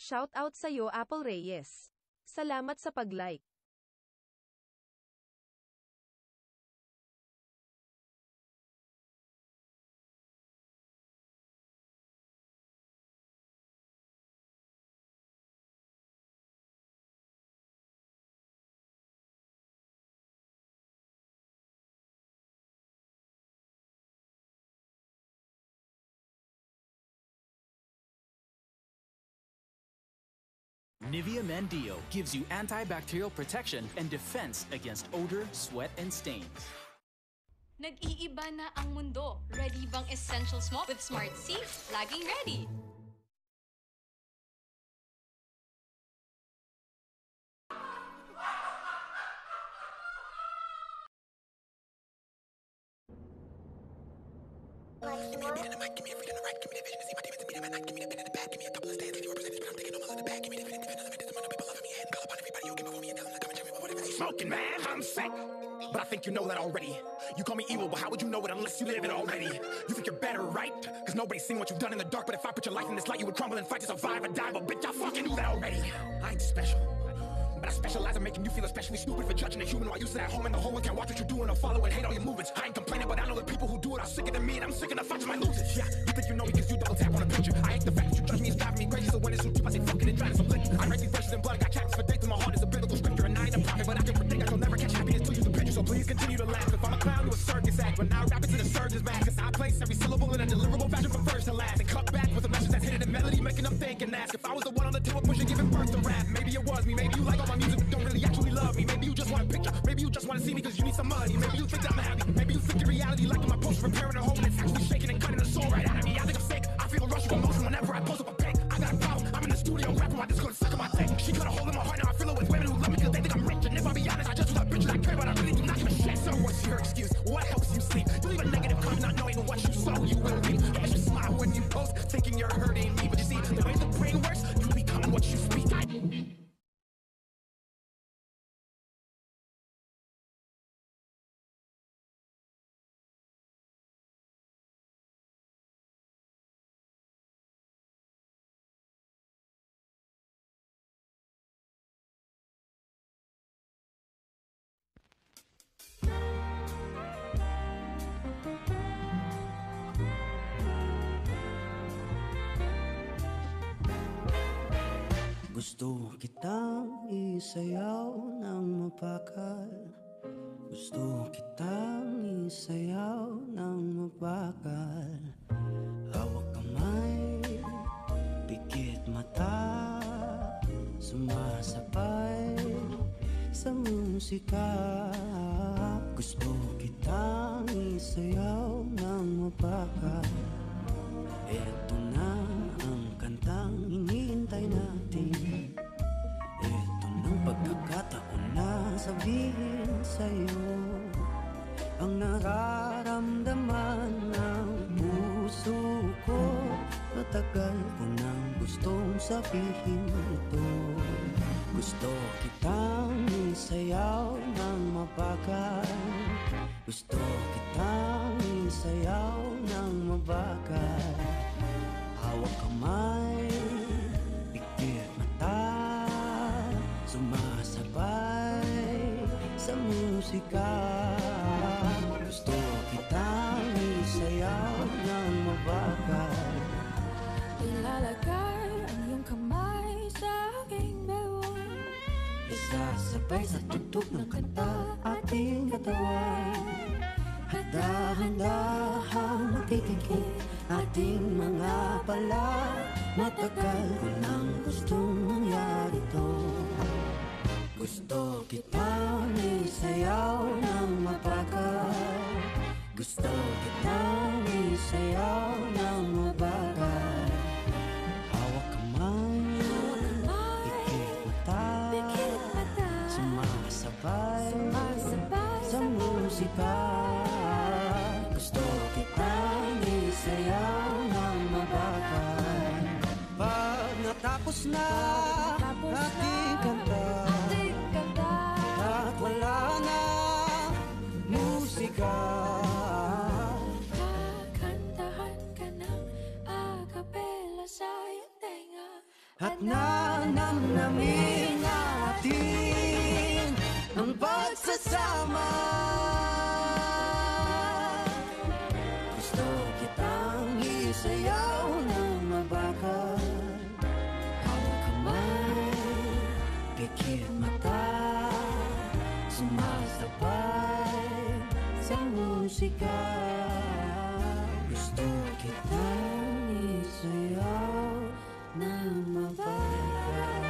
Shoutout sa'yo Apple Reyes. Salamat sa pag-like. Nivea Men Deo gives you antibacterial protection and defense against odor, sweat, and stains. Nag-iiba na ang mundo. Ready bang essentials mo? With Smart C, laging ready. Give me a beat in the mic, give me a freedom to write, give me the vision to see my demons and meet them at night, give me the pen in the back, give me a couple of stands, leave you a percentage, but I'm taking all of the back, give me the definitive and element, there's a people loving me, and call upon everybody who came before me and tell them to come and tell me whatever they smoking, man, I'm sick. But I think you know that already. You call me evil, but how would you know it unless you live it already? You think you're better, right? Cause nobody's seen what you've done in the dark, but if I put your life in this light, you would crumble and fight to survive or die, but bitch, I fucking knew that already. I ain't special, but I specialize in making you feel especially stupid for judging a human while you sit at home and the whole one can't watch what you're doing or follow and hate all your movements. I ain't complaining, but I know the people who do it are sicker than me, and I'm sick enough I just might lose it. Yeah, you think you know me cause you double tap on a picture. I hate the fact that you judge me, it's driving me crazy, so when it's too deep I say fucking and driving some liquor. I write these verses in blood, I got chapters for dates, and my heart is a biblical scripture, and I ain't a prophet, but I can predict that you'll never catch happiness till you the picture, so please continue to laugh. If I'm a clown, you a circus act, but now rap it to the surgeon's back, cause I place every syllable in a deliverable fashion from first to last, and cut back with a message that's hidden in melody, making them think and ask if I was the one on the table pushing, giving birth to rap. Maybe it was me, maybe you like all my music but don't really actually love me. Maybe you just want a picture, maybe you just want to see me cause you need some money. Maybe you think that I'm happy, maybe you think in reality like my post repairing a hole and it's actually shaking and cutting the soul right out of me. I think I'm sick, I feel a rush of emotion whenever I post up a pic. I got a problem, I'm in the studio rapping while this girl sucking my dick. She cut a hole in my heart, now I fill it with women who love me cause they think I'm rich. And if I be honest, I just was a bitch and I care, but I really do not give a shit. So what's your excuse? What helps you sleep? You leave a negative comment not knowing what you sow, you will reap. I guess you smile when you post, thinking you're hurting me, but you see, the way the brain works, you become what you speak. Gusto kitang isayaw ng mabagal. Gusto kitang isayaw ng mabagal. Hawak kamay, pikit mata, sumasabay sa musika. Gusto kitang isayaw ng mabagal. Eto na ang kantang hinihintay natin. Eto nang pagkakataon na sabihin sa'yo ang nararamdaman ng puso ko. Matagal ko nang gustong sabihin ito. Gusto kitang isayaw ng mabagal. Gusto kitang isayaw ng mabagal. Hawak kamay, pikit mata, sumasabay sa musika. Gusto kitang isayaw ng mabagal. Ilalagay ang iyong kamay sa aking bewang. Isasabay sa tugtog ng kanta ating katawan. Handa-handahang makikinig ating mga pala. Matagal ko nang gustong mangyari to. Gusto kitang isayaw ng mabagal. Gusto kitang isayaw ng mabagal. Hawak kamay, pikit mata, sumasabay sa musika. Gusto kitang isayaw ng mabagal. Pag natapos na ating kanta at wala na musika, kakantahan ka ng a cappella sa iyong tenga. at na Alamin natin ang pagsasama. Gusto kitang isayaw ng mabakal. Hawak kamay, pikit mata, sumasabay sa musika. Gusto kitang isayaw ng mabakal.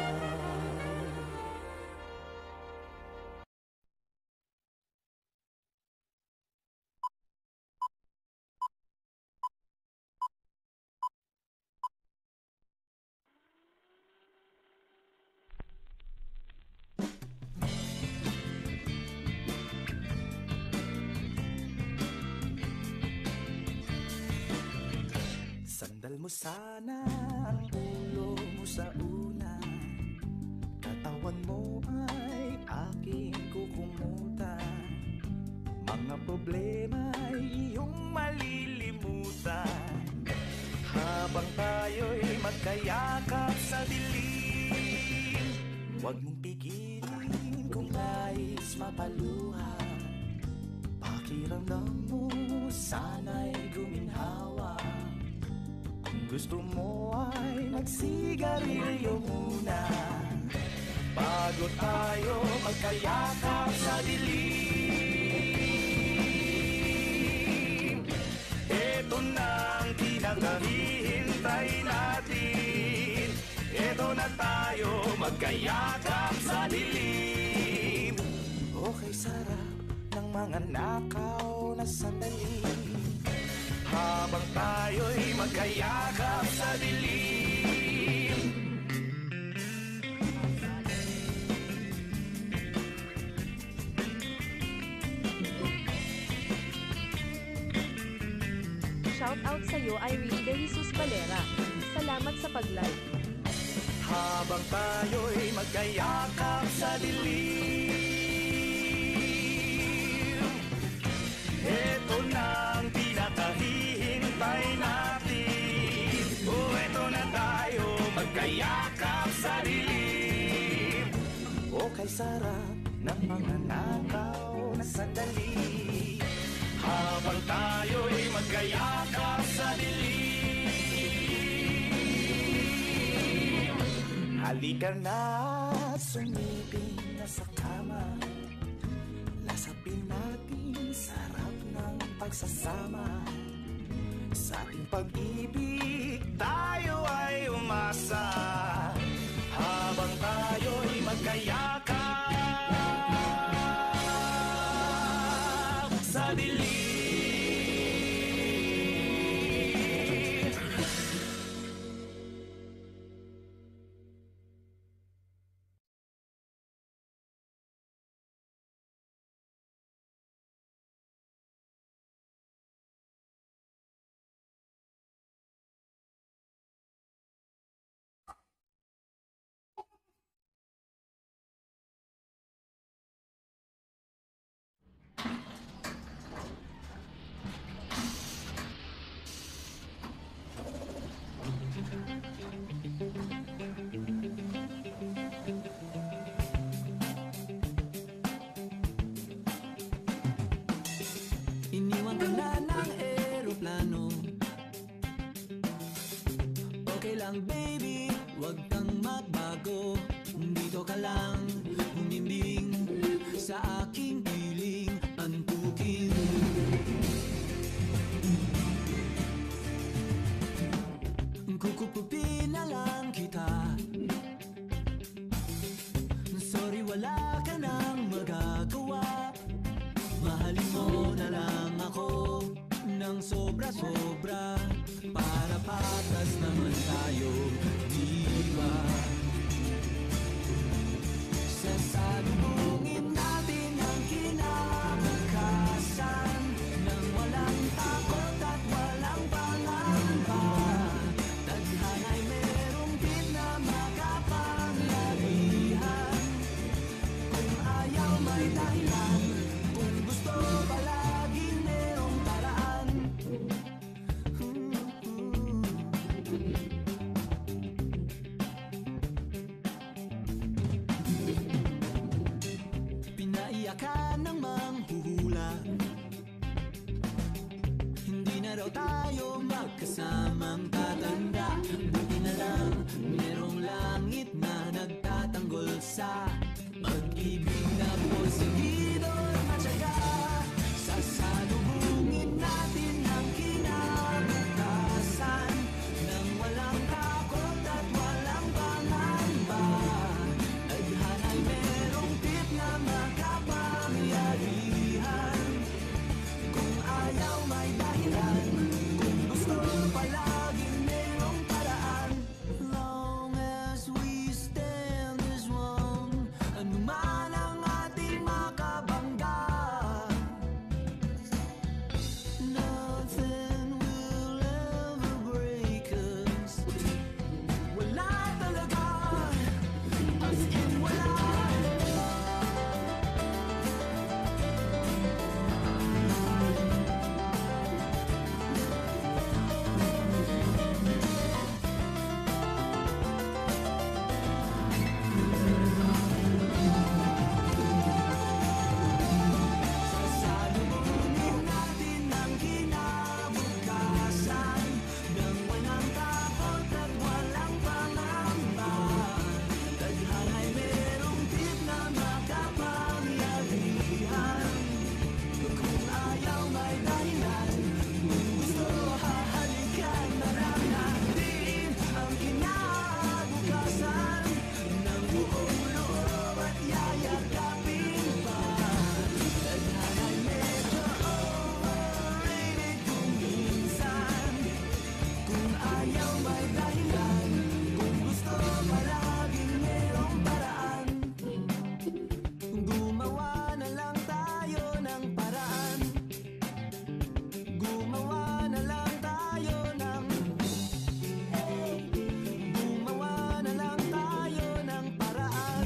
Sandal mo sana ang ulo mo sa unan, katawan mo ay aking kukumutan. Mga problema ay iyong malilimutan, habang tayo'y magkayakap sa dilim. Huwag mong pigilin kung nais mapaluhan, pakiramdam mo sana'y guminhawa. Gusto mo ay magsigarilyo muna bago tayo magkayakap sa dilim. Ito na ang pinakahihintay natin, ito na tayo magkayakap sa dilim. Okay, sarap ng mga nakaw na sandali, habang tayo'y magkayakap sa dilim. Shout out sa'yo, Irene De Jesus Valera. Salamat sa pag-like. Habang tayo'y magkayakap sa dilim, eto na ang pinakahihintay natin. Eto na tayo magkayakap sa dilim. Okay, sarap ng mga nakaw na sandali, habang tayo'y magkayakap sa dilim. Halika na, sumipin na sa kama, lasapin natin sarap ng pagsasama. Sa ating pag-ibig tayo ay umasa, habang tayo'y magkayakap sa dilim. Iniwan ka na ng eroplano. Okay lang baby, wag kang magbago. Dito ka lang, humimbing sa aking piling, antukin. Kukupupin na lang kita. Sorry, wala ka nang magagawa. Mahalin mo na lang ako ng sobra-sobra, para patas naman tayo, di ba? Sasalubungin natin ang kinabukasan nang walang takot at walang pangamba. Tadhana'y merong bit na makapangyarihan. Kung ayaw may dahilan, kung gusto palaging merong paraan. kasamang tatanda. Buti na lang, merong langit na nagtatanggol sa pag-ibig na posigido at syaga. Sasalubungin natin ang kinabukasan nang walang takot at walang pangamba. Tadhana'y merong tip na makapangyarihan. Kung ayaw may dahilan, kung gusto palaging merong paraan. Long as we stand as one, anuman ang ating makabangga, nothing will ever break us. Wala talaga, as in wala. Sasalubungin natin ang kinabukasan nang walang takot at walang pangamba. Tadhana'y merong tip na makapangyarihan. Kung ayaw may dahilan, kung gusto hahalikan na lang natin ang kinabukasan ng buong loob at yayakapin pa. Tadhana'y medyo overrated kung minsan. Kung ayaw may dahilan, kung gusto palaging merong paraan. Gumawa na lang tayo ng paraan. Gumawa na lang tayo ng Gumawa na lang tayo ng paraan.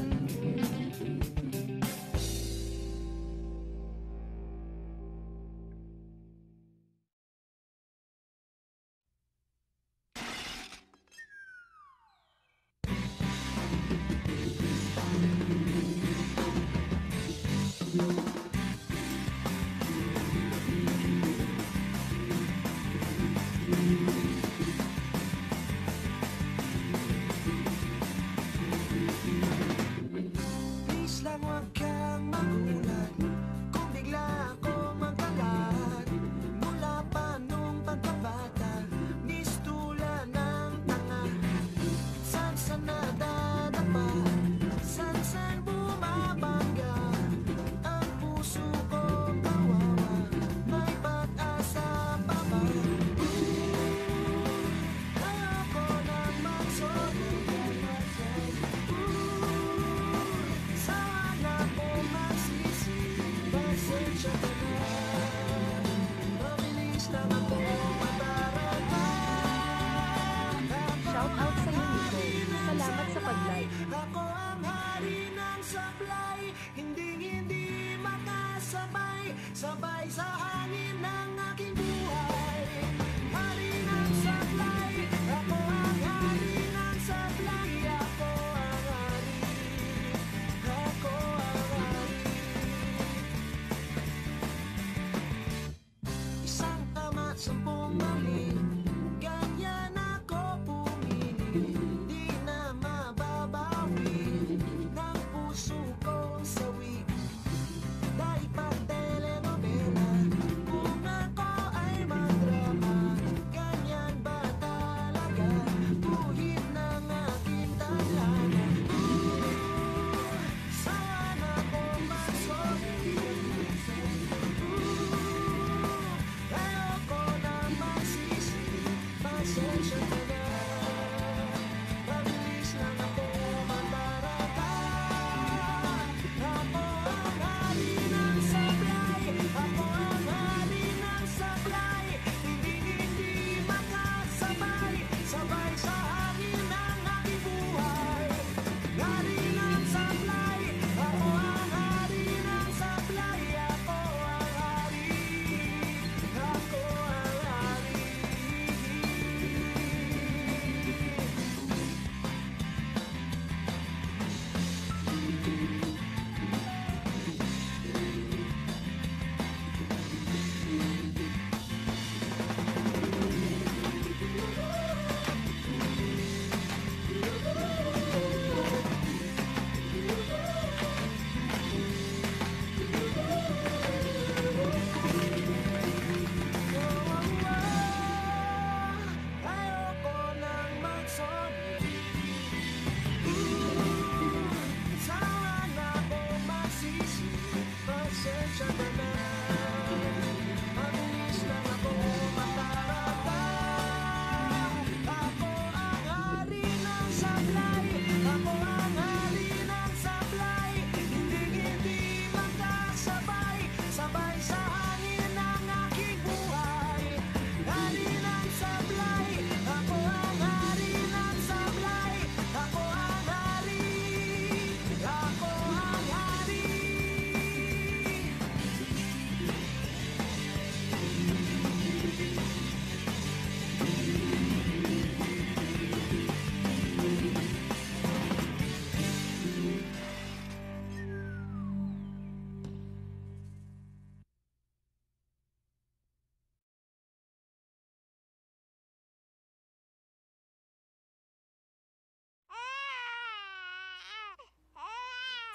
Please lang huwag kang magulat kung bigla akong magkalat. Mula pa nung pagkabata, mistulan ng tanga. San-san nadadapa, san-san bumabangga. Ang puso ko kawawa, may pag-asa pa ba? Ayoko nang magsorry. Sana ko magsisi, pasensya ka na. Mabilis lang ako matarata. Shout out sa iyo, Nico. Salamat sa pag-like. Ako ang hari ng sablay, hindi makasabay, sabay sa hangin ng aking buhay. Hari ng sablay, ako ang hari ng sablay, ako ang hari, ako ang hari. Isang tama, 10 mali, ganyan ako pumili. Di na mababawi ng puso kong sawi. Dahil pa telenovela, kung ako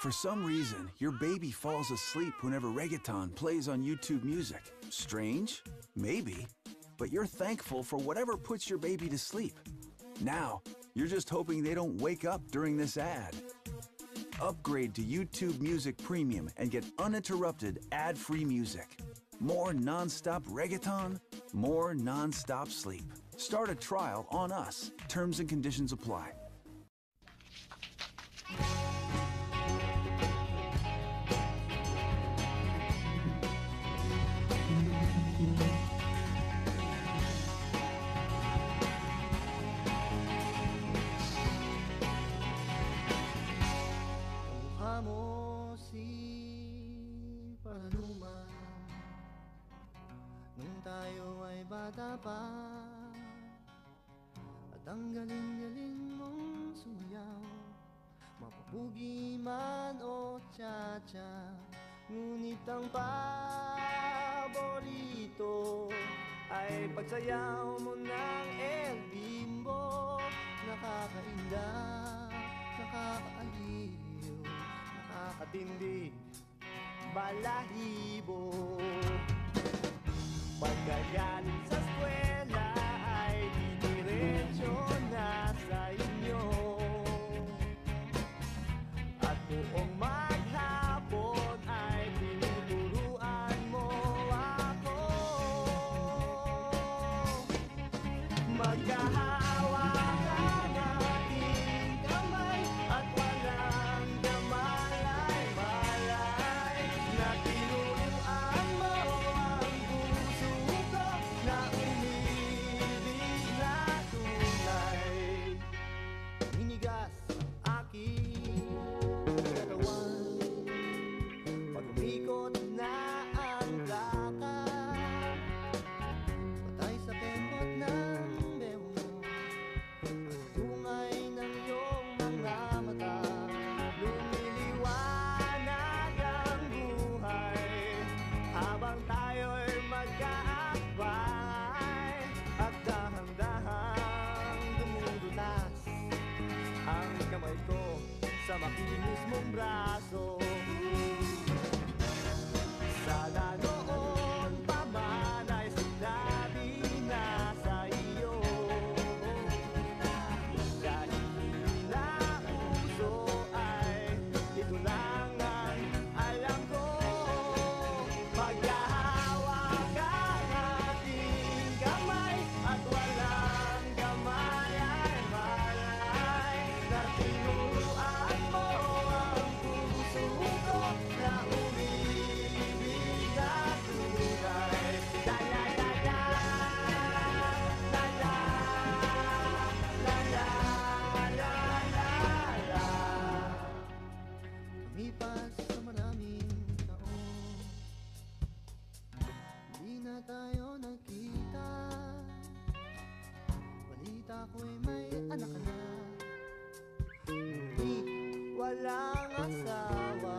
For some reason, your baby falls asleep whenever reggaeton plays on YouTube Music. Strange? Maybe. But you're thankful for whatever puts your baby to sleep. Now, you're just hoping they don't wake up during this ad. Upgrade to YouTube Music Premium and get uninterrupted ad-free music. More non-stop reggaeton, more non-stop sleep. Start a trial on us. Terms and conditions apply. Bata pa at ang galing-galing mong sumayaw, mapabugi man o cha-cha, ngunit ang paborito ay pagsayaw mo ng El Bimbo. Nakakainda, nakakaaliw, nakakatindig, balahibo. Pagkagaling sa eskwela ay didiretso na sa inyo, at buong maghapon ay tinuturuan mo ako. Magkahawak ang ating kamay at walang kamalay-malay, na tinuruan mo ang puso ko na umibig na tunay. Inigas ang aking katawan pag umikot na ang lakad, patay sa kembot ng beho mo at tungay ng iyong mga mata. Lumiliwanag ang buhay habang tayo'y magkaakbay, at dahan-dahang dumudulas ang kamay ko sa makinis mong braso. Sana noon pa man ay sinabi na sa iyo, dahil hindi na uso ay ito lang ang alam ko. Maghahawak ang ating kamay at walang kamalay-malay, na tinuruan mo ang puso ko na umibig na tunay. La la la la, la la, la la, la la la. Lumipas sa maraming taon, hindi na tayo nagkita. Balita ko'y may anak ka na, ngunit walang asawa.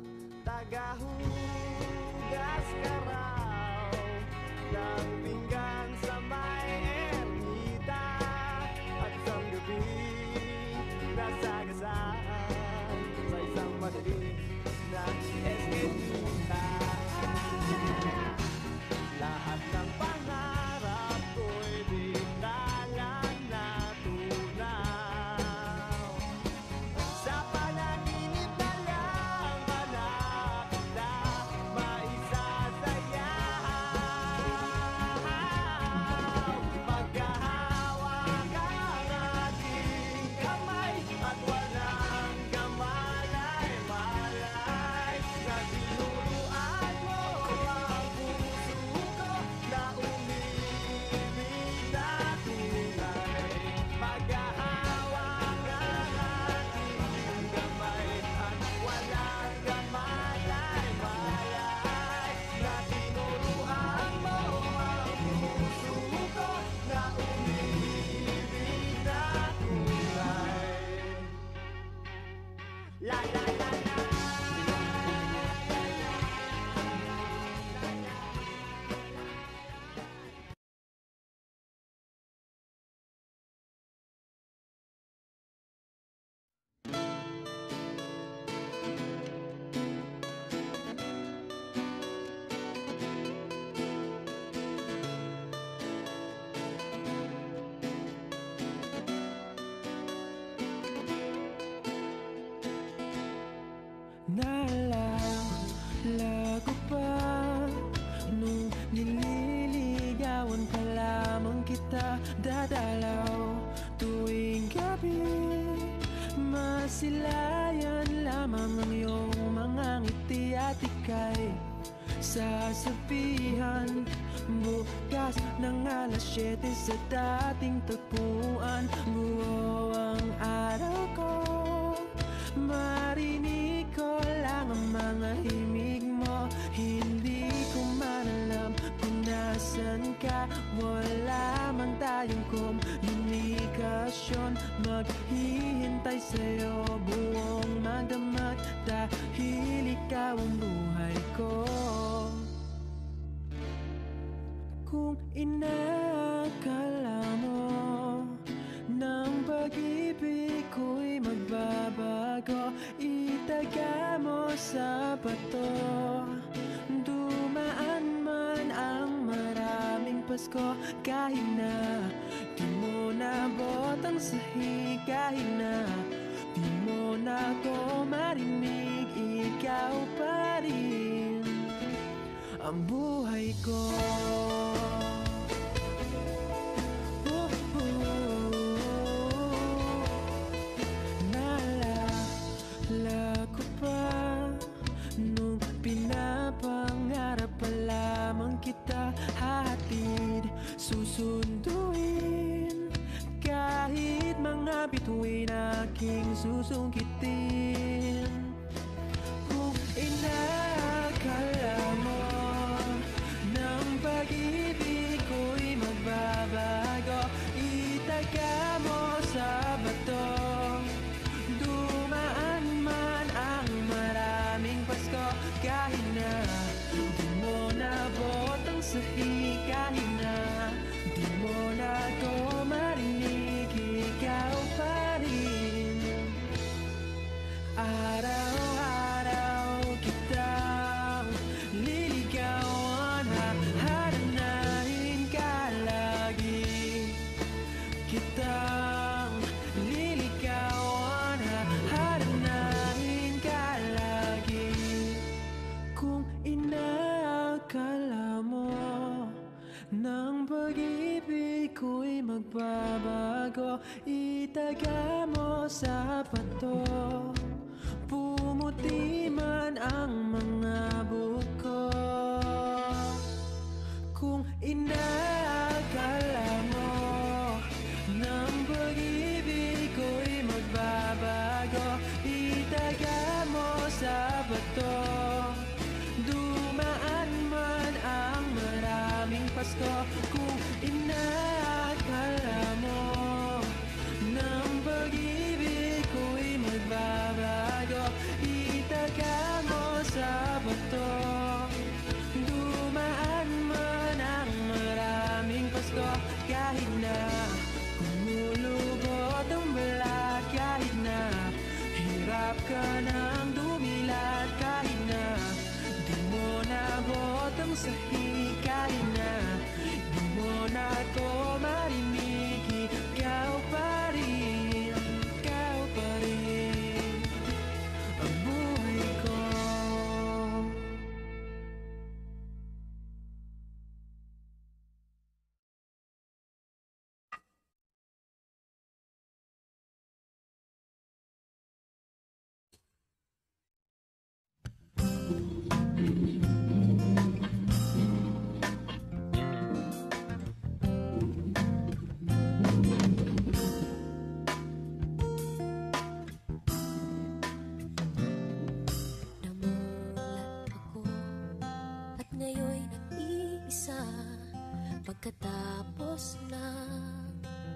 Tagahugas ka raw ng pinggan sa may ermita, at isang gabi nasagasaan sa isang madilim Naalala ko pa nung nililigawan pa lamang kita, dadalaw tuwing gabi. Masilayan lamang ang iyong mga ngiti at ika'y sasabihan bukas ng alas 7 sa dating tagpuan. Buo ang araw ko, marinig ko lang ang mga himig mo. Hindi ko man alam kung nasan ka, wala man tayong komunikasyon. Maghihintay sa'yo buong magdamag dahil ikaw ang buhay ko. Kung inakala mo ng pag-ibig ko'y magbabago, itaga mo sa bato. Dumaan man ang maraming Pasko, kahit na di mo nabot ang sahig, kahit na di mo na ako marinig, ikaw pa rin ang buhay ko. Naalala ko pa nung pinapangarap pa lamang kita, hatid, susunduin, kahit mga bituin aking susungkitin. Kung inakala mo ng pag-ibig ko'y magbabago, itaga mo sa bato. Dumaan man ang maraming Pasko, kahit na di mo nabot ang sahig, kahit na di mo na ako marinig, ikaw pa rin. Araw-araw kitang liligawan, haharanahin ka lagi. Kitang liligawan, haharanahin ka lagi. Kung inakala mo ng pag-ibig ko'y magbabago, itaga mo sa bato. Pumuti man ang mga buko. Kung inakala mo ng pag-ibig ko'y magbabago, itaga mo sa bato. Dumaan man ang maraming Pasko. Kung inakala mo ng pag-ibig ko'y magbabago, itaga mo sa bato. Dumaan man ang maraming Pasko, kahit na kumulubot ang balat, kahit na hirap ka ng dumilat, kahit na di mo nabot ang sahig, kahit na di mo na ako marinig, ikaw pa rin, ikaw pa rin ang buhay ko. Namulat ako at ngayon'y nag-iisa, pagkatapos ng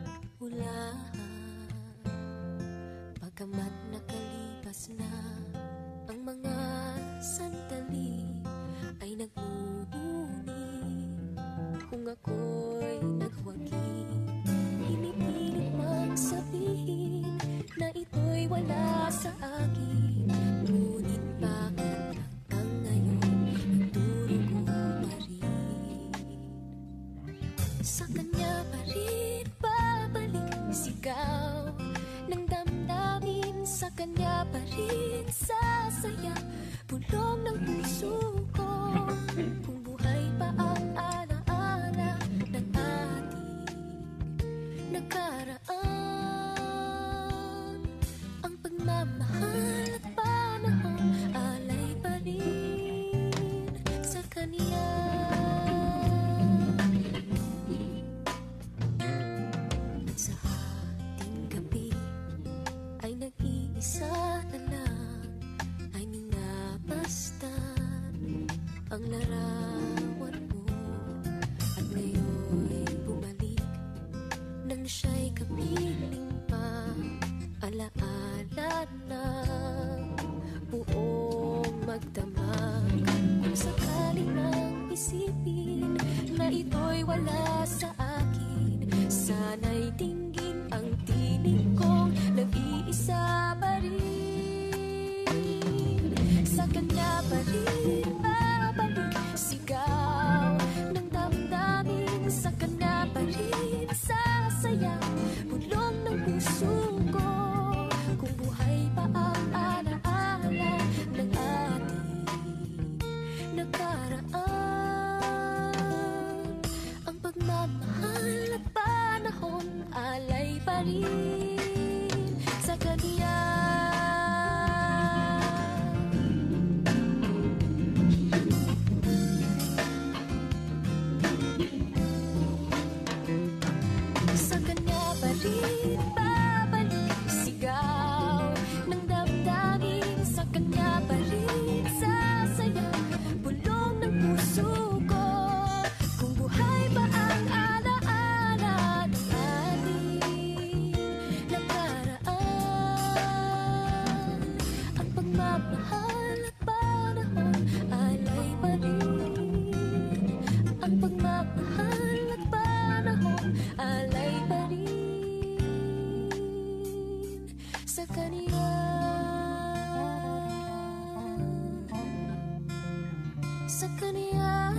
ulan. Pagkamat nakalipas na ang mga sandali, ay nagmumuni kung ako'y nagwagi. Pinipilit magsabihin na ito'y wala sa akin, ngunit bakit hanggang ngayon nagdurugo pa rin? Sa kanya pa rin babalik sigaw ng damdamin, sa kanya pa rin sasaya ang larawan mo. At ngayon'y bumalik nang siya'y kapiling pa. Alaala na buong magdamag. Kung sakali mang isipin na ito'y wala sa akin, sana'y dinggin ang tinig kong nag-iisa pa rin. Sa kanya pa rin babalik sigaw ng damdamin. Sa kanya pa rin sasayang bulong ng puso ko. Kung buhay pa ang alaala ng ating nakaraan, ang pagmamahal at panahon alay pa rin sa kanya. Sa kanya pa rin babalik sigaw ng damdamin. Sa kanya pa rin sasayang bulong ng puso ko. Kung buhay pa ang alaala ng ating nakaraan, ang pagmamahal at panahon alay pa rin. Ang pagmamahal at panahon alay pa rin sa kanya. Sa kanya.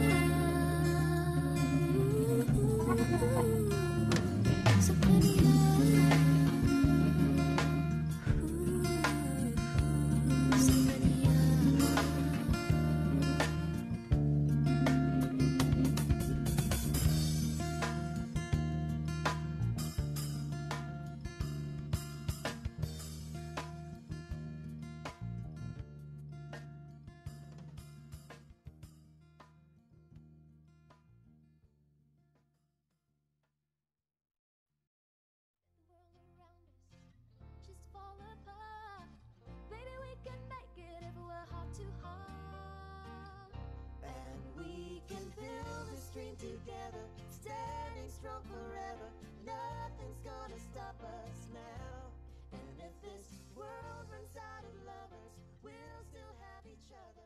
Sa kanya. Sa kanya. Just fall apart. Baby, we can make it if we're heart to heart. And we can build this dream together, standing strong forever. Nothing's gonna stop us now. And if this world runs out of lovers, we'll still have each other.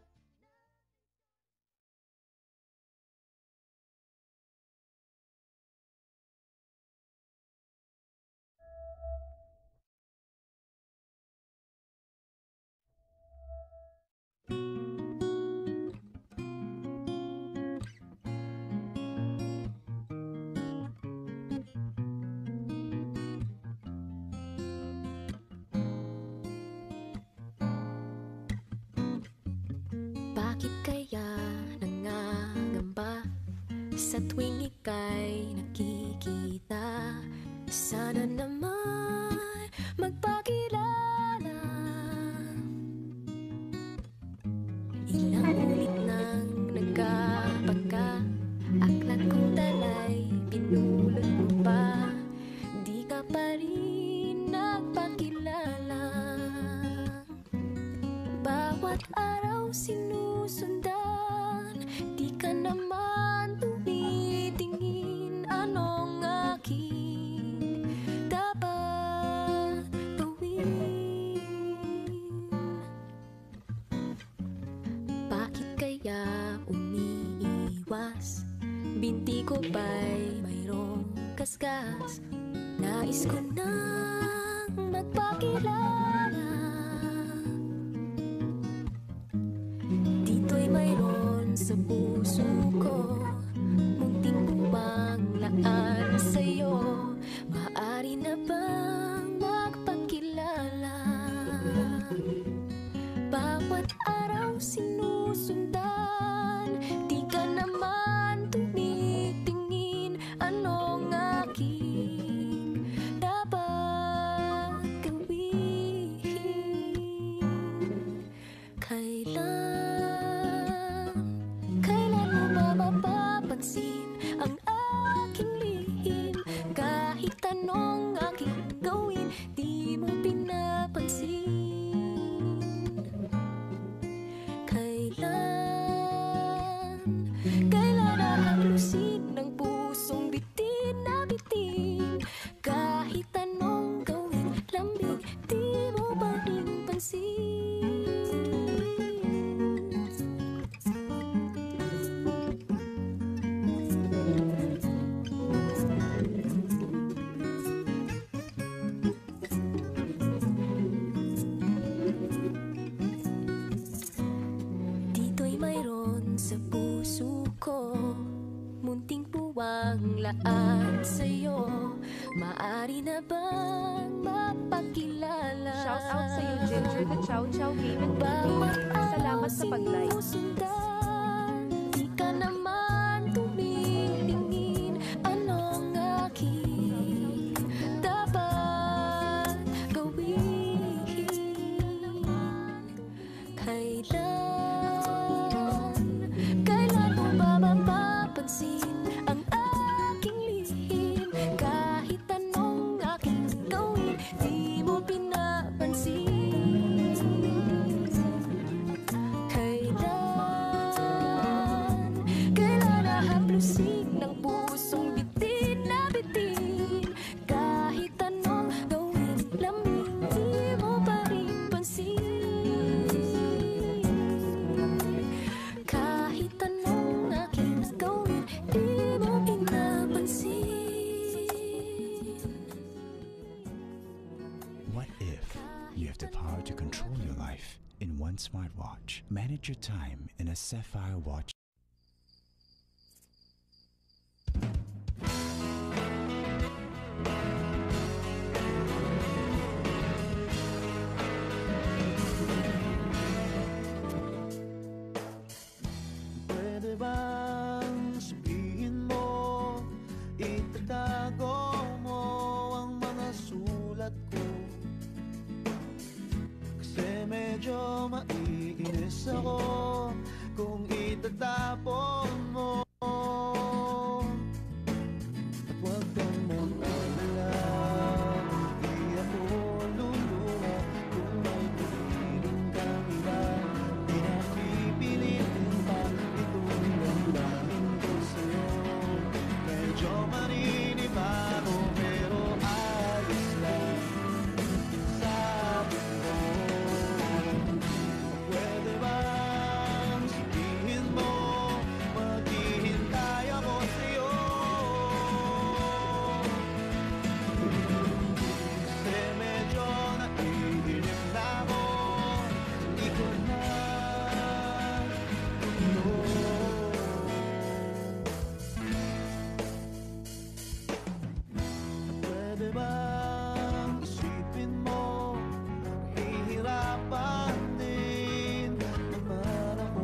Bakit kaya nangangamba sa tuwing ika'y nakikita? Sana naman magpakilala. Ilang ulit nang nagkapagka, aklat kong talay pinulot mo pa. Di ka pa rin nagpakilala. Bawat araw sinusundan, di ka naman tumitingin. Anong aking dapat gawin? Bakit kaya umiiwas? Binti ko ba'y mayroong kaskas? Nais ko nang magpakilala. Dito'y mayroon sa puso ko, munting bumang laan sa'yo. Maaari na bang magpakilala? Bawat araw sinusundan, di ka naman tumitingin. Anong aking dapat gawin? Kailan mo ba mapapansin ang aking lihim? ko, munting puwang laan sa'yo. Maaari na bang mapakilala? Shout out sa'yo, Ginger the Chow Chow Game and TV. Salamat sa pag-like. Di ka naman tumingin. Anong aking dapat gawin? Kailan mo ba mapapansin ang aking lihim? Kahit anong aking gawin, di mo pinapansin. Kailan nahaplusig ng pusong bitin na bitin? Kahit anong gawin, lamig, di mo pa rin pansin. Kahit anong aking gawin, di mo pinapansin. What if you have the power to control your life in one smartwatch? Manage your time in a Sapphire watch. Pwede bang sabihin mo, itatago mo ang mga sulat ko? Kasi medyo maiinis ako kung itatapon mo. At huwag kang mag-alala, di ako luluha kung may piling kang iba. Di na pipilitin pa itong damdamin ko sa'yo. Medyo maninibago pero ayos lang. Sabi mo, pwede bang sabihin mo, maghihintay ako sa'yo? Kasi medyo naiinip na ako, hindi ko na Pwede bang isipin mo, hihirapan din naman ako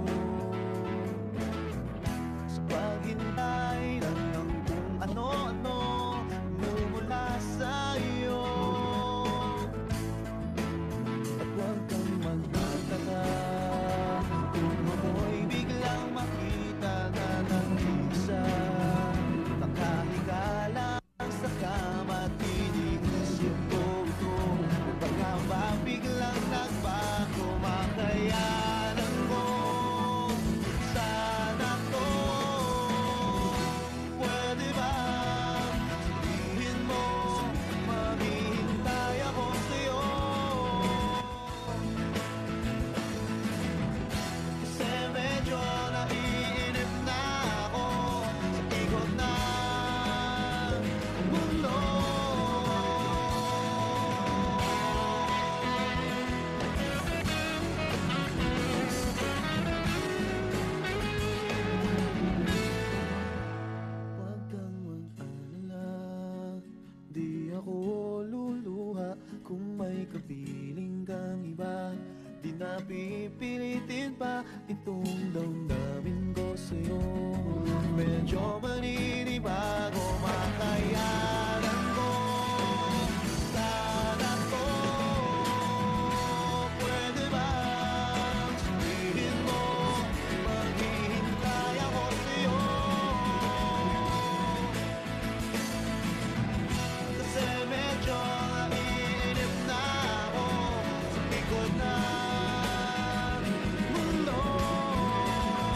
sa paghintay lang ng kung ano-ano mumula sa'yo. At huwag kang magtataka kung ako'y biglang makita na nag-isa, nakahiga lang sa kama at iniisip ko ito. Baka ba biglang nagbago, makayanan ko sana to. Pwede ba sabihin mo, maghihintay ako sa'yo? Kasi medyo naiinip na ako sa ikot ng mundo. Huwag kang mag-alala, di ako luluha kung may kapiling kang iba. Di na pipilitin pa itong damdamin ko sa'yo. Medyo maninibago, makayanan ko sana to. Pwede ba sabihin mo, maghihintay ako sa'yo? Kasi medyo naiinip na ako sa likod ng mundo.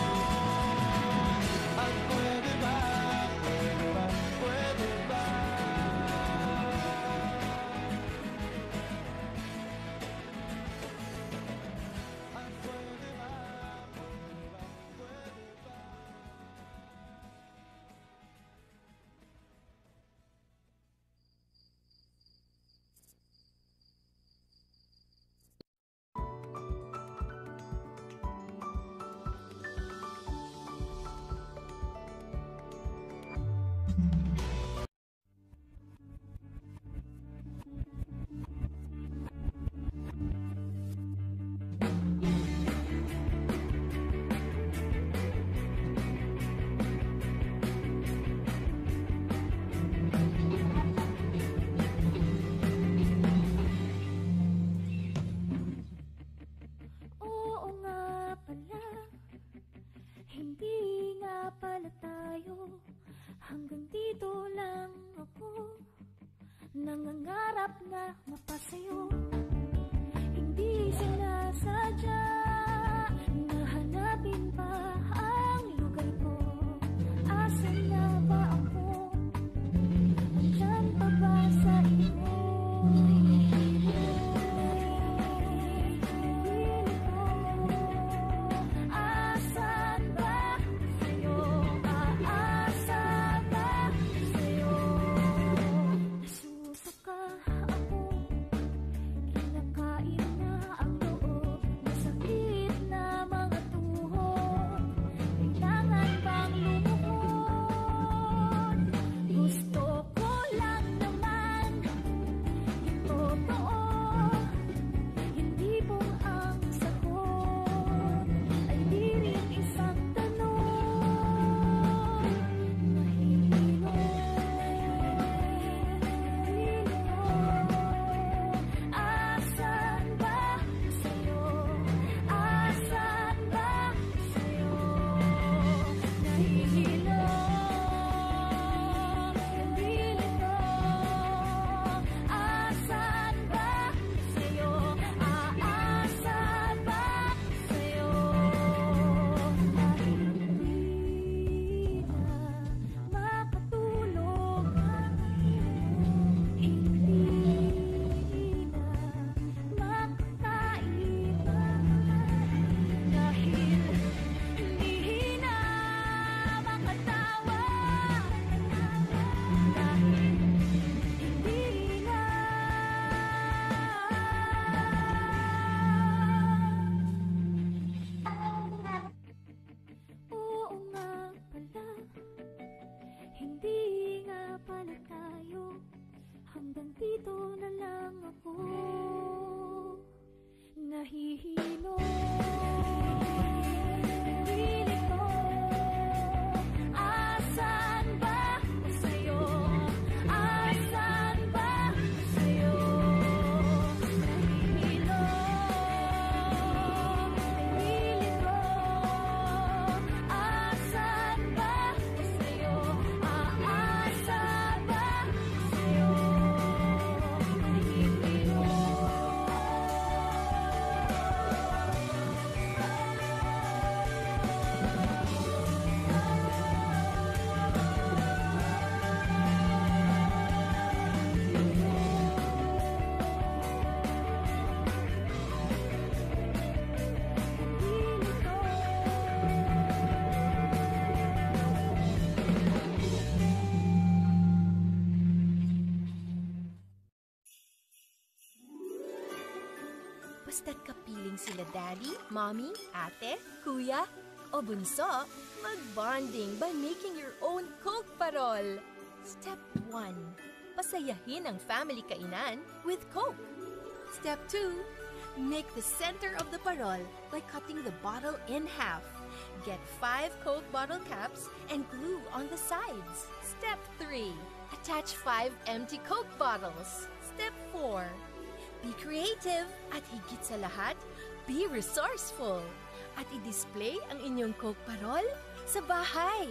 Basta't kapiling sila daddy, mommy, ate, kuya, o bunso, mag-bonding by making your own Coke Parol. Step 1. Pasayahin ang family kainan with Coke. Step 2. Make the center of the parol by cutting the bottle in half. Get 5 Coke bottle caps and glue on the sides. Step 3. Attach 5 empty Coke bottles. Step 4. Be creative at higit sa lahat, be resourceful. At i-display ang inyong Coke Parol sa bahay.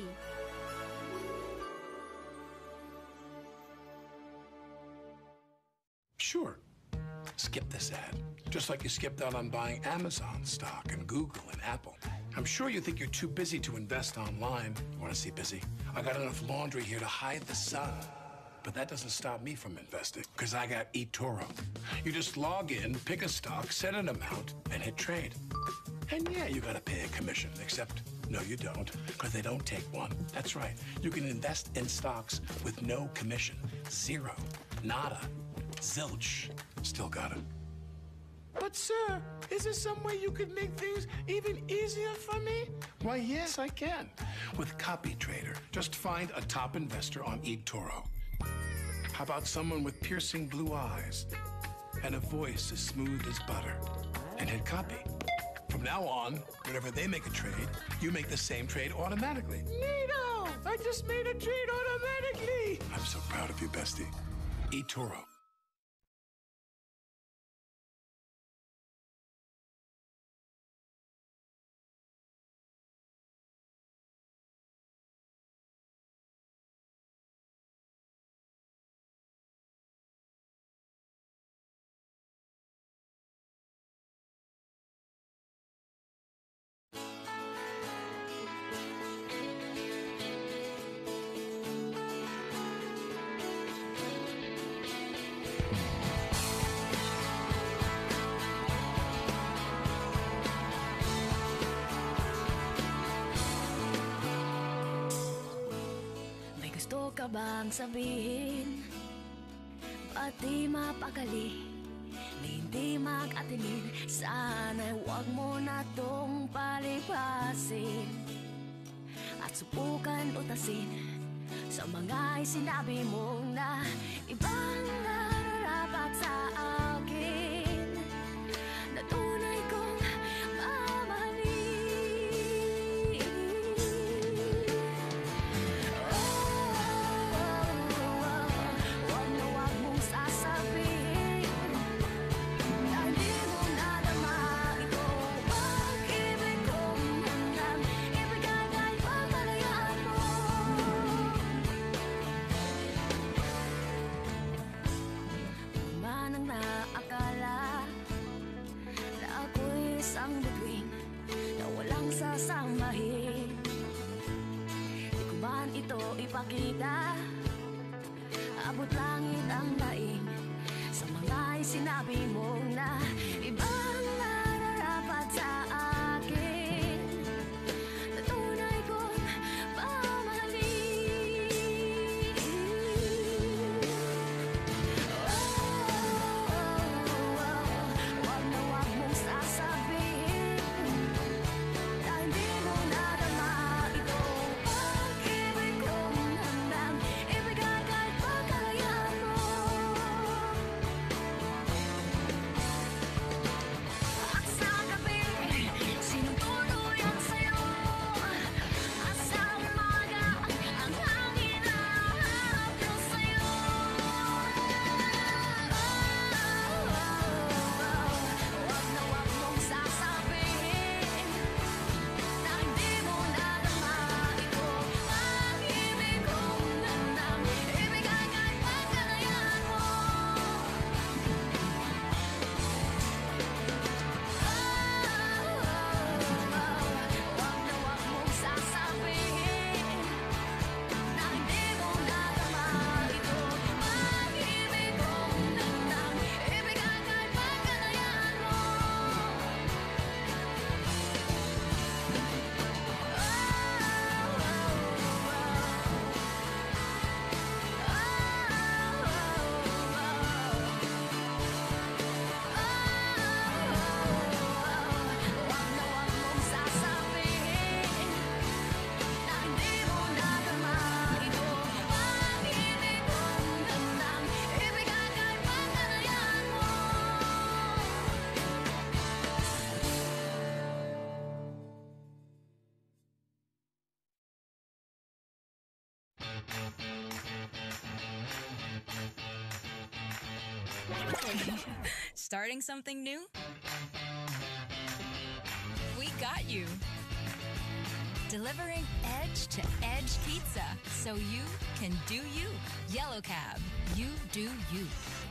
Sure. Skip this ad. Just like you skipped out on buying Amazon stock and Google and Apple. I'm sure you think you're too busy to invest online. Want to see busy? I got enough laundry here to hide the sun. But that doesn't stop me from investing, because I got eToro. You just log in, pick a stock, set an amount, and hit trade. And yeah, you gotta pay a commission, except no, you don't, because they don't take one. That's right. You can invest in stocks with no commission. Zero. Nada. Zilch. Still got it. But sir, is there some way you could make things even easier for me? Why, yes, I can. With CopyTrader, just find a top investor on eToro. How about someone with piercing blue eyes and a voice as smooth as butter? And hit copy. From now on, whenever they make a trade, you make the same trade automatically. Neato! I just made a trade automatically! I'm so proud of you, bestie. eToro. Gusto ka bang sabihin? Ba't di mapakali? Na hindi mag-atilin? Sana'y huwag mo na tong palipasin at subukan utasin sa mga sinabi mong na ibang nararapat sa akin na tunay kong mamahalin. Ang bituin na walang sasambahin, di ko man ito ipakita. Abot langit ang daing sa mga sinabi mong na ibang nararapat sa akin na tunay kong mamahalin. Wag na wag mong sasabihin Starting something new? We got you. Delivering edge to edge pizza so you can do you. Yellow Cab, you do you.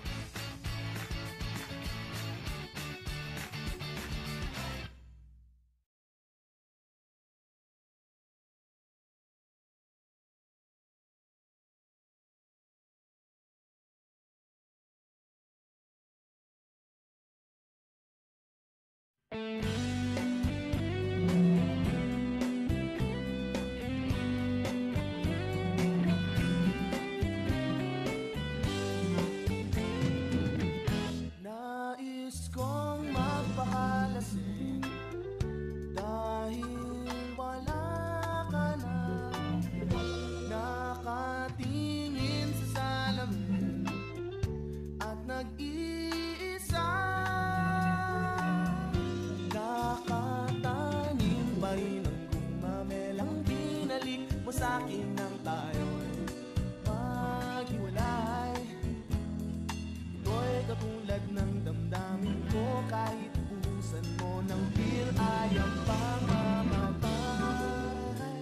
Nais kong magpakalasing dahil wala ka na. Nakatingin sa salamin at nag-iisa. Nakatanim pa rin ang gumamelang binalik mo sa'kin nang tayo'y maghiwalay. Ito'y katulad ng damdamin ko kahit buhusan mo ng beer ay ang pamamatay.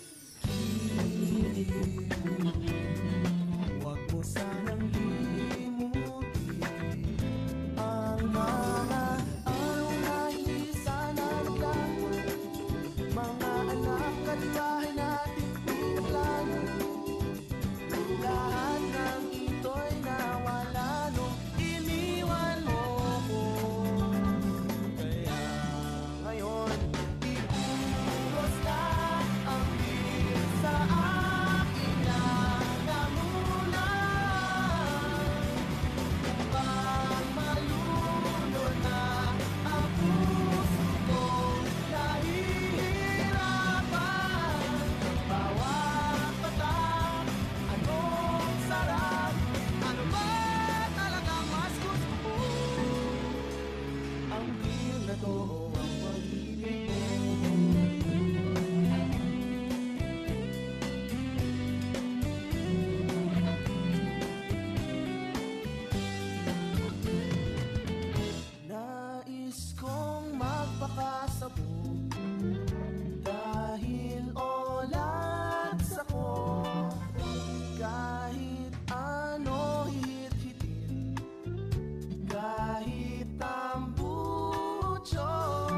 Huwag mo sanang limutin ang mga araw na hindi sana naglago, mga anak at bahay natin pinaplano. Lahat ng ito'y nawala nung iniwan mo ko. Kaya ngayon, ibuhos na ang bilis sa akin na namunan. Upang malunod na ang puso ko, nahihirapan. Bawat patak, anong sarap, ano ba talagang mas gusto mo? Ang deal na to o ang pag-ibig mo? Nais kong magpakasabog dahil olas ako. Kahit ano hit-hitin, kahit tambucho,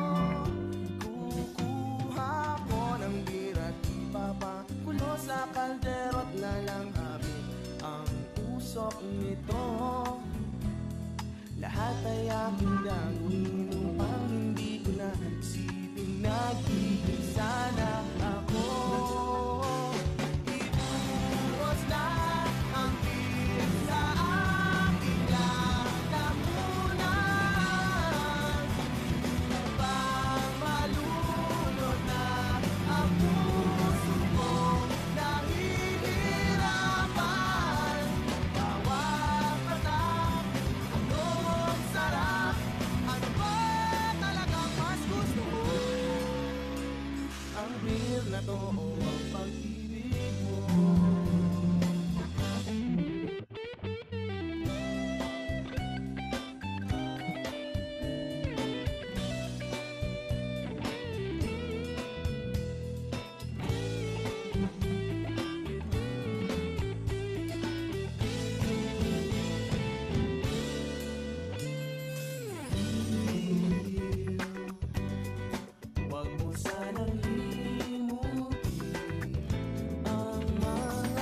kukuha ko ng bira't ipapakulo sa kalderot na lang habit ang usok nito. Lahat ay aking gagawin upang hindi ko na isipin nag-iisa na ako. Ibuhos na ang bilis sa aking lalamunan. Upang malunod na ang puso ko, nahihirapan. Bawat patak, anong sarap, ano ba talagang mas gusto mo? Ang beer na to o ang pag-ibig mo? Huwag mo sanang limutin ang mga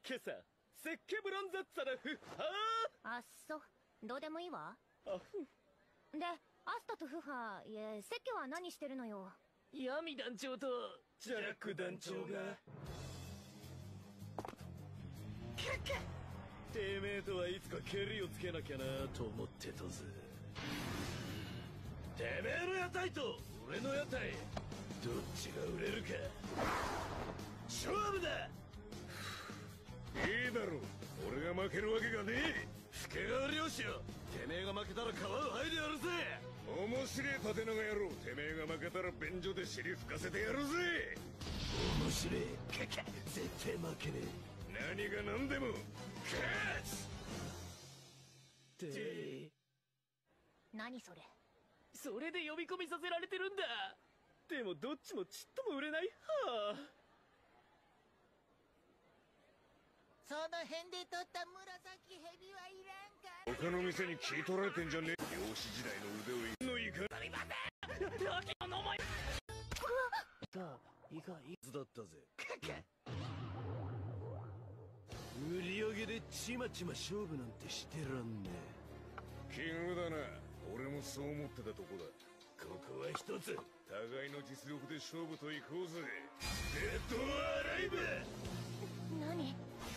今朝セッケブロンザッツァだフッハあっそ、どうでもいいわ。で、アスタとフハ、いえ、セッケは何してるのよ。 ヤミ団長とジャック団長が。てめえとはいつかケリをつけなきゃなと思ってたぜ。てめえの屋台と俺の屋台、どっちが売れるか勝負だ。いいだろう、俺が負けるわけがねえ。助川漁師よ、てめえが負けたら皮を剥いでやるぜ。面白え縦長野郎、てめえが負けたら便所で尻拭かせてやるぜ。面白え絶対負けねえ。何が何でも勝つって何それ。 それで呼び込みさせられてるんだ。でもどっちもちっとも売れないはあ。 その辺で取った紫蛇はいらんか。 他の店に聞い取られてんじゃねえ。漁師時代の腕をのいかすみません。秋の名前さあ、いかいつだったぜ。売り上げでちまちま勝負なんてしてらんねえ。奇遇だな、俺もそう思ってたとこだ。ここは一つ互いの実力で勝負といこうぜ。デッドアライブ。 何。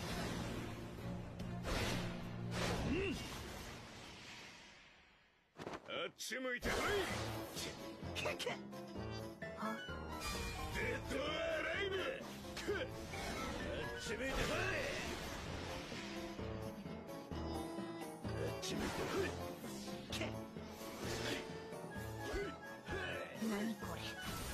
あっち向いてほい。デッドアライブ。あっち向いてほい。あっち向いてほい。 何これ。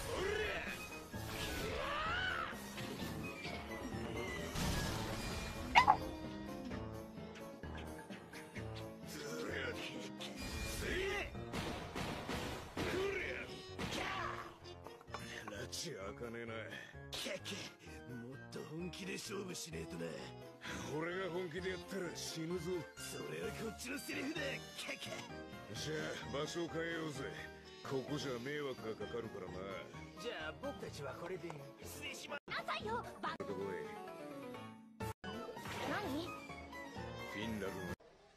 開かねえな。もっと本気で勝負しねえとな。俺が本気でやったら死ぬぞ。それはこっちのセリフだ。じゃあ場所を変えようぜ。ここじゃ迷惑がかかるからな。じゃあ僕たちはこれで失礼します。 なさいよバカ。 どこへ。 何。 フィンラルの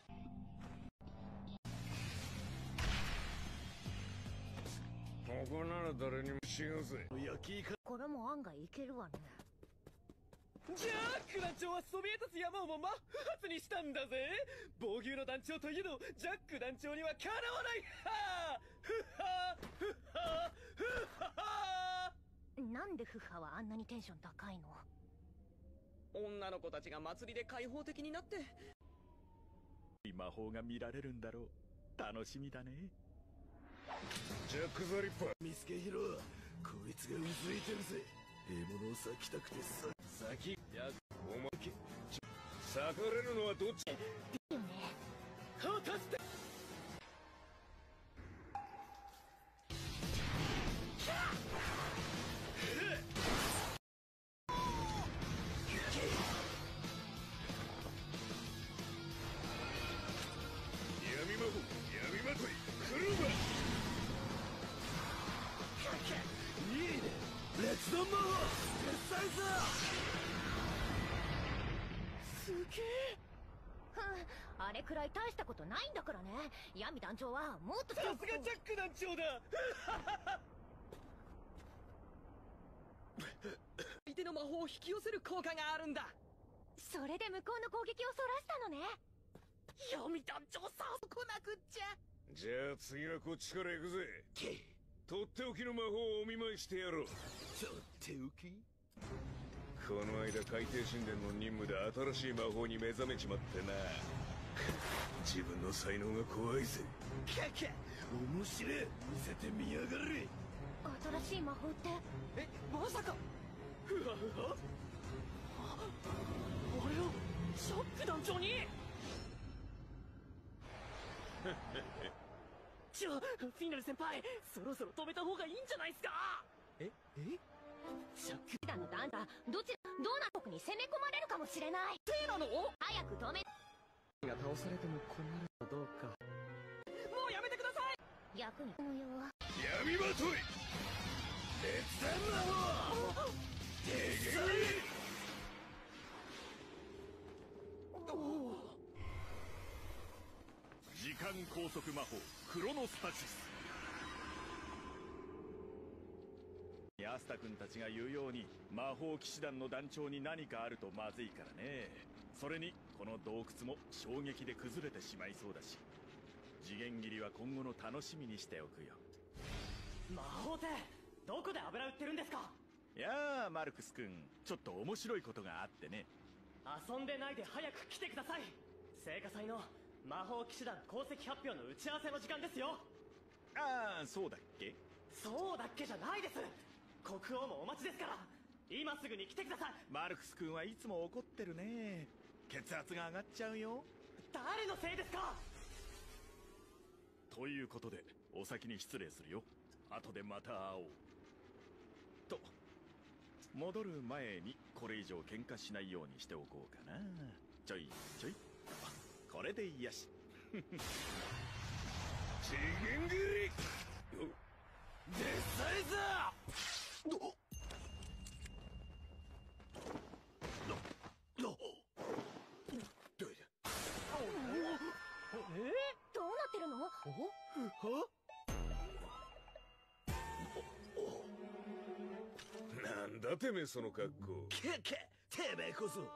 ここなら誰にも違うぜ。焼きイカ。 これも案外いけるわね。 ジャック団長はそびえ立つ山をも真っ二つにしたんだぜ。防御の団長といえどジャック団長にはかなわない。はあふっはふっはふっは。 なんでフッハはあんなにテンション高いの。 女の子たちが祭りで開放的になって魔法が見られるんだろう。楽しみだね。 ジャック・ザ・リッパー見つけひろ。こいつがうずいてるぜ。獲物を割きたくてさ。先やおまけ裂かれるのはどっち。 いいよね。 果たして闇魔法闇まといクルーバー。いいね。列弾魔法絶対さ。 すげえ。あれくらい大したことないんだからね。ヤミ団長はもっと。 さすがジャック団長だ。 相手の魔法を引き寄せる効果があるんだ。 それで向こうの攻撃をそらしたのね。 ヤミ団長さ来なくっちゃ。 じゃあ次はこっちから行くぜ。とっておきの魔法をお見舞いしてやろう。とっておき。この間海底神殿の任務で新しい魔法に目覚めちまってな。自分の才能が怖いぜ。面白い。見せてみやがれ。 新しい魔法って。 まさかふわふわ。俺をジャック団長に。フィナル先輩、そろそろ止めた方がいいんじゃないっすか。 ジャック団のダンサーどうな国に攻め込まれるかもしれない。 そうなの。 早く止め。 が倒されても困るかどうか。もうやめてください。 逆にのよ。 闇まとい列弾魔法。でげえ。 間拘束魔法クロノスタシス。アスタ君たちが言うように魔法騎士団の団長に何かあるとまずいからね。それにこの洞窟も衝撃で崩れてしまいそうだし、次元切りは今後の楽しみにしておくよ。 魔法ってどこで油売ってるんですか？ いやーマルクス君、ちょっと面白いことがあってね。 遊んでないで早く来てください。聖火祭の魔法騎士団功績発表の打ち合わせの時間ですよ。 ああ、そうだっけ？ そうだっけじゃないです。国王もお待ちですから、今すぐに来てください。 マルクス君はいつも怒ってるね。血圧が上がっちゃうよ。 誰のせいですか？ ということでお先に失礼するよ。後でまた会おう。と戻る前にこれ以上喧嘩しないようにしておこうかな。ちょいちょい、これでよし。次元切りでさえざどうなってるの？ なんだてめえその格好。 てめえこそ。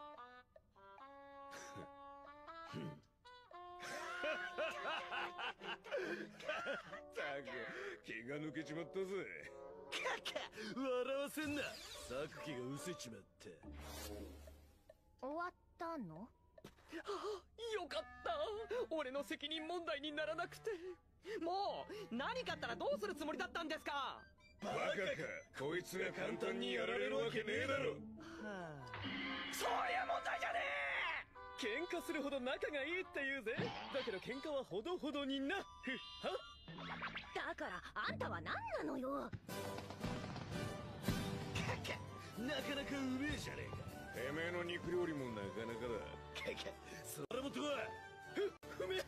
ったく気が抜けちまったぜ。 笑わせんな。さく気が失せちまった。 終わったの？ よかった。俺の責任問題にならなくて。もう何かあったらどうするつもりだったんですか？ バカか、こいつが簡単にやられるわけねえだろ。 そういう問題じゃねえ。喧嘩するほど仲がいいって言うぜ。だけど喧嘩はほどほどにな。ふっは。 だからあんたは何なのよ。 なかなかうめえじゃねえか。 てめえの肉料理もなかなかだ。 それもとはうめはい。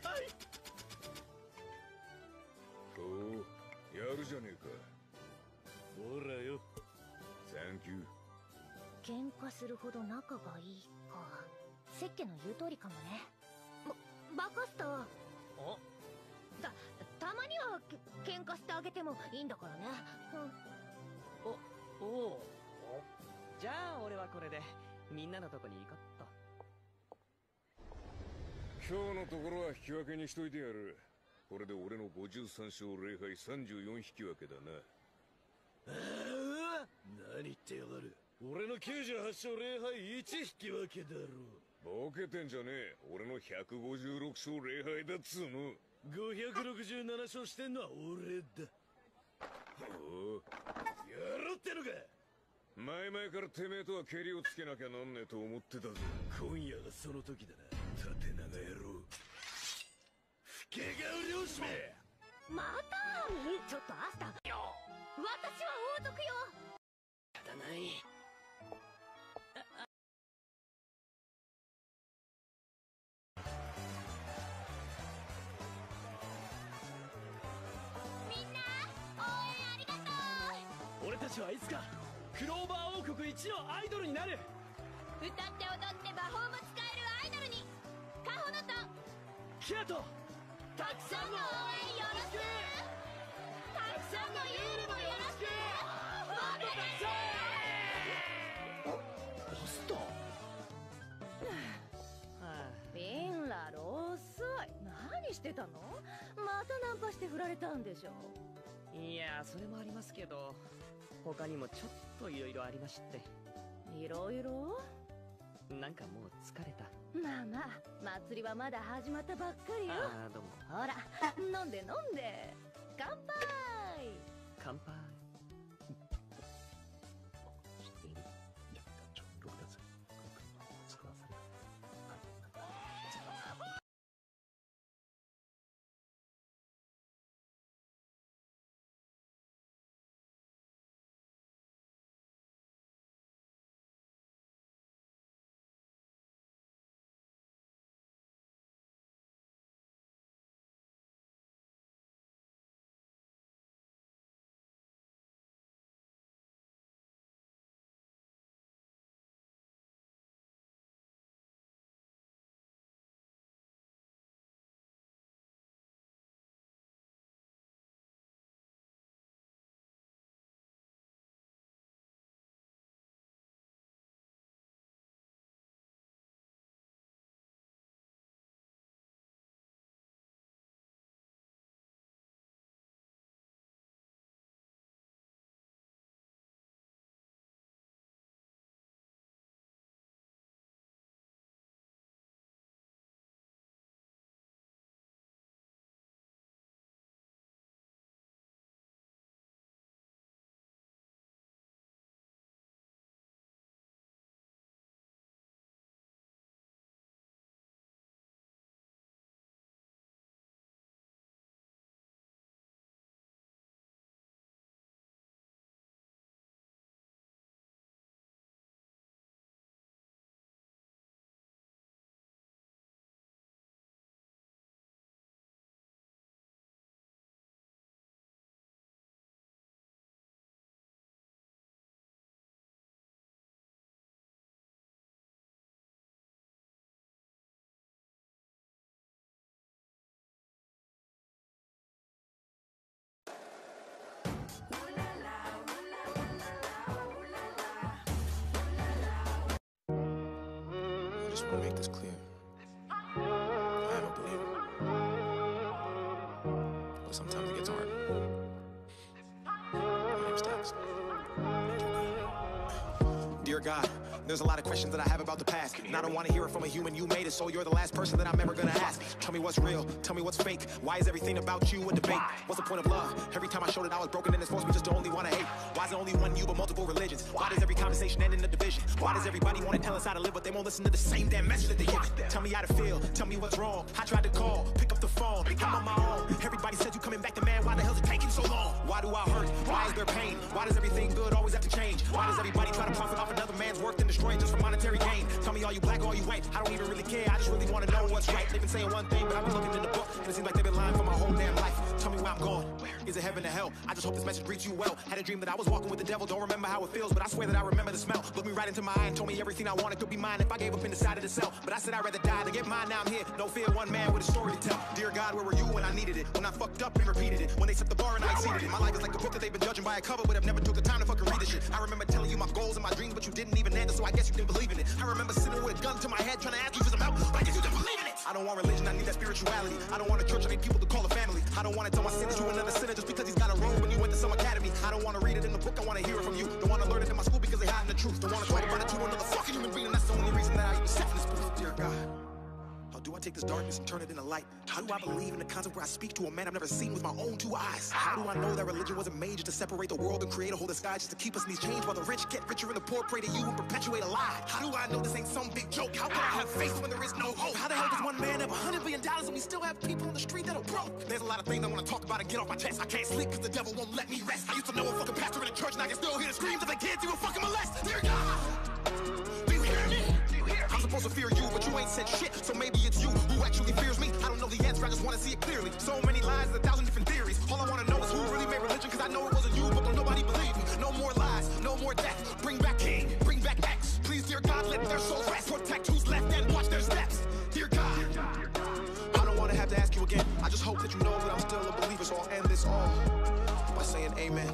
おう、やるじゃねえか。 ほらよ。 サンキュー。 喧嘩するほど仲がいいか。セッケの言う通りかもね。バカスター。たまには喧嘩してあげてもいいんだからね。 おお。じゃあ俺はこれでみんなのとこに行こっと。 今日のところは引き分けにしといてやる。これで俺の53勝0敗34引き分けだな。 何言ってやがる。俺の98勝0敗1引き分けだろ。 ボケてんじゃねえ。俺の156勝0敗だっつうの。 567勝してんのは俺だ。 おう、 やろってのか。 前々からてめえとはケリをつけなきゃなんねえと思ってたぜ。 今夜がその時だな、縦長野郎。老け顔漁師め。 またちょっとアスタ、私は王族よ。 やだない。 みんな応援ありがとう。 俺たちはいつかクローバー王国一のアイドルになる。 歌って踊って魔法も使えるアイドルに。カホノとキラト、 たくさんの応援よろしく。たくさんのユールもよろしく。僕たちポスト。 ビンラル遅い。何してたの？またナンパして振られたんでしょ。 いや、それもありますけど、他にもちょっといろいろありまして。 いろいろ？ なんかもう疲れた。 まあまあ、祭りはまだ始まったばっかりよ。 ああ、どうも。 ほら、飲んで飲んで。乾杯。 乾杯。 just want to make this clear. I am a believer. But sometimes it gets hard. My name's Dax. Dear God, there's a lot of questions that I have about the past, and I don't want to hear it from a human. You made it, so you're the last person that I'm ever gonna ask. Tell me what's real, tell me what's fake. Why is everything about you a debate? What's the point of love? Every time I showed it I was broken and it's forced me just to only want to hate. Why is it only one you but multiple religions? Why does every conversation end in a division? Why does everybody want to tell us how to live but they won't listen to the same damn message that they give? Tell me how to feel, tell me what's wrong. I tried to call, pick up the phone, I'm on my own. Everybody said you coming back to man, why the hell's it taking so long? Why do I hurt? Why is there pain? Why does everything good always have to change? Why does everybody try to profit off another man's work and destroy it just for monetary gain? Tell me, are you black or are you white? I don't even really care, I just really want to know what's right. They've been saying one thing, but I've been looking in the book, and it seems like they've been lying for my whole damn life. Tell me where I'm going. Is it heaven or hell? I just hope this message greets you well. Had a dream that I was walking with the devil, don't remember how it feels, but I swear that I remember the smell. Looked me right into my eye and told me everything I wanted could be mine if I gave up in the side of the cell. But I said I'd rather die than get mine, now I'm here. No fear, one man with a story to tell. Dear God, where were you when I needed it? When I fucked up and repeated it? When they set the bar and I exceeded it? My life is like a book that they've been judging by a cover, but I've never took the time to fucking read this shit. I remember telling you my goals and my dreams, but you didn't even answer, so I guess you didn't believe in it. I remember sitting with a gun to my head trying to ask you for some help, but I guess you didn't believe in it. I don't want religion, I need that spirituality. I don't want a church, I need people to call a family. I don't want to tell my sins to another sinner just because he's got a robe when you went to some academy. I don't want to read it in the book, I want to hear it from you. Don't want to learn it in my school because they hiding the truth. Don't want to talk about it to another fucking human being, and that's the only reason that I even sat in this booth. Dear God, how do I take this darkness and turn it into light? How do I believe in the concept where I speak to a man I've never seen with my own two eyes? How do I know that religion wasn't made just to separate the world and create a whole sky just to keep us in these chains while the rich get richer and the poor pray to you and perpetuate a lie? How do I know this ain't some big joke? How can I have faith when there is no hope? How the hell does one man have $100 billion and we still have people on the street that are broke? There's a lot of things I want to talk about and get off my chest. I can't sleep because the devil won't let me rest. I used to know a fucking pastor in a church and I can still hear the screams of the kids you were fucking molest. Dear God, do you hear me? I'm supposed to fear you, but you ain't said shit, so maybe it's you who actually fears me. I don't know the answer, I just want to see it clearly. So many lies, 1,000 different theories. All I want to know is who really made religion, because I know it wasn't you, but don't nobody believe me. No more lies, no more death. Bring back King, bring back X. Please, dear God, let their souls rest. Protect who's left and watch their steps. Dear God, I don't want to have to ask you again. I just hope that you know that I'm still a believer, so I'll end this all by saying amen.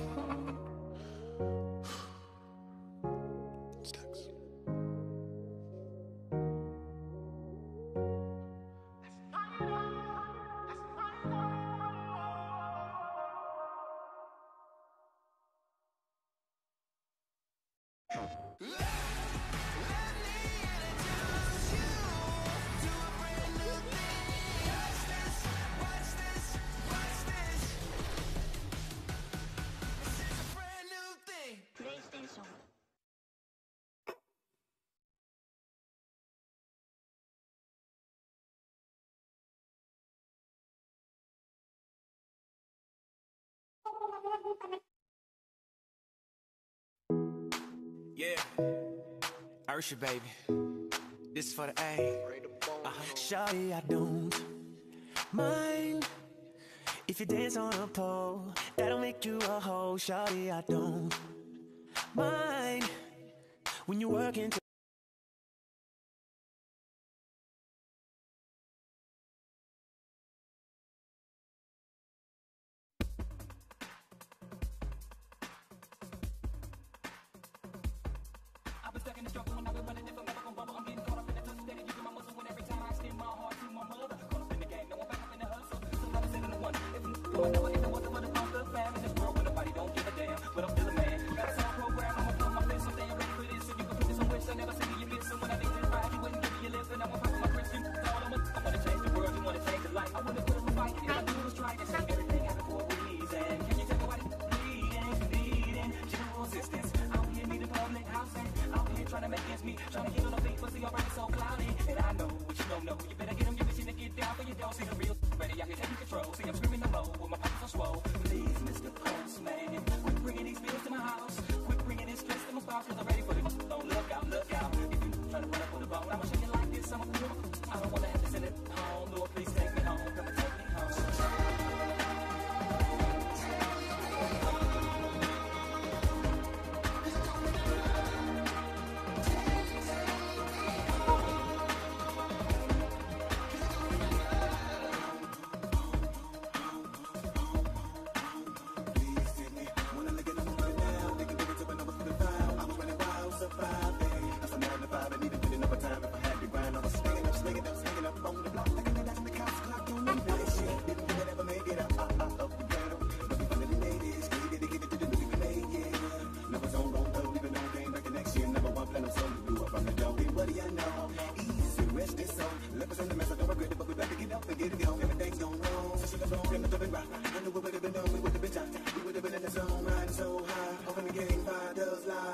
Yeah, Ursha, baby. This is for the A. Shawty, I don't mind if you dance on a pole. That'll make you a hoe. Shawty, I don't mind when you work into.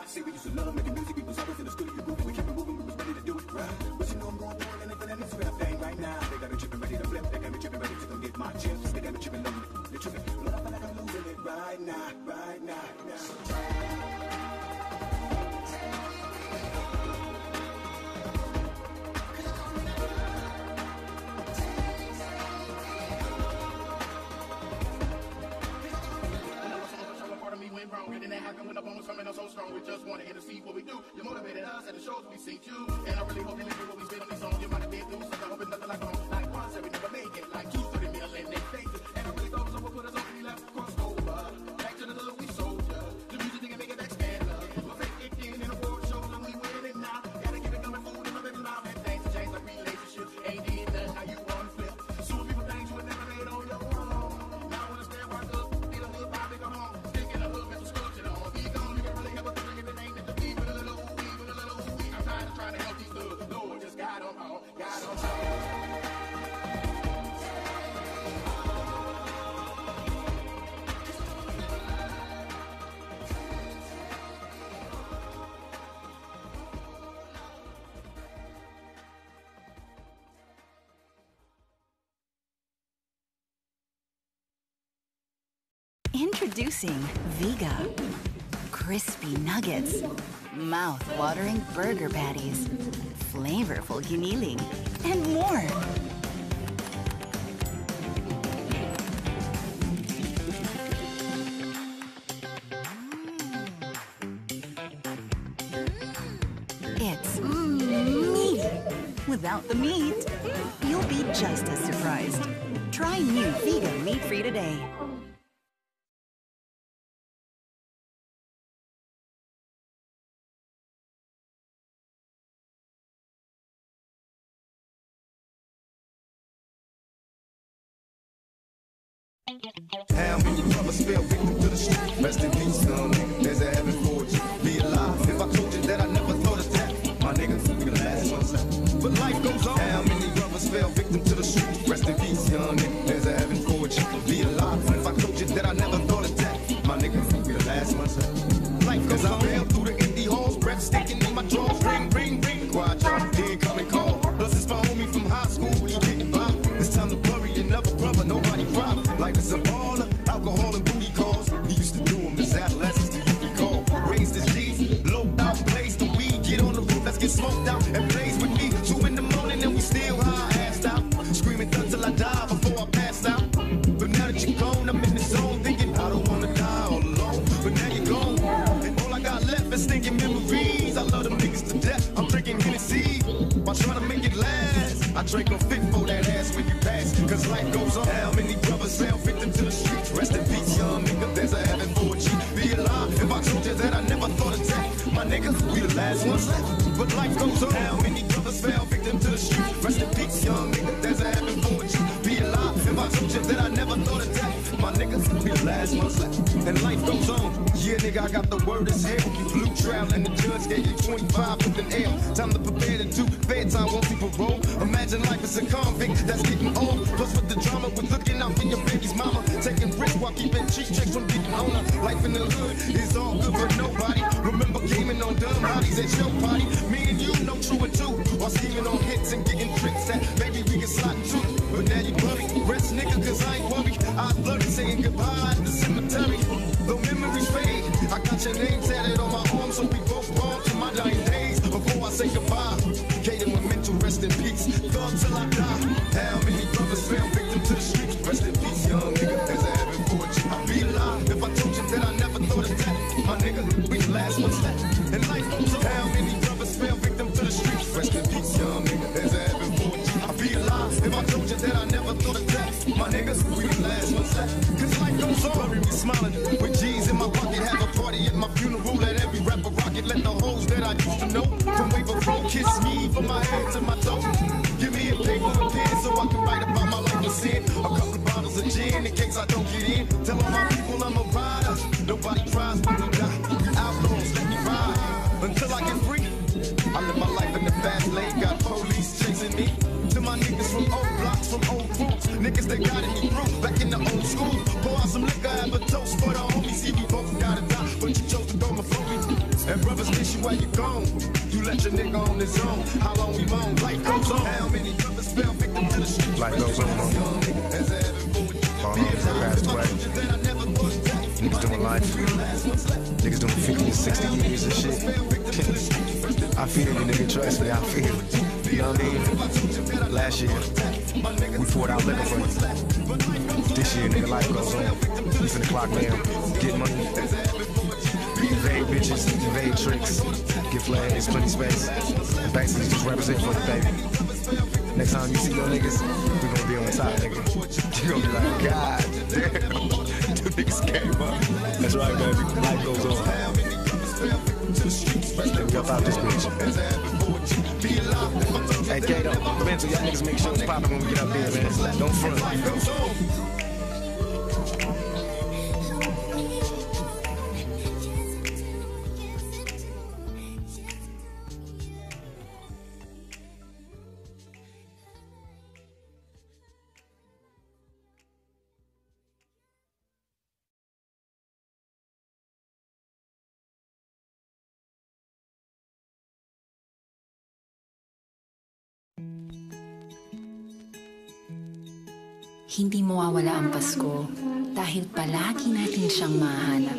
See, we used to love making music. We was always in the studio moving. We kept it moving. We was ready to do it right. But you know I'm going through anything and it's rap thing right now. They got me tripping, ready to flip. They got me tripping, ready to come get my chips. They got me tripping, they tripping. But I feel like I'm losing it right now, right now, wrong, and then that happened when the bonus coming up so strong. We just wanted to see what we do. You motivated us at the shows we see you. And I really hope you live what we spit on these songs. You might have been through something, hoping nothing like home. Like one, we never make it. Like 230 million in their faces. And I really thought someone put us on, we left crossed over. Back to the hood, we soldier. The music didn't make it expand. We'll fake it in the award shows, and we winning now. Gotta keep it coming, food in the middle now. And things change like relationships. Ain't did nothing, now you on flip. Soon people think you would never made on your own. Now I understand why good, be the hood, Bobby, come home. Trying to help these thugs, Lord, just got them all, got them all. Introducing Vega. Crispy nuggets, mouth-watering burger patties, flavorful giniling, and more. It's meaty. Without the meat, you'll be just as surprised. Try new Vega meat-free today. How many brothers fell victim to the street? Rest in peace, son. There's a heaven for you. Be alive. If I told you that I never thought of that, my niggas, we the last ones left. But life goes on. How many brothers fell victim to the street? Rest in peace, young nigga. There's a heaven for you. Be alive. If I told you that I never thought of that, my niggas, we the last ones left. Life goes on. As I bailed through the indie halls, breath sticking in my drawers. Ring, ring, ring. Quiet, y'all. He ain't coming call. Plus it's my homie from high school. He getting by. It's time to bury another brother. Nobody problem. Life is a baller. Alcohol and booty calls. He used to do them as adolescents. Do you recall? Raised his G's. Low out, blaze the weed. Get on the roof. Let's get smoked out and blaze with me. 2 in the morning and we still high, assed out. Screaming until I die before I pass out. But now that you're gone, I'm in the zone thinking I don't wanna die all alone. But now you're gone, and all I got left is thinking memories. I love them niggas to death. I'm drinking Hennessy while trying to make it last. I drank a fit for that ass when you pass, cause life goes on. How many brothers fell victim to the streets? Rest in peace, young nigga. There's a heaven for a cheat. Be alive. If I told you that I never thought of that, my nigga, we the last ones left. But life goes on. How many brothers fell victim to the streets? Rest in peace, young nigga. There's a heaven for a cheat. Be alive. If I told you that I never thought of that, my nigga, we the last ones left. And life goes on. Yeah, nigga, I got the word as hell. Blue trial and the judge gave you 25 with an L. Time to prepare to do bedtime, won't see parole. Imagine life as a convict that's getting old. Plus with the drama, with looking out for your baby's mama. Taking risks while keeping cheap checks from getting on her. Life in the hood is all good for nobody. Remember gaming on dumb hotties at your party. Me and you know true and two. While scheming on hits and getting tricks that maybe we can slide too. But now you worry. Rest nigga, cause I ain't worried. I flirted saying goodbye at the cemetery. Though memories fade, I got your name tatted on my arm, so we both born to my dying days. Before I say goodbye, Kaden with mental rest in peace. Thug till I die. How many brothers fell victim to the streets? Rest in peace, young nigga. There's a heaven for you. I'd be alive if I told you that I never thought of that. My nigga, we the last ones left. And life goes on. How many brothers fell victim to the streets? Rest in peace, young nigga. There's a heaven for you. I'd be alive if I told you that I never thought of that. My niggas, we the last ones left. Cause life goes on. Bury me smiling with G's in my pocket. Have a party at my funeral. Let every rapper rocket. Let the hoes that I used to know from way before kiss me from my head to my toe. Give me a paper and pen so I can write about my life of sin. A couple of bottles of gin in case I don't get in. Tell all my people I'm a rider. Nobody cries when we die. Outlaws, let me ride until I get free. I live my life in the fast lane. Got police chasing me. To my niggas from old blocks, from old groups. Niggas that got me through back in the old school. Pour out some liquor, have a toast for the homies. See, we both gotta die, but you chose to go before me. And Brothers miss you while you gone. You let your nigga on his own. How long we moan? Life goes on. How many brothers fell victim to the streets? Life goes on. Passed away. Niggas doing life. Niggas doing 50 to 60 years and shit. I feel you, nigga. Trust me, I feel it. You know what I mean? Last year, we poured out liquor for you. This year, nigga, life goes on. We finna clock down, get money, evade bitches, evade tricks, get flags, plenty space. Basically, just represent for the baby. Next time you see your niggas, we gonna be on top, nigga. You gonna be like, God damn, two niggas came up. That's right, baby. Life goes on. Then we up out this bitch. Hey, Gato, Benzo, y'all niggas make sure it's poppin' when we get up there, man. Don't front. Hindi mawawala ang Pasko dahil palagi natin siyang mahanap.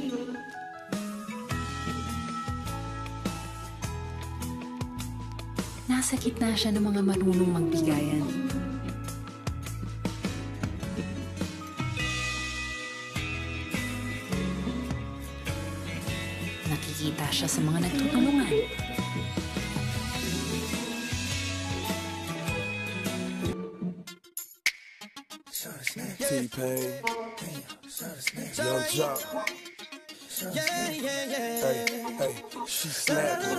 Nasa gitna siya ng mga marunong magbigayan. Nakikita siya sa mga nagtutulungan. T-Pain, Young Jock. Hey, she snapping.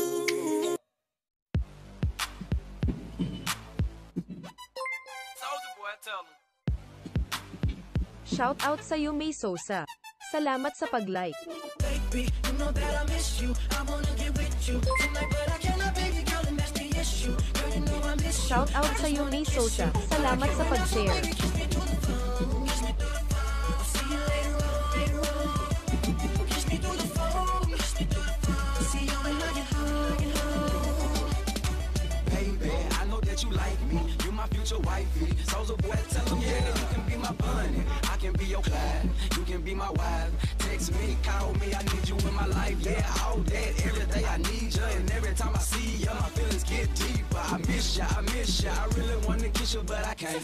Shout out sa'yo, May Sosa. Salamat sa pag-like. Baby, you know that I miss you. I wanna get with you tonight, but I cannot, baby girl, and that's the issue. Girl, you know I miss you. Shout out sa'yo, May Sosa. Salamat sa pag-share. Future wifey, Soulja Boy, tell him, yeah, you can be my bunny, I can be your Clyde, you can be my wife. Text me, call me, I need you in my life, yeah, all that, every day I need you, and every time I see you, my feelings get deeper. I miss ya, I really wanna kiss you, but I can't.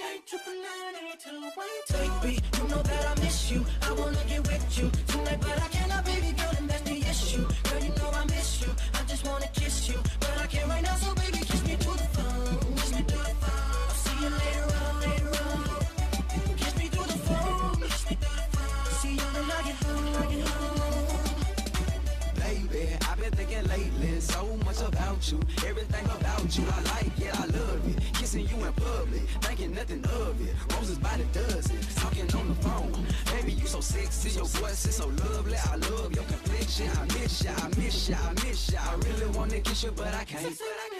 Baby, you know that I miss you. I wanna get with you tonight, but I cannot, baby girl, and that's the issue. Girl, you know I miss you. I just wanna kiss you, but I can't right now, so baby, kiss me through the phone. Kiss me through the phone. I'll see you later on, later on. Kiss me through the phone. Kiss me through the phone. See you when I get home. Baby, I've been thinking lately so much about you, everything about you. I like it, I love it. Kissing you in public, thinking nothing of it. Roses by the dozen, talking on the phone. Baby, you so sexy, your voice is so lovely. I love your complexion. I miss ya, I miss ya, I miss ya. I really wanna kiss you, but I can't.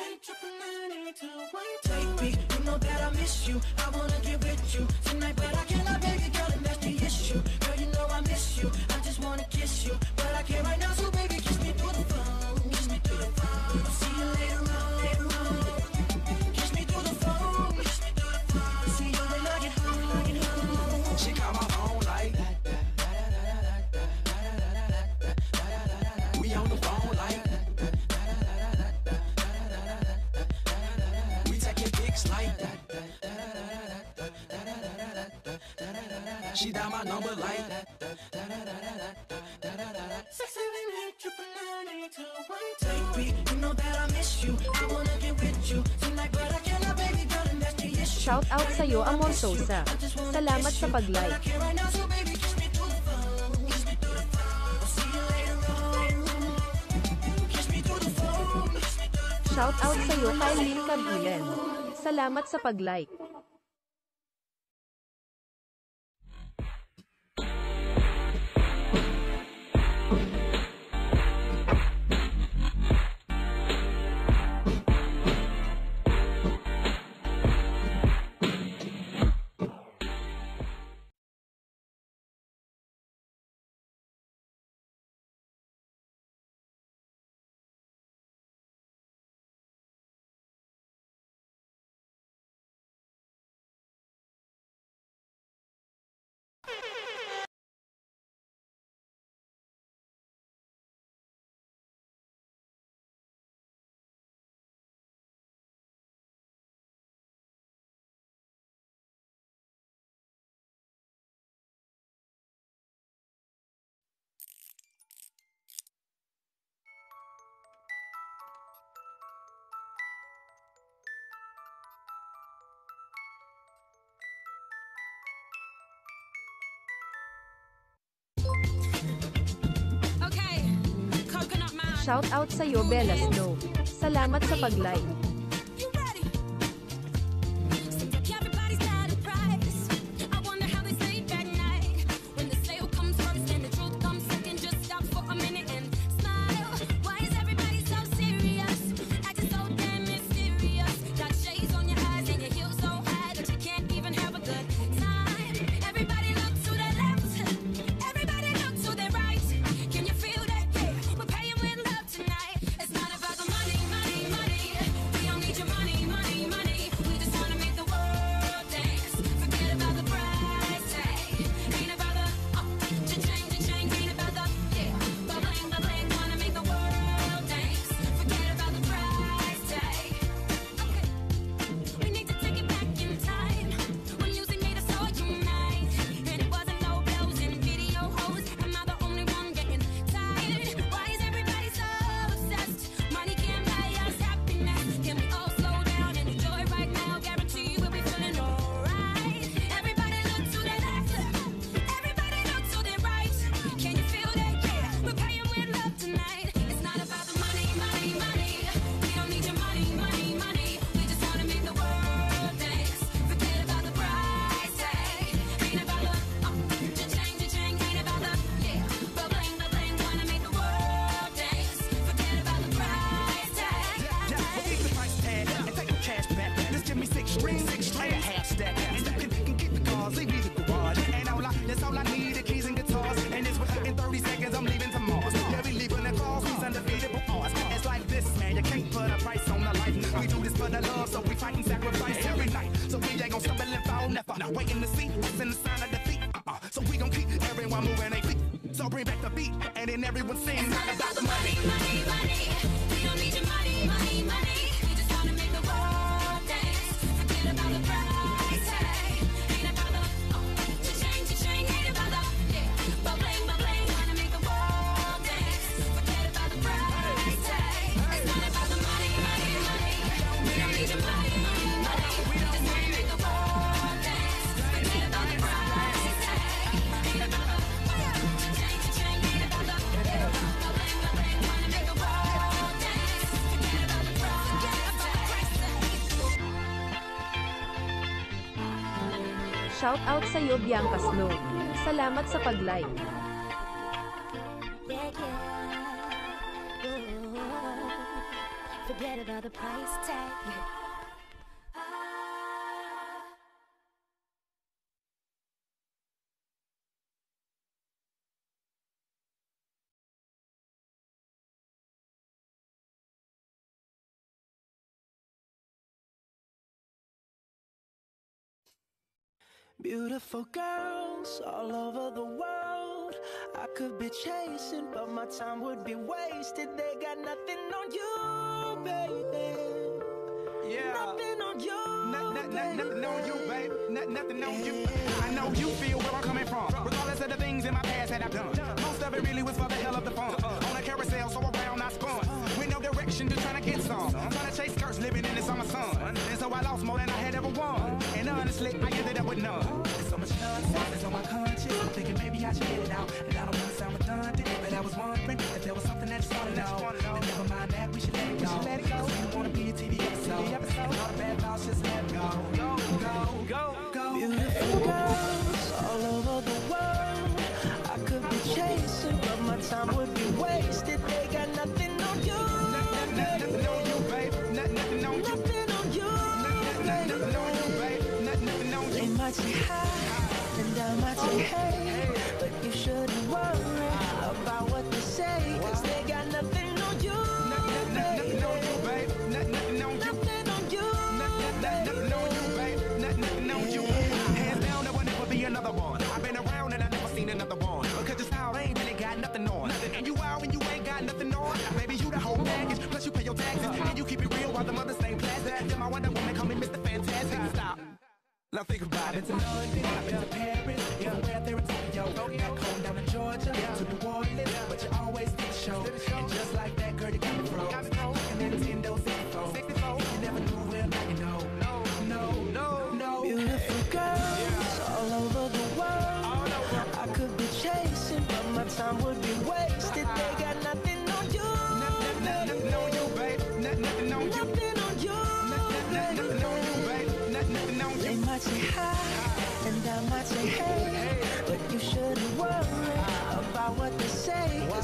Baby, you know that I miss you. I wanna get with you tonight, but I cannot, baby girl, and that's the issue. Girl, you know I miss you. I just wanna kiss you, but I can't right now, so baby, kiss me through the phone. Kiss me through the phone. I'll see you later on, later on. Kiss me through the phone. Kiss me through the phone. See you when I get home. She called my phone like we on the phone like we taking pics like she dial my number like 678-999-821. Baby, you know that I miss you. I wanna get with you tonight, but I cannot, baby girl, and that's the issue. Shout out sa'yo, Amor Sosa. Salamat sa pag-like. Shout out sa'yo, Kylene Cabilen. Salamat sa pag-like. Shout out sa'yo, Bella Snow. Salamat sa pag-like. Waiting to see us in the sign of defeat. So we gon' keep everyone moving their feet. So bring back the beat, and then everyone sing. It's not about the money, money, money. We don't need your money, money, money. We just wanna make the world dance. Forget about the price tag. Ain't about the cha-ching, ain't about the but bling, wanna make the world dance. Forget about the price tag. It's not about the money, money, money. We don't need your money, money, money. We just wanna make the world dance. Forget about the price tag. Ain't about the cha-ching, ain't about the but bling, wanna make the world dance. Forget about the price tag. Shout out sa'yo, Bianca Snow. Salamat sa pag-like. Yeah, yeah. Ooh, forget about the price tag. Beautiful girls all over the world. I could be chasing, but my time would be wasted. They got nothing on you, baby. Yeah. Nothing on you, Nothing on you, baby. Nothing on you. I know you feel where I'm coming from. Regardless of the things in my past that I've done. Most of it really was for the hell of the fun. On a carousel, so around I spun. With no direction, just trying to get some. Trying to chase skirts, living in the summer sun. And so I lost more than I had ever won. And honestly, I ended up with none. There's so much nonsense on my conscience. I'm thinking maybe I should get it out. And I don't want to sound redundant, but I was wondering if there was something that you wanted to know. Then never mind that, we should let it go. Cause we don't want to be a TV episode. And all the bad thoughts, just let it go. Go, go, go, go. Beautiful girls all over the world. I could be chasing, but my time would be wasted. They got nothing on you. Nothing on you, babe. Nothing on you. Nothing on you. Nothing on you, babe. Nothing on you. They might say hi, and I might say hey, but you shouldn't worry about what they say, cause they got nothing on you. Nothing on you, babe. Nothing on you. Nothing on you. Nothing on you, babe. Nothing on you. Hands down, there will never be another one. I've been around and I've never seen another one. Because your style ain't really got nothing on. And you out and you ain't got nothing on. Baby, you the whole package. Plus you pay your taxes. And you keep it real while the mothers stay plastic. Then my Wonder Woman call me Mr. Fantastic. Stop. Now think about it. I've been to London, I've been to Paris, everywhere there in Tokyo. Back home down in Georgia, to New Orleans, but you always did show. And just like that, girl, you got me froze. And then Nintendo 64. If you never knew, well, now you know. No. Beautiful girls all over the world. I could be chasing, but my time would be wasted. They got nothing on you.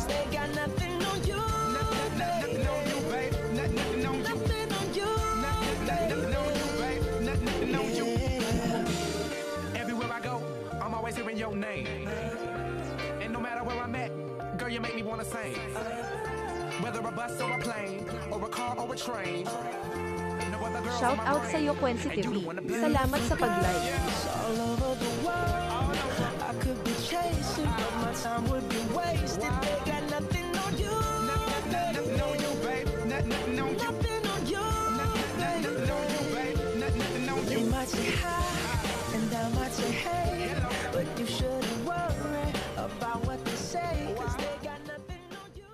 'cause they got nothing on you. Nothing on you, babe. Nothing on you. Nothing on you. Nothing on you, babe. Nothing on you. Everywhere I go, I'm always hearing your name. And no matter where I'm at, girl, you make me wanna sing. Whether a bus or a plane, or a car or a train. Shout out sa'yo, Quincy TV. Salamat sa pag-live. All over the world, I could be chasing, but my time would be wasted. They got nothing on you. Nothing on you, babe. Nothing on you. Nothing on you. Nothing on you, babe. Nothing on you. They might say hi, and I might say hey, but you shouldn't worry about what they say, 'cause they got nothing on you.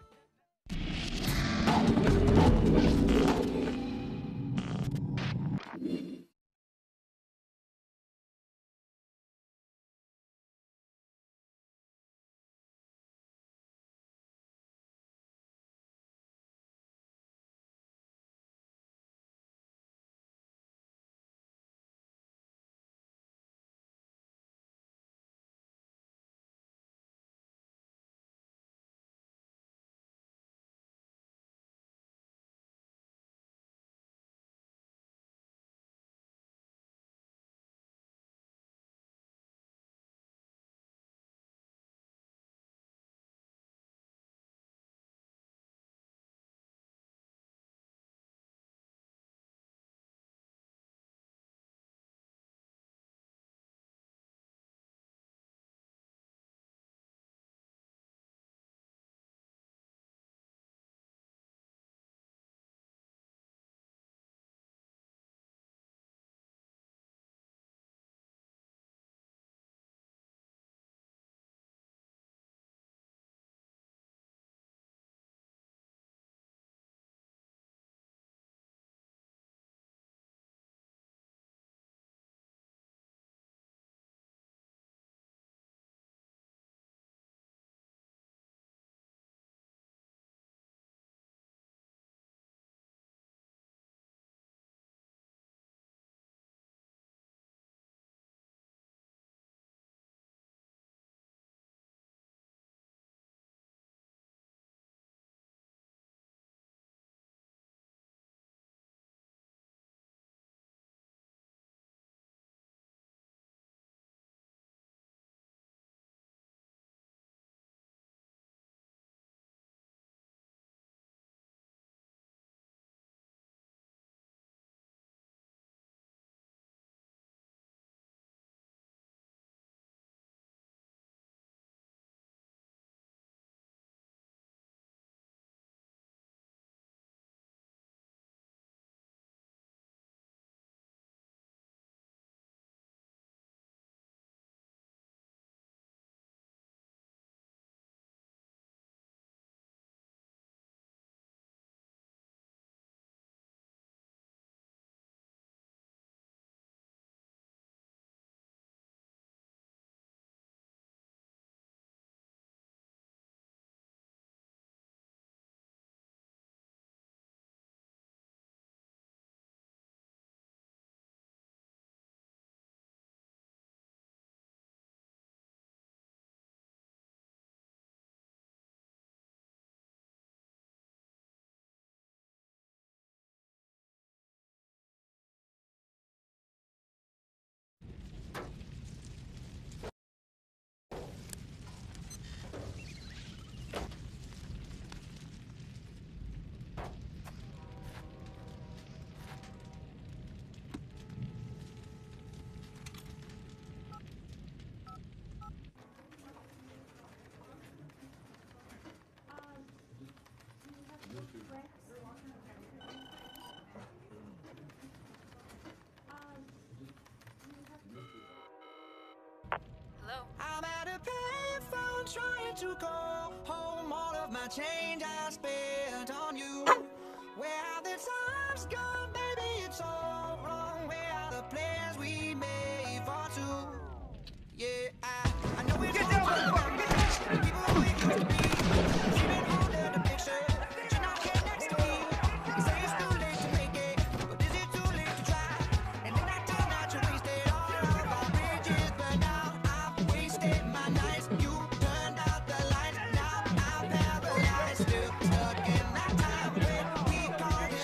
I'm at a payphone trying to call home. All of my change I spent on you. Where have the times gone, baby? It's all wrong. Where are the plans we made for two? Yeah, I know it's all wrong. People wait for me. Even holding the picture, but you're not here next to me. You say it's too late to make it, but is it too late to try? And then I turn out you wasted all of our bridges, but now I've wasted my nights. You turned out the lights, now I've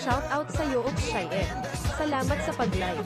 Shout out sa'yo, Ukshay F. Salamat sa pag-live.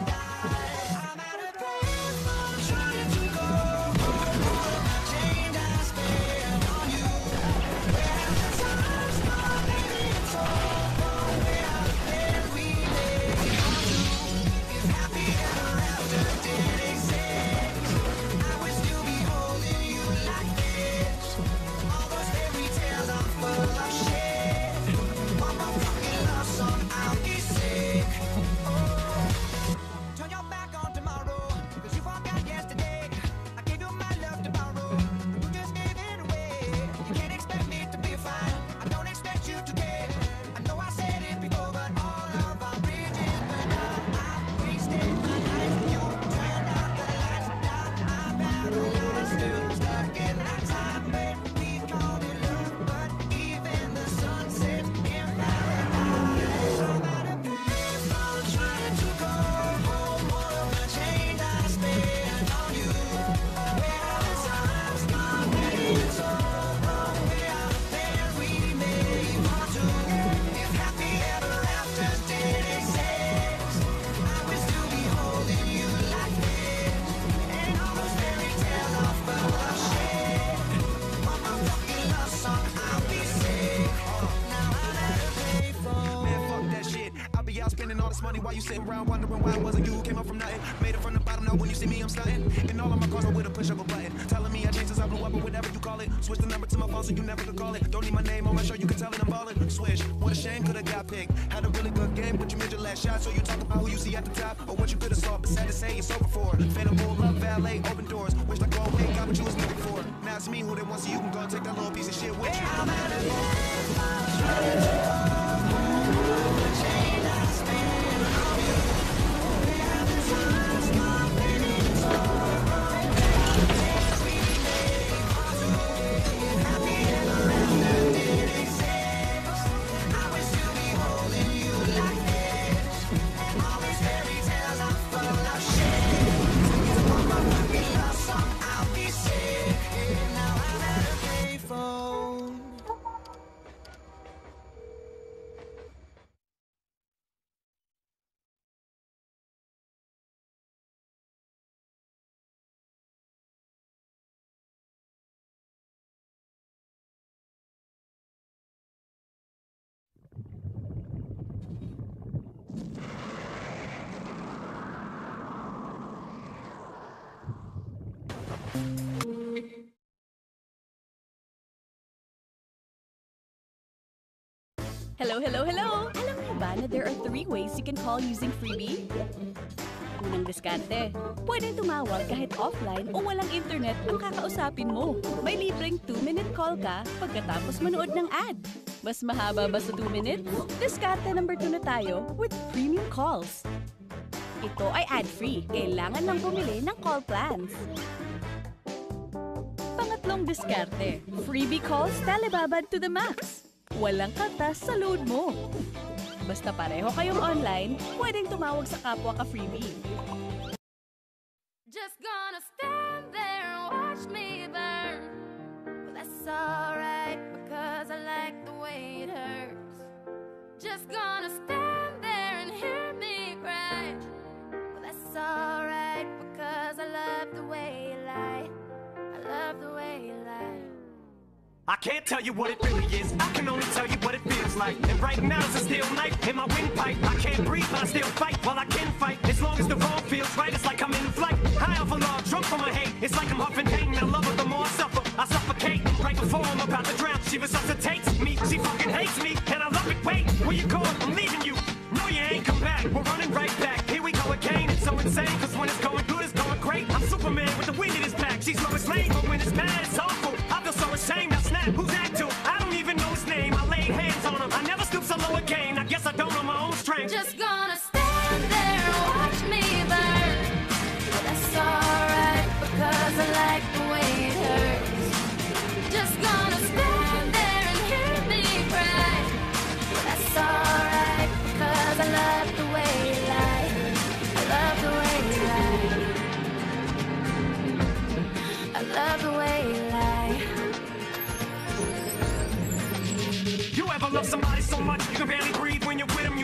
Money while you sitting around wondering why it wasn't you who came up from nothing. Made it from the bottom, now when you see me I'm stunting. And all of my cars are with a push of a button. Telling me I changed since I blew up or whatever you call it. Switch the number to my phone so you never could call it. Don't need my name on my shirt, you can tell it I'm ballin'. Swish, what a shame, could've got picked. Had a really good game, but you made your last shot. So you talk about who you see at the top or what you could've saw. But sad to say, it's over for. Fatal bull, love, valet, open doors. Wish like go away, got what you was looking for. Now it's me who they want, so you can go and take that little piece of shit with you. I'm at a Hello, hello, hello! Alam mo ba na there are 3 ways you can call using Freebie? Unang diskarte, pwedeng tumawag kahit offline o walang internet ang kakausapin mo. May libreng 2-minute call ka pagkatapos manood ng ad. Mas mahaba ba sa 2 minutes? Diskarte number 2 na tayo with premium calls. Ito ay ad-free. Kailangan lang bumili ng call plans. Pangatlong diskarte, freebie calls telebabad to the max. Walang katas sa load mo. Basta pareho kayong online, pwedeng tumawag sa kapwa ka freebie. Just gonna stand there and watch me burn. But that's alright because I like the way it hurts. Just gonna stand there and hear me cry. But that's alright because I love the way you lie. I love the way you lie. I can't tell you what it really is. I can only tell you what it feels like. And right now it's a steel knife in my windpipe. I can't breathe, but I still fight. While I can fight, as long as the wrong feels right, it's like I'm in flight. High off a log, drunk from my hate. It's like I'm huffing pain. I love her, the more I suffer, I suffocate. Right before I'm about to drown, she resuscitates me. She fucking hates me, and I love it. Wait, where you going? I'm leaving you. No, you ain't come back. We're running right back. Here we go again. It's so insane, cause when it's going good, it's going great. I'm Superman with the wind in his back. She's Lois Lane, but when it's bad, it's awful. I feel so ashamed. I snap. Who's that to? I don't even know his name. I laid hands on him. I never stoop so low again. I guess I don't know my own strength. Just gonna stand there and watch me burn. But that's alright because I like the way it hurts. Just gonna stand there and hear me cry. But that's alright because I love the way you lie. I love the way you lie. I love the way you lie. You ever love somebody so much you can barely breathe when you're with them?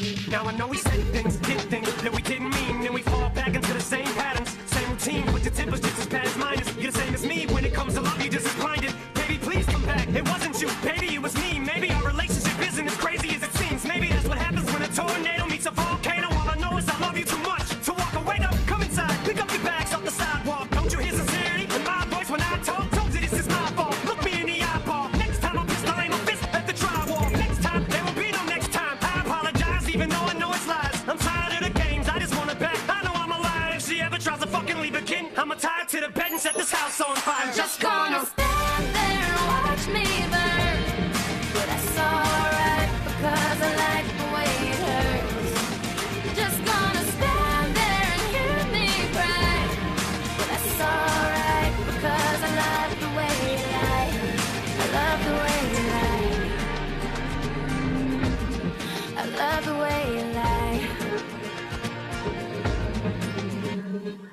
Now I know we said things, did things that we didn't mean, and we fall back into the same patterns, same routine, but your temper's just as bad as mine is. You're the same as me when it comes to love, you just as blinded. Baby, please come back. It wasn't you, baby, it was me. Maybe our relationship isn't as crazy as it seems. Maybe that's what happens when a tornado meets a volcano. All I know is I love you too much to walk away. Now come inside, pick up your bags off the sidewalk. Don't you hear sincerity in my voice when I talk? Told you this is my fault. Look me in the eyeball. Next time I'll pistol aim a fist at the drywall. Next time there will be no next time. I apologize even though I know it's lies. I'm tired of the games, I just wanna back. I know I'm a liar. If she ever tries to fucking leave again, I'ma tie her to the bed and set this house on fire. Just gonna stand there and watch me burn. But that's alright because I like the way it hurts. Just gonna stand there and hear me cry. But that's alright because I love the way you lie. I love the way you lie. I love the way you lie.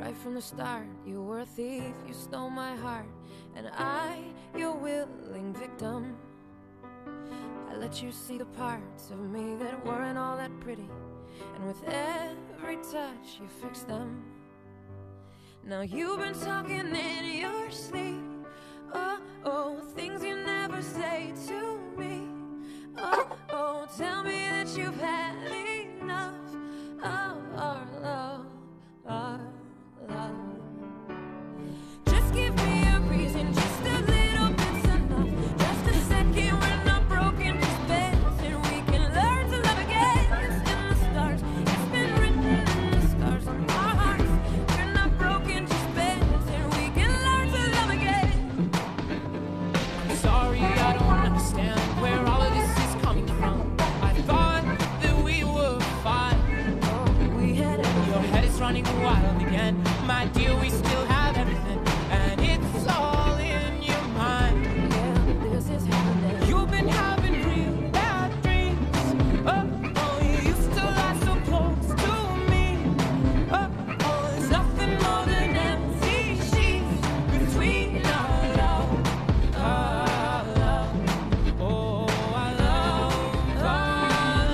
Right from the start, you were a thief, you stole my heart, and I, your willing victim. I let you see the parts of me that weren't all that pretty, and with every touch you fixed them. Now you've been talking in your sleep, oh, things you never say to me. Oh, tell me that you've had enough of our love, our love. Just give me a reason, just a little bit's enough. Just a second, we're not broken, just bends, and we can learn to love again. It's in the stars, it's been written in the stars on our hearts. We're not broken, just bends, and we can learn to love again. I'm sorry, I don't understand where all of this is coming from. I thought that we were fine. Your head is running wild again. My dear, we still have everything, and it's all in your mind. Yeah, this is happening. You've been having real bad dreams. Oh, you used to lie so close to me. Oh, there's nothing more than empty sheets between our love, our love. Oh, our love, our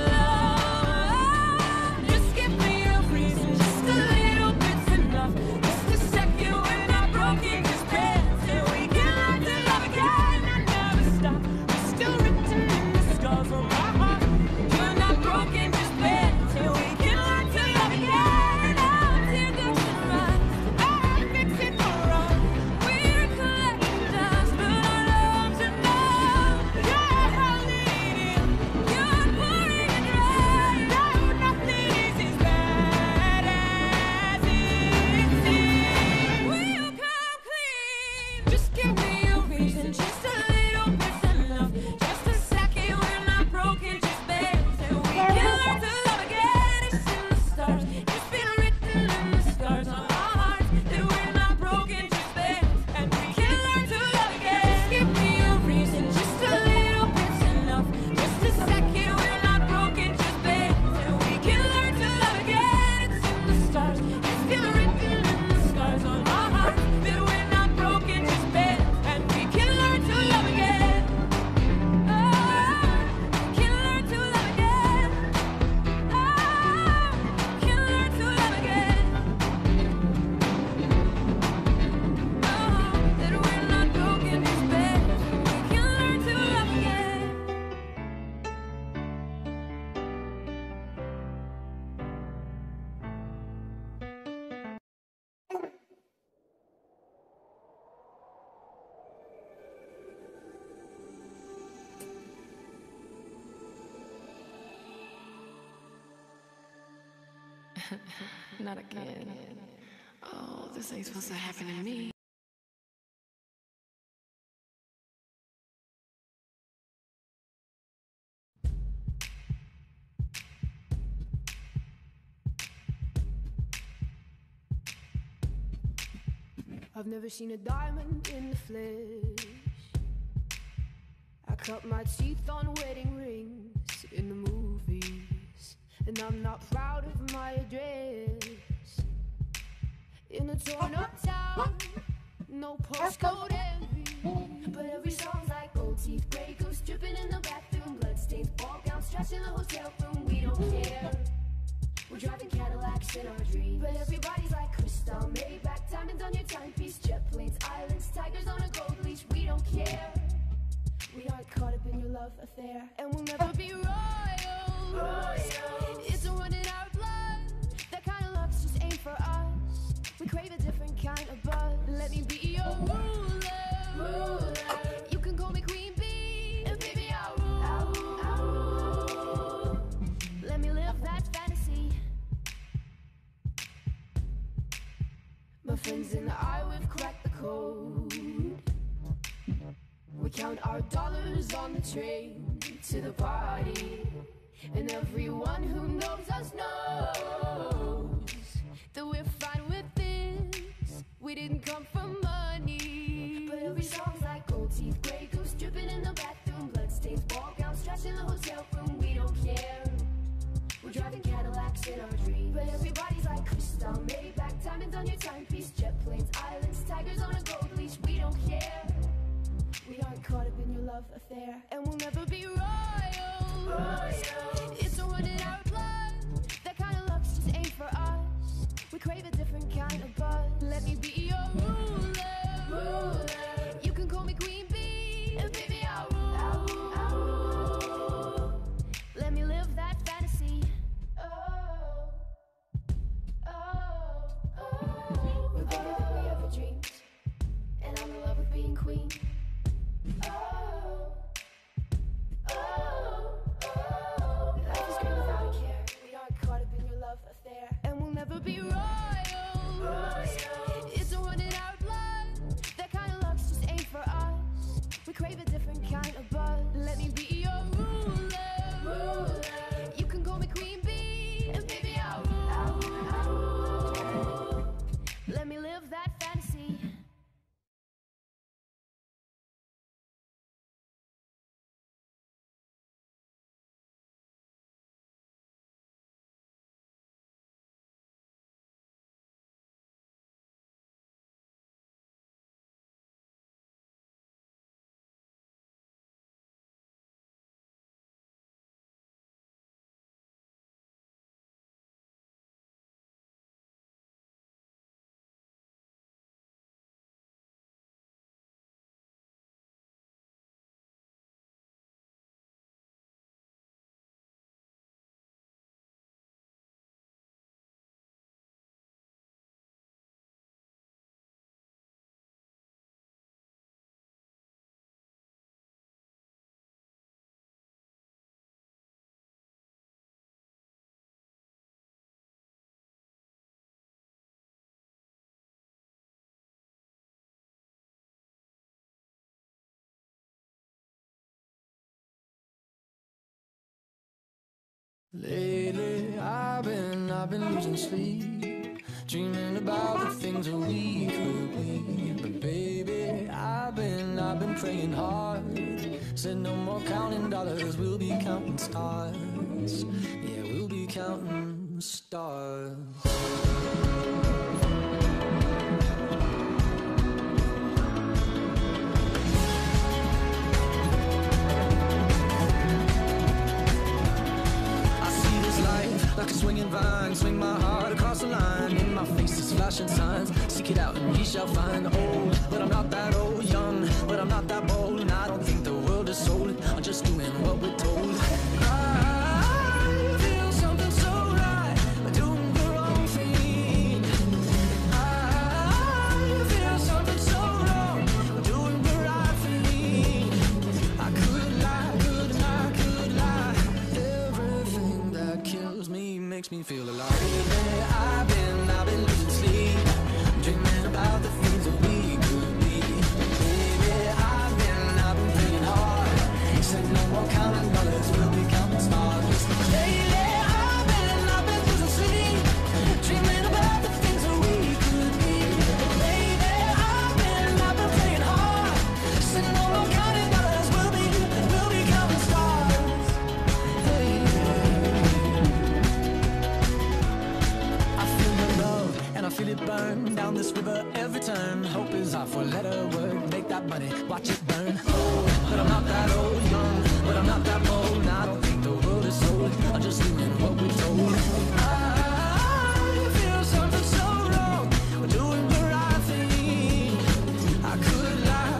love. Just give me a reason, just a little bit's enough. Just a second, we're not broken, just dance, and we can learn to love again and never stop. We're still written in the scars on my heart. You're not broken, just dance, and we can learn to love again. Now teardrops and rise, I fix it for us. We're collecting dust, but our love's enough. Yeah, I need you. You're pouring it dry. No, nothing is as bad as it seems. We'll come clean. Just give me a reason, just a little bit's enough. Just a second, we're not broken, just bends, and we can learn to love again. It's in the stars, it's been written in the stars on our hearts that we're not broken, just bends, and we can learn to love again. Just give me a reason, just a little bit's enough. Just a second, we're not broken, just bends, and we can learn to love again. It's in the stars, it's been written in the stars on our hearts that we're not broken, just bends, and we can learn to love again. Oh, we can learn to love again. Oh, we can learn to love again. Oh, that we're not broken, just bends, we can learn to love again. Not again. Oh, this ain't supposed to happen to me. I've never seen a diamond in the flesh. I cut my teeth on wedding rings in the movies, and I'm not proud of my address. In a torn up town, no postcode envy, but every song's like gold teeth, grey goose dripping in the bathroom, bloodstains, ball gowns, trash in the hotel room. We don't care. We're driving Cadillacs in our dreams, but everybody's like crystal, Maybach, diamonds on your timepiece, jet planes, islands, tigers on a gold leash. We don't care. We aren't caught up in your love affair, and we'll never be royals. It's a run in our blood. That kind of luck's just ain't for us. We crave a different kind of buzz. Let me be your ruler. You can call me Queen Bee, and baby I'll rule. Let me live that fantasy. My friends and I, we've cracked the code. We count our dollars on the train to the party, and everyone who knows us knows that we're fine with this. We didn't come for money, but every song's like gold teeth, grey goose dripping in the bathroom, bloodstains, ball gowns, trash in the hotel room. We don't care. We're driving Cadillac Cadillacs in our dreams. But everybody's like crystal, Maybach, diamonds on your timepiece, jet planes, islands, tigers on a gold leash. We don't care. We aren't caught up in your love affair, and we'll never be royals. It's a run in our blood. That kind of luck's just ain't for us. We crave a different kind of buzz. Let me be your ruler. You can call me Queen Bee, and baby I'll rule. Let me live that fantasy. We're better than we ever dreamed, and I'm in love with being queen. Life is great without a care. We aren't caught up in your love affair, and we'll never be royals. It's a run in our blood. That kind of luck's just ain't for us. We crave a different kind of buzz. Let me be your ruler. You can call me Queen Bee, and baby I'll rule. Let me live that fantasy. Lately, I've been losing sleep, dreaming about the things that we could be. But baby, I've been praying hard. Said no more counting dollars, we'll be counting stars. Yeah, we'll be counting stars. Like a swinging vine, swing my heart across the line. In my face is flashing signs. Seek it out and ye shall find. Old, but I'm not that old. Young, but I'm not that bold. And I don't think the world is sold. I'm just doing what we're told. I feel something so right, doing the wrong thing. I feel something so wrong, doing the right thing. I could lie, could lie. Everything that kills me makes me feel alive. I've been losing sleep, dreaming about the things that we could be. Baby, I've been praying hard. Said no more counting dollars, we'll be counting stars. Lately, I've been losing sleep, dreaming about the things that we could be. Baby, I've been praying hard. Said no more counting dollars, we'll be counting stars. Hey. And I feel it burn down this river every turn. Hope is our four-letter word. Make that money, watch it burn. Old, but I'm not that old. Young, but I'm not that bold. And I don't think the world is sold. I'm just doing what we're told. I feel something so wrong. We're doing the right thing. I could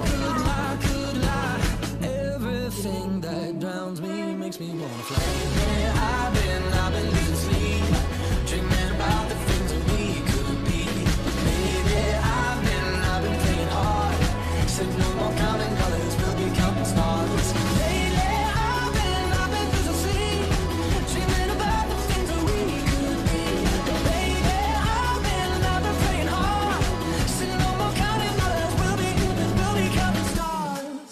lie. Everything that drowns me makes me wanna fly. I've been losing sleep, dreaming about the things that we could be. Baby, I've been praying hard. Said no more counting dollars, we'll be counting stars. Lately, I've been losing sleep, dreaming about the things that we could be. Baby, I've been praying hard. Said no more counting dollars, we'll be counting stars.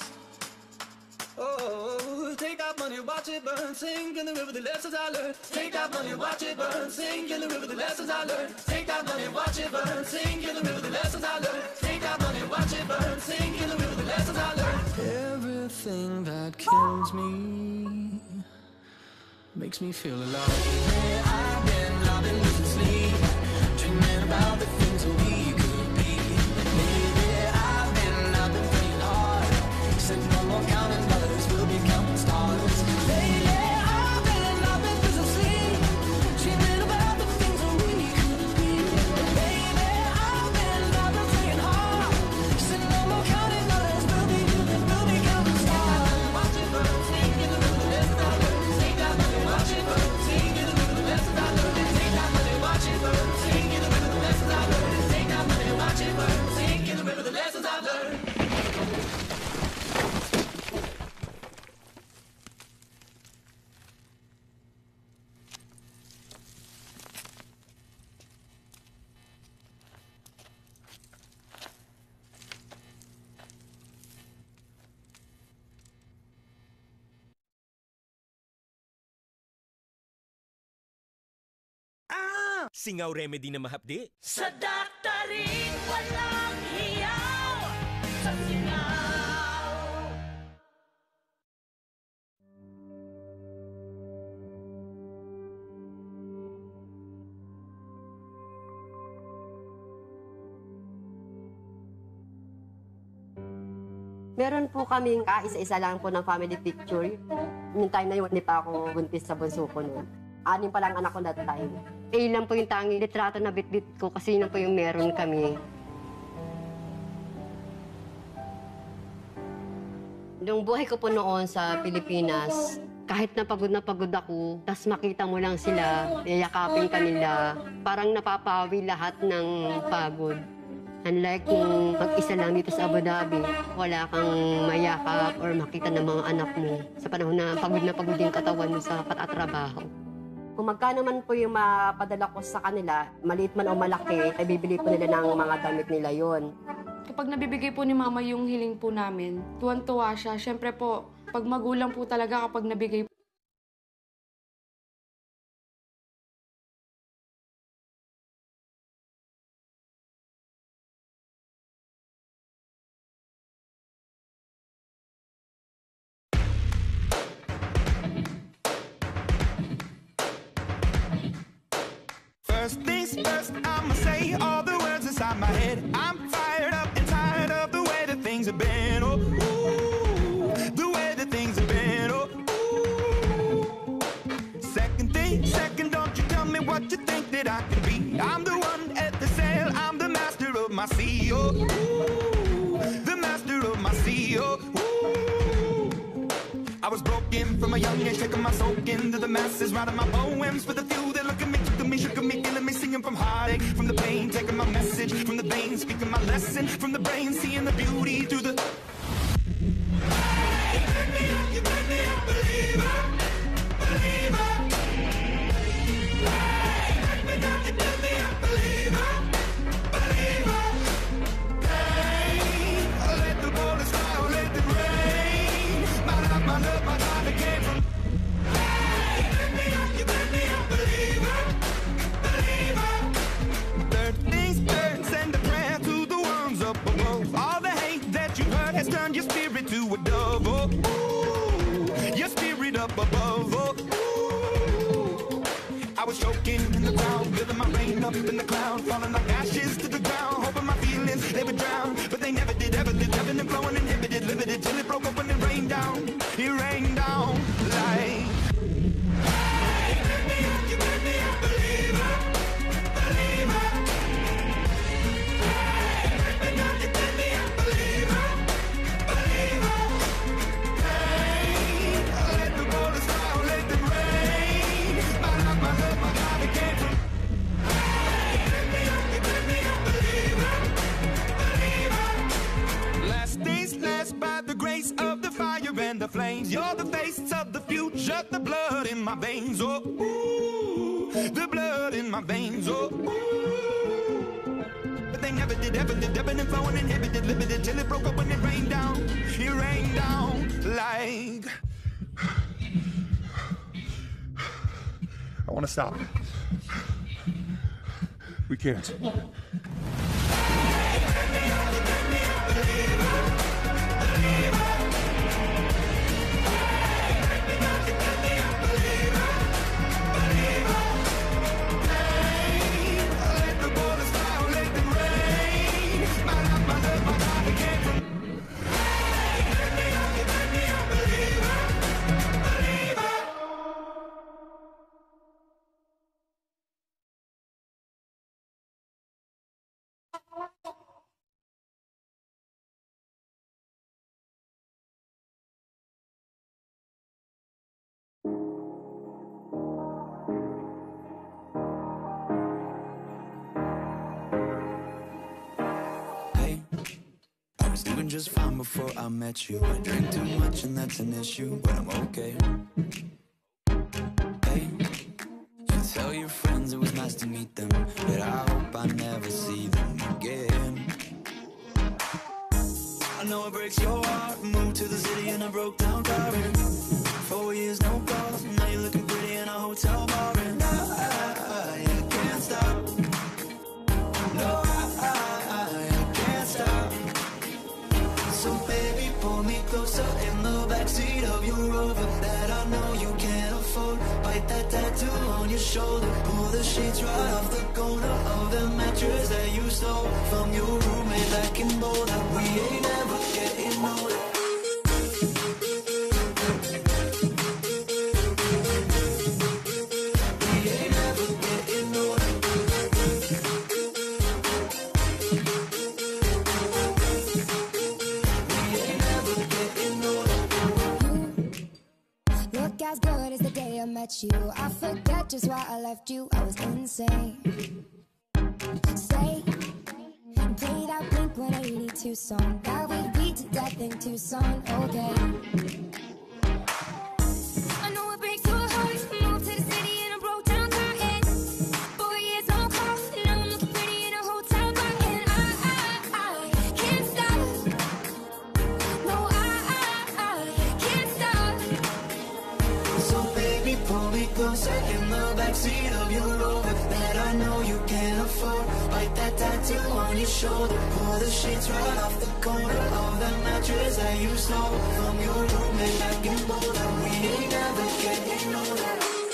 Oh, take that money, watch it burn, sink in the river, the lessons I learned. Take that money, watch it burn, sink in the river, the lessons I learned. Take that money, watch it burn, sink in the river, the lessons I learned. Take that money, watch it burn, sink in the river, the lessons I learned. Everything that kills me makes me feel alive. I've been losing sleep, dreaming about the things that we could be. Maybe I've been playing hard, said no more counting dollars, we'll be counting stars. Lately I've been losing sleep, dreaming about the things that we could be. Maybe I've been playing hard, said no more counting dollars, we'll be counting stars. Watching birds sing in the river, that's not learning. Take that money, watching birds sing in the river, that's not learning. Take that money, watching birds sing in the river, the lessons I've learned. Take that money, watching birds sing in the river, the lessons I've learned. Singaw remedy na mahapdi. Sa daktaring walang hiyaw, sa singaw. Meron po kaming isa-isa lang po ng family picture. Yung time na yun, hindi pa ako buntis sa bunso ko noon. 6 pa lang anak ko that time. Lang po yung tanging litrato na bitbit ko kasi yun po yung meron kami. Nung buhay ko po noon sa Pilipinas, kahit na pagod ako, tas makita mo lang sila, yayakapin ka nila, parang napapawi lahat ng pagod. Unlike kung mag-isa lang dito sa Abu Dhabi, wala kang mayakap or makita ng mga anak mo sa panahon na pagod yung katawan mo sa patatrabaho. Kung magkano man po yung mapadala ko sa kanila, maliit man o malaki, ay bibili po nila ng mga damit nila yon. Kapag nabibigay po ni Mama yung hiling po namin, tuwan-tuwa siya. Siyempre po, pag magulang po talaga kapag nabigay po. First things first, I'ma say all the words inside my head. I'm fired up and tired of the way that things have been. Oh, ooh, the way that things have been. Oh, ooh. Second, don't you tell me what you think that I can be. I'm the one at the sail, I'm the master of my sea. Oh, ooh, the master of my sea. Oh, ooh. I was broken from a young age, taking my soak into the masses, writing my poems for the few that look at me, took to me, shook at me, feeling me, singing from heartache, from the pain, taking my message from the veins, speaking my lesson from the brain, seeing the beauty through the. Hey, you make me a believer, believer. Hey, make me a believer, believer. Hey, let the bullets fly, let them rain. My love, my life, it came from. Hey, you make me a believer, believer. Third things third, send a prayer to the ones up above. All the hate that you heard has turned your spirit to a dove. Oh, ooh, your spirit up above. Oh, ooh. I was choking in the crowd, building my rain up in the cloud, falling like ashes to the ground, hoping my feelings they would drown, but they never did, ever did, ebbing and flowing, inhibited, limited, till it broke up when it rained down. It rained down like. Hey, you make me a believer, believer. Hey, you make me a believer, believer. Hey, let the bullets fly, let them rain. My love, my God, it came from. Hey, you make me a believer, believer. Last days last by the grace of the fire and the flames. You're the face of the future, the blood in my veins. Oh, ooh, the blood in my veins. Oh, ooh. But they never did, ever did, ebbing and flowing, inhibited, limited, till it broke up when it rained down. It rained down like. I want to stop. We can't. was doing just fine before I met you. I drink too much and that's an issue, but I'm okay. Hey, you tell your friends it was nice to meet them, but I hope I never see them again. I know it breaks your heart. Moved to the city in a broke down car. 4 years, no calls. Now you're looking pretty in a hotel bar. And I can't stop. No, I can't stop. So baby, pull me closer in the backseat of your Rover that I know you can't afford. Bite that tattoo on your shoulder. Pull the sheets right off the corner of the mattress that you stole from your roommate back in Boulder. We ain't never getting older. As good as the day I met you, I forget just why I left you. I was insane. Stay and play that Blink-182 song that we beat to death in Tucson. Okay. I know it breaks your heart. Moved to the city in a broke down car. And 4 years no calls. Now I'm looking pretty in a hotel bar. And I can't stop. No, I can't stop. So baby, pull me closer in the backseat of your Rover that I know you can't afford. Bite that tattoo on your shoulder. Pull the sheets right off the corner of the mattress that you stole from your roommate back in Boulder. We ain't never getting older.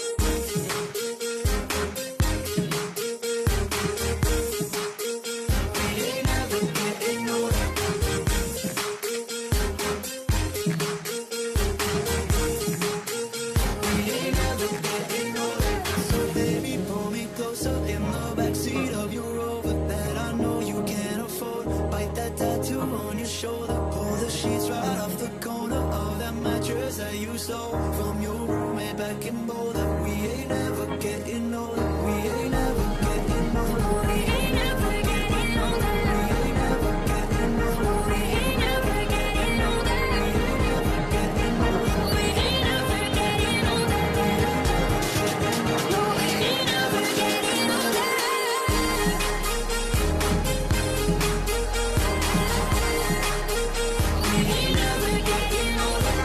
That you stole from your roommate back in Boulder. We ain't never getting older. We ain't never getting older. We ain't never getting older. We ain't never getting older. We ain't never getting older. We ain't never getting older. We ain't never getting older. We ain't never getting older.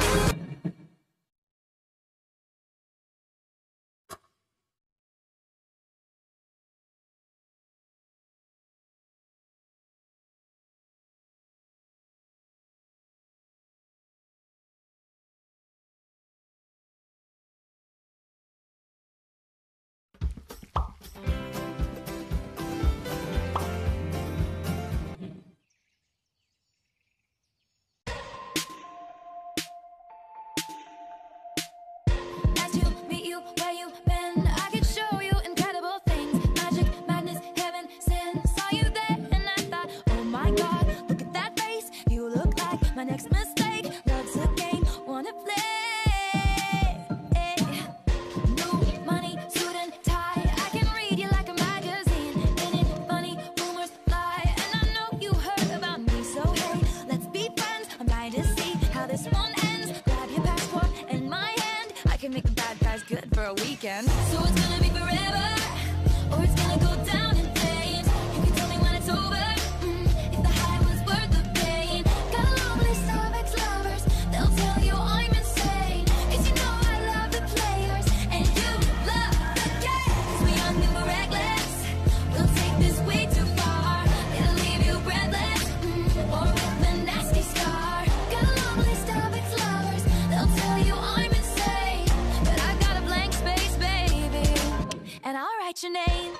Where you been? I could show you incredible things. Magic, madness, heaven, sin. Saw you there and I thought, oh my God, look at that face. You look like my next mistake. Love's a game, wanna play. New money, suit and tie. I can read you like a magazine. In it, funny rumors fly. And I know you heard about me, so hey, let's be friends. I'm dying to see how this one ends. Grab your passport and my hand. I can make the bad guys good for a weekend. So it's gonna be forever, or it's gonna go down in flames. You can tell me when it's over, if the high was worth the pain. Got a long list of ex-lovers, they'll tell you I'm insane. Cause you know I love the players, and you love the game. Cause we're young and we're reckless, we'll take this way too far. It'll leave you breathless, or with a nasty scar. Got a long list of ex-lovers, they'll tell you I'm insane. But I got a blank space, baby, and I'll write your name.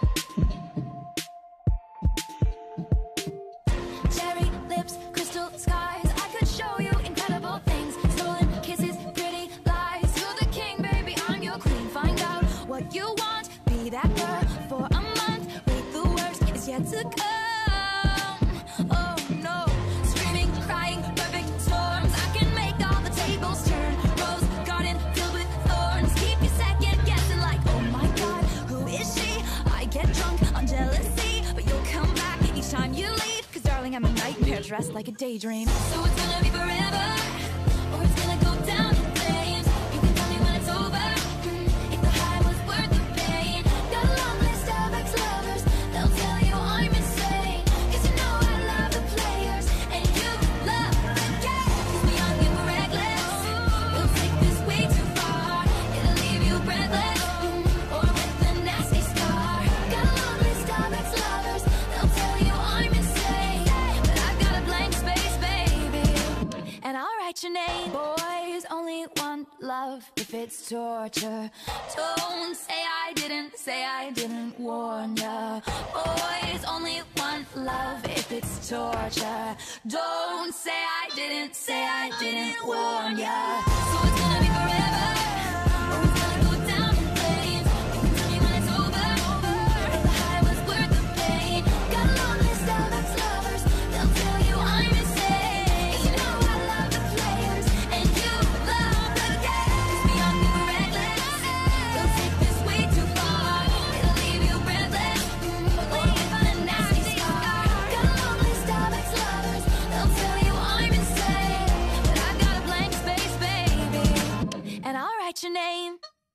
Cherry lips, crystal skies. I could show you incredible things. Stolen kisses, pretty lies. You're the king, baby, I'm your queen. Find out what you want, be that girl for a month. Wait, the worst is yet to come. Oh no, screaming, crying, perfect storms. I can make all the tables turn. Rose garden filled with thorns. Keep you second guessing like, oh my God, who is she? I get drunk on jealousy, but you'll come back each time you leave. Cause darling, I'm a nightmare hair dressed like a daydream. So it's gonna be forever, or it's gonna go down in flames. You can tell me when it's over, if the high was worth the pain. Got a long list of ex-lovers, they'll tell you I'm insane. 'Cause you know I love the players, and you love the game. 'Cause we young and we're reckless, we'll take this way too far. It'll leave you breathless, or with a nasty scar. Got a long list of ex-lovers, they'll tell you I'm insane. But I've got a blank space, baby, and I'll write your name. Boys only want love if it's torture. Don't say I didn't warn ya. Boys only want love if it's torture. Don't say I didn't warn ya. So it's gonna be forever, or it's gonna go down in flames. You can tell me when it's over, if the high was worth the pain. Got a long list of ex-lovers, they'll tell you I'm insane. You know I love the players, and you love the game. 'Cause we young and we're reckless, we'll take this way too far. It'll leave you breathless, or with a nasty scar. Got a long list of ex-lovers, they'll tell you I'm insane. But I've got a blank space, baby, and I'll write your name.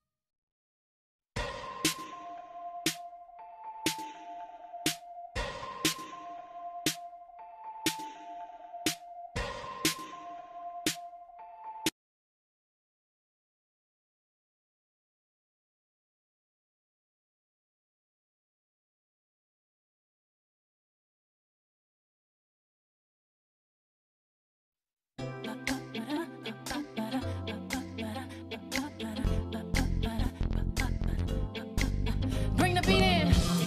Bring the beat in.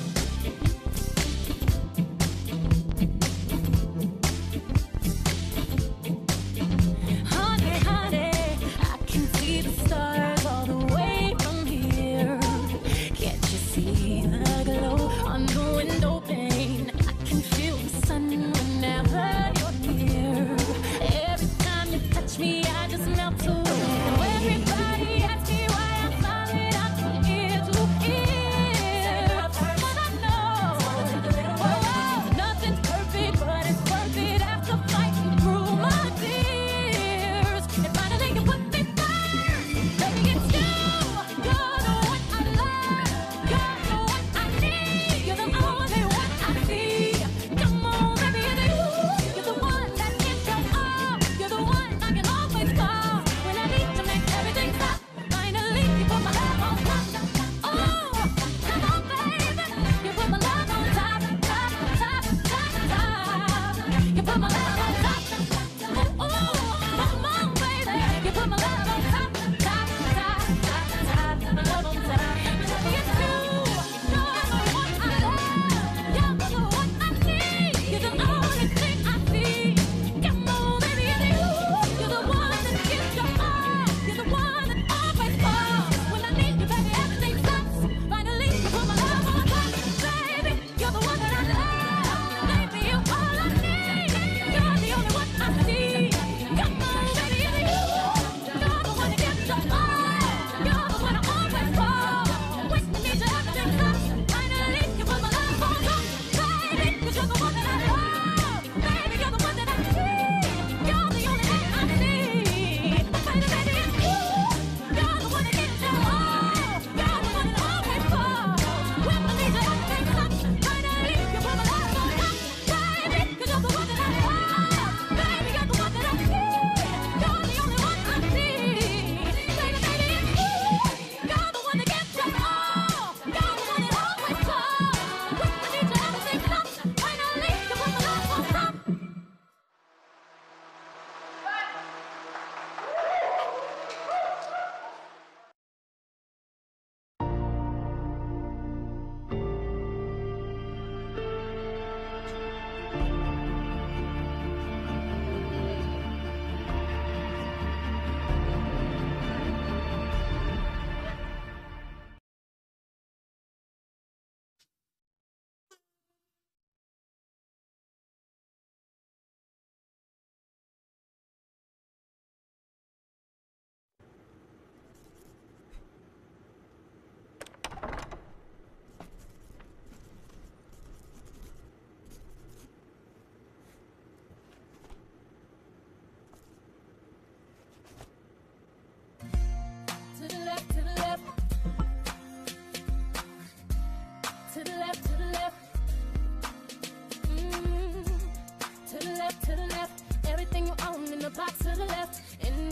Honey, honey, I can see the stars all the way from here. Can't you see the glow on the window pane? I can feel the sun whenever you're near. Every time you touch me, I just melt away. Everybody asks me why I'm smiling out from ear to ear.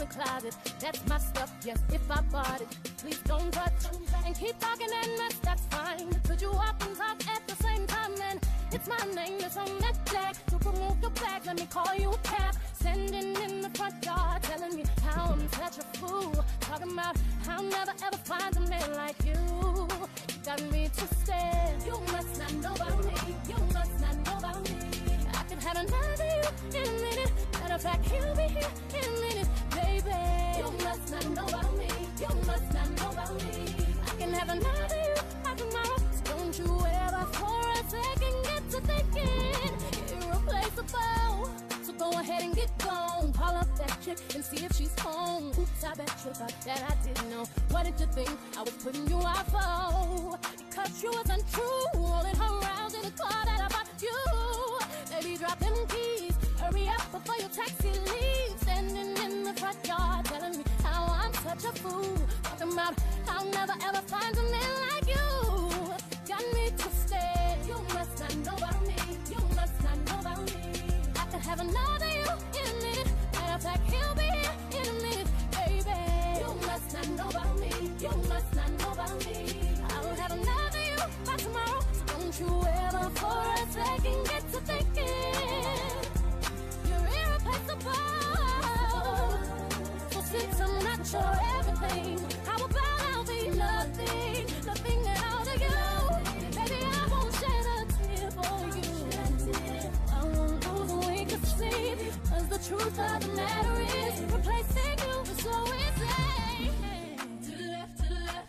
the closet. That's my stuff, yes, if I bought it. Please don't touch and keep talking and that's fine. Could you walk and talk at the same time? And it's my name that's on that tag. So remove your bag, let me call you a cab. Standing in the front yard, telling me how I'm such a fool. Talking about how I'll never ever find a man like you. You got me twisted. You must not know about me. You must not know about me. I could have another you in a minute. Matter of fact, he'll be here in a minute, baby. You must not know about me. You must not know about me. I can have another you by tomorrow. So don't you ever for a second get to thinking irreplaceable. So go ahead and get gone. Call up that chick and see if she's home. Oops, I bet you thought that I didn't know. What did you think I was putting you out for? Because you wasn't true. Rolling her around in the car that I bought you. Baby, drop them keys. Hurry up before your taxi leaves. Standing in the front yard telling me how I'm such a fool. Talking about I'll never ever find a man like you. Got me twisted. You must not know about me. You must not know about me. I could have another you in a minute. Matter of fact, he'll be here in a minute, baby. You must not know about me. You must not know about me. I'll have another you by tomorrow. So don't you ever for a second get to thinking you're irreplaceable. So since I'm not your everything, how about I'll be nothing, nothing out of you? Baby, I won't shed a tear for you. I won't lose a wink of sleep, 'cause the truth of the matter is replacing you is so easy. To the left, to the left.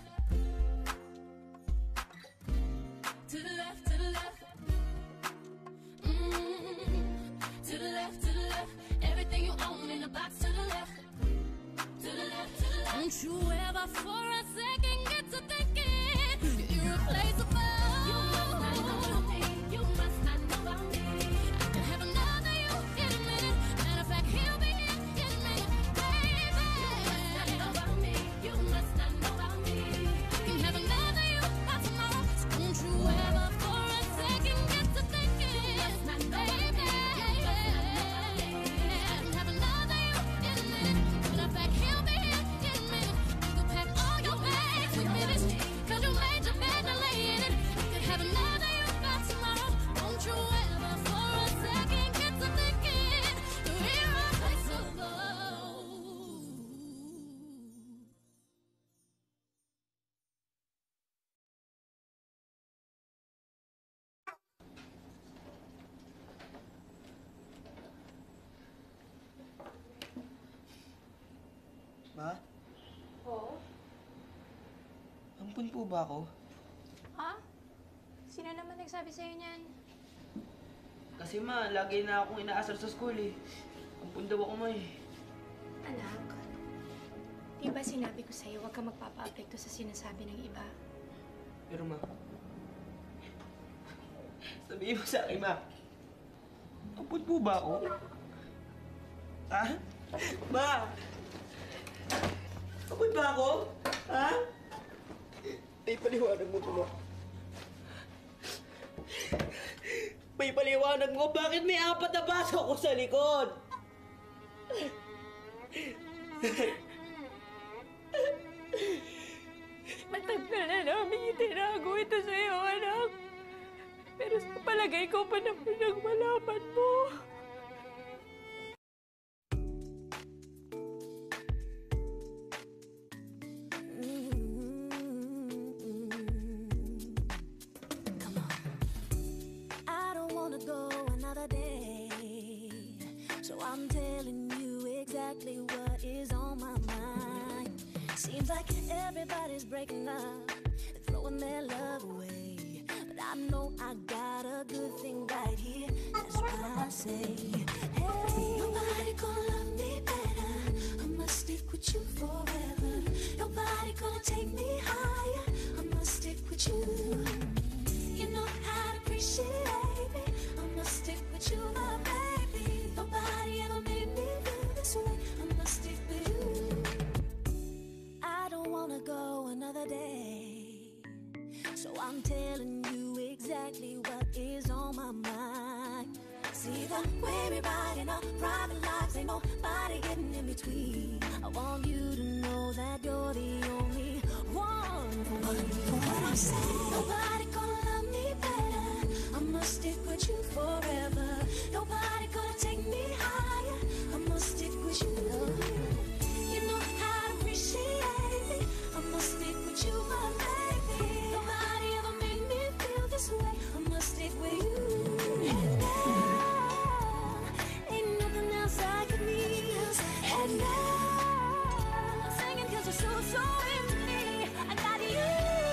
To the left, to the left. To the left, to the left. Everything you own in the box to the left. To the left, to the left. Don't you ever for a second get to thinking you're irreplaceable. You must not know about me. You must not know about me. I can have another you in a minute. Matter of fact, he'll be here in a minute, baby. You must not know about me. You must not know about me. I can have another you by tomorrow. So don't you ever for a second get to thinking you must not know about me. Ma? Oo? Ampun po ba ako? Ha? Sino naman nagsabi sa'yo niyan? Kasi ma, lagi na akong inaasar sa school eh. Ampun daw ako ma eh. Anak, di ba sinabi ko sa'yo huwag ka magpapa-apekto sa sinasabi ng iba? Pero ma, sabihin mo sa akin ma, ampun po ba ako? Ha? Ma! Ampun ba ako? Ha? May paliwanag mo po. May paliwanag mo, bakit may 4 na baso ako sa likod? Matagal na namin itinago ito sa'yo, anak. Pero sa palagay ko pa naman ang malaman mo. I'm telling you exactly what is on my mind. Seems like everybody's breaking up and throwing their love away. But I know I got a good thing right here. That's why I say, hey, nobody gonna love me better. I must stick with you forever. Nobody gonna take me higher. I must stick with you. You know how to appreciate me. I must stick with you, my baby. Nobody ever made me feel this way. I must stick with you. I don't wanna go another day, so I'm telling you exactly what is on my mind. See the way we ride in our private lives, ain't nobody getting in between. I want you to know that you're the only one for me. For what I'm saying, nobody gonna love me better. I must stick with you forever. Nobody gonna take me higher. I must stick with you. You know how to appreciate me. I must stick with you, my baby. Nobody ever made me feel this way. I must stick with you. And now, ain't nothing else I could need. And now, I'm singing 'cause you're so into me. I got you.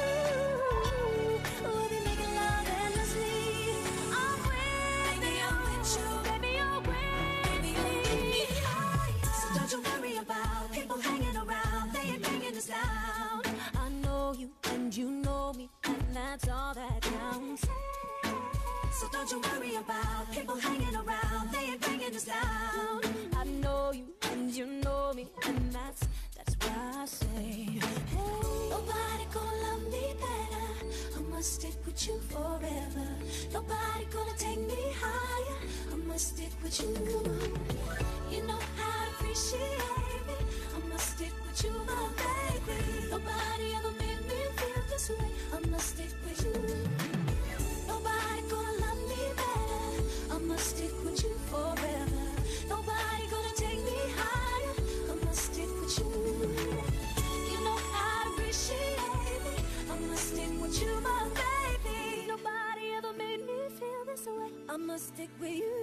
We'll be making love endlessly. I'm with you. Baby, you're with me. So don't you worry about people hanging around. They ain't bringing us down. I know you and you know me, and that's all that counts. So don't you worry about people hanging around. They ain't bringing us down. I know you and you know me, and that's why I say, hey, nobody gonna love me better. I must stick with you forever. Nobody gonna take me higher. I must stick with you. You know how to appreciate me. I must stick with you, my baby. Nobody ever made me feel this way. I must stick with you. Nobody gonna love me better. I must stick with you forever. Nobody gonna take me higher. I must stick with you. You know how to appreciate me. I must stick with you, my baby. Nobody ever made me feel this way. I must stick with you.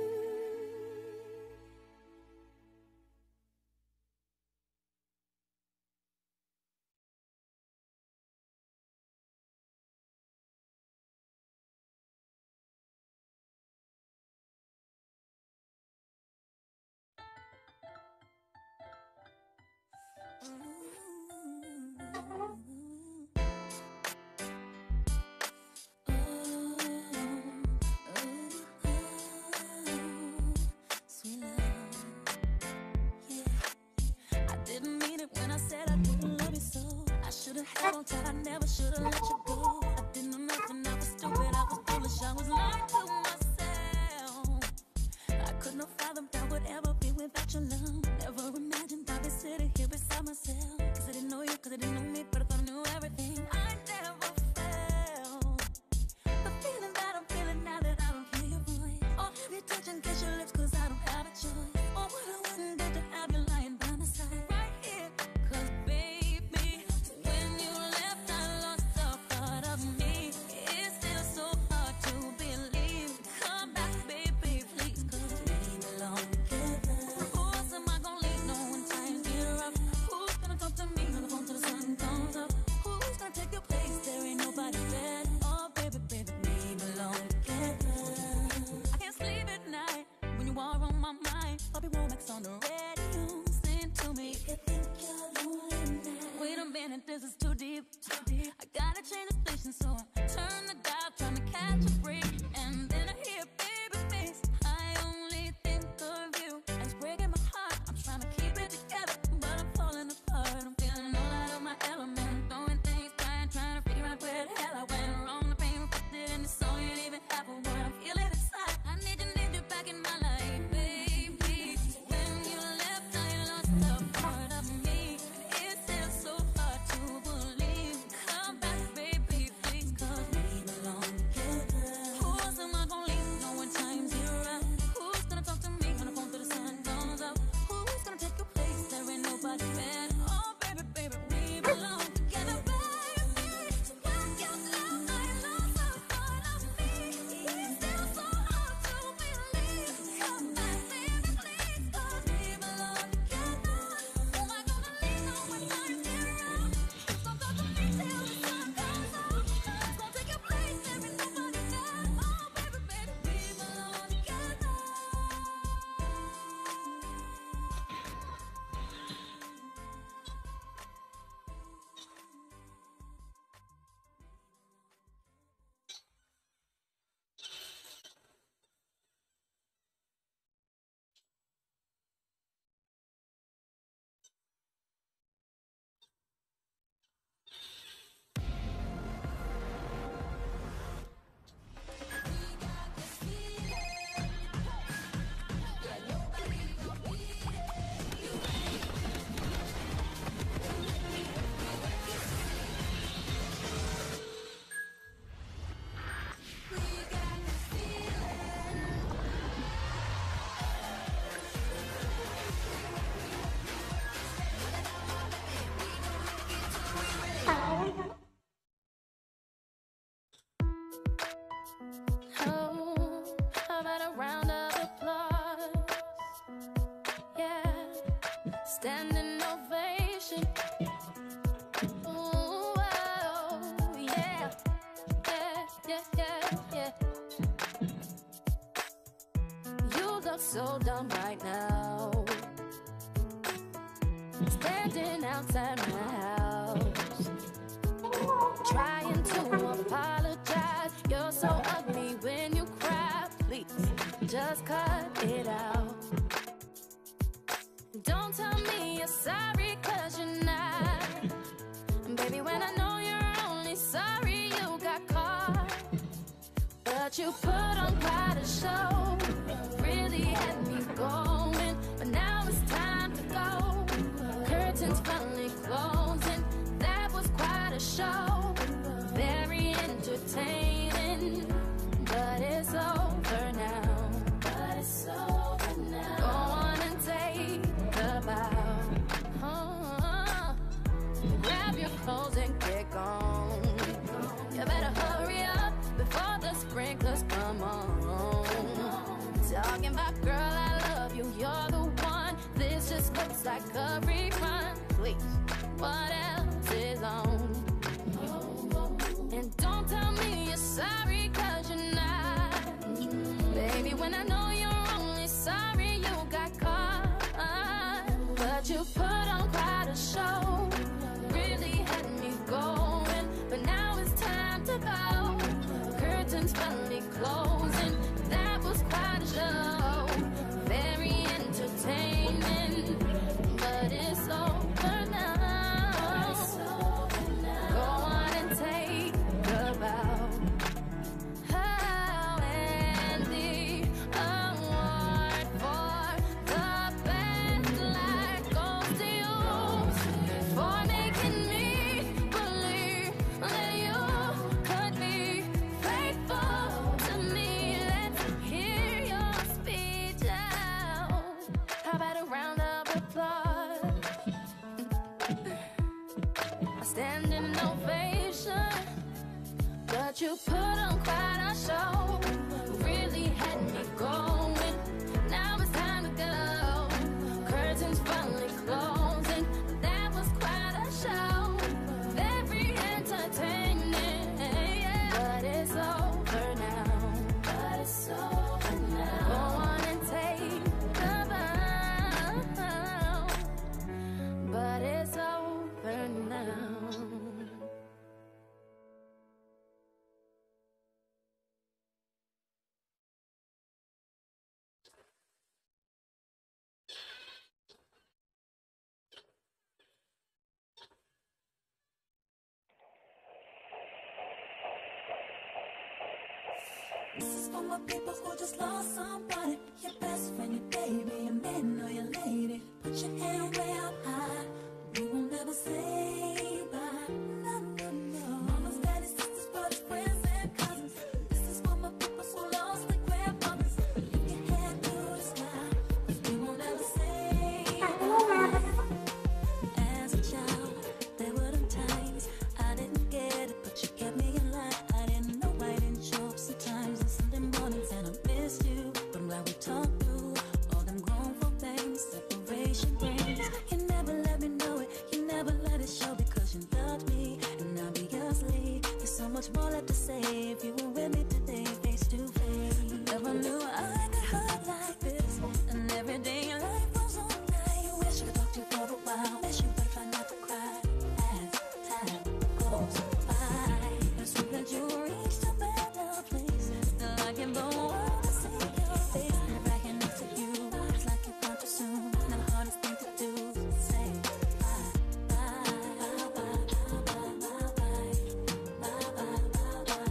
Sweet love, yeah. I didn't mean it when I said I didn't love you so. I should've held on tight, I never should've let you go. I didn't know nothing, I was stupid, I was foolish, I was lying to myself. I could not fathom that would ever be without your love. Never imagined I'd be sitting here beside myself. 'Cause I didn't know you, 'cause I didn't know me, but I thought I knew everything. I never felt the feeling that I'm feeling now that I don't hear your voice. Or have you touch and kiss your lips 'cause I don't have a choice. Or what I wouldn't do to have you lying by my side right here. 'Cause baby, when you left I lost all standing ovation. Ooh, oh, yeah, yeah. You look so dumb right now, standing outside my house, trying to apologize. You're so ugly when you cry. Please, just cut it out. Don't tell me you're sorry, 'cause you're not. Baby, when I know you're only sorry you got caught. But you put on quite a show, really had me going. But now it's time to go. Curtains finally closing. That was quite a show. Very entertaining. But it's over now. But it's over now. Go on and take a bow. Grab your clothes and get gone. You better hurry up before the sprinklers come on. Talking about, girl, I love you, you're the one. This just looks like a rerun. Please, what else is on? And don't tell me you're sorry, 'cause you're not. Baby, when I know you're only sorry you got caught. But you put on quite a show, really had me going. But now it's time to go. Curtains finally closing. That was quite a show. Very entertaining. But it's over now. Go on and take a bow. Oh, and the award for the best life goes to you for making me believe that you could be faithful to me. Let's hear your speech out. How about a round of applause? A standing ovation. But you put on quite a show, really had me going. Now it's time to go. Curtains finally closing. That was quite a show. Very entertaining. But it's over now. But it's over now. Go on and take the bow. But it's over now. This is for my people who just lost somebody. Your best friend, your baby, your man or your lady. Put your hand way up high. We will never say bye. No, no, no. Mamas, daddies, sisters, brothers, friends, and cousins. This is for my people who lost their grandmothers. Lift your hand to the sky, 'cause we will never say bye. As a child, there were them times I didn't get it, but you kept me in line. I didn't know, I didn't show up sometimes on Sunday mornings, and I missed you. But I'm glad we talked through all them grown folk things separation brings. You never let me know it, you never let it show, because you loved me, and obviously there's so much more left to say. If you were with me today, face to face, never knew I could hurt like this. And every day your life goes on. I wish I could talk to you for a while. Wish you would try not to cry as time goes by. It's true that you reached a better place. Still I can go on to see your face. Right here next to you, it's like you want too soon. Now the hardest thing to do is say bye, bye, bye, bye, bye, bye, bye, bye, bye, bye, bye,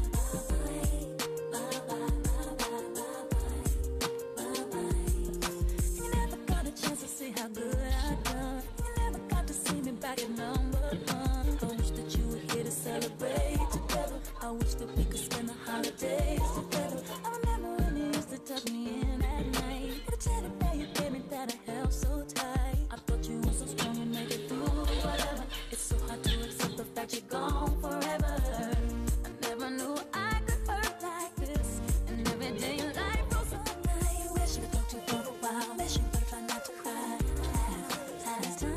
You never got a chance to see how good I done. You never got to see me back at number one. I wish that you were here to celebrate together. I wish that we could spend the holidays together. I remember when you used to tuck me in at night. The teddy bear you gave me that I held so tight. I thought you were so strong and made it through whatever. It's so hard to accept the fact you're gone forever. I never knew I could hurt like this. And every day your life goes on. I wish I could talk to you for a while. Wish you would try not to cry. As time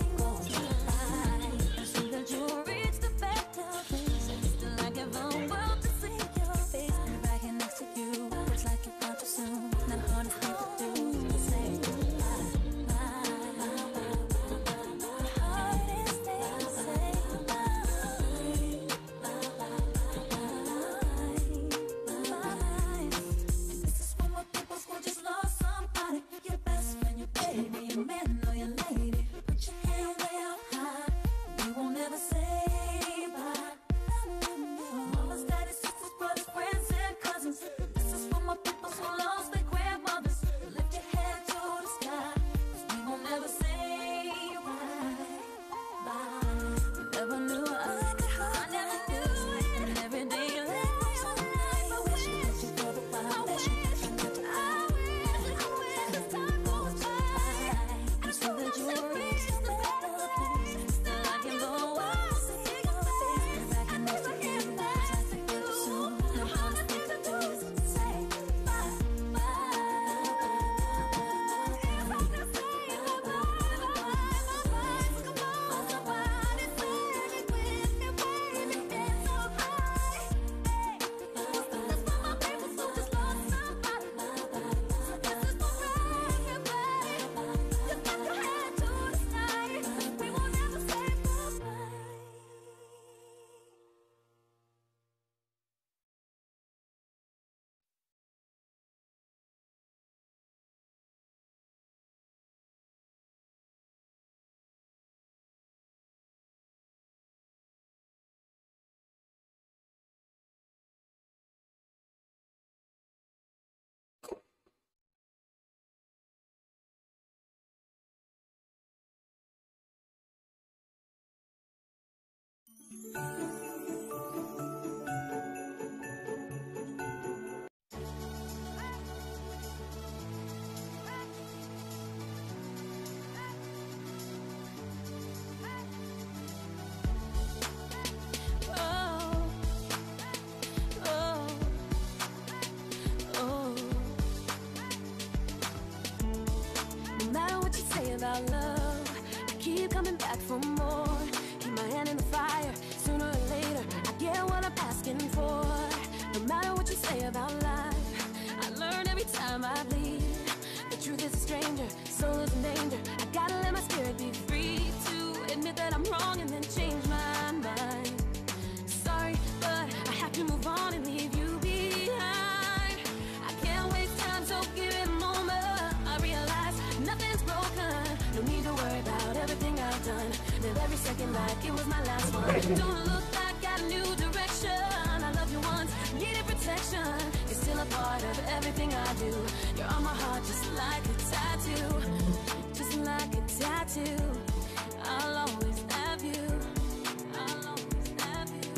Don't look back, got a new direction. I love you once, needed protection. You're still a part of everything I do. You're on my heart just like a tattoo. Just like a tattoo. I'll always have you. I'll always have you.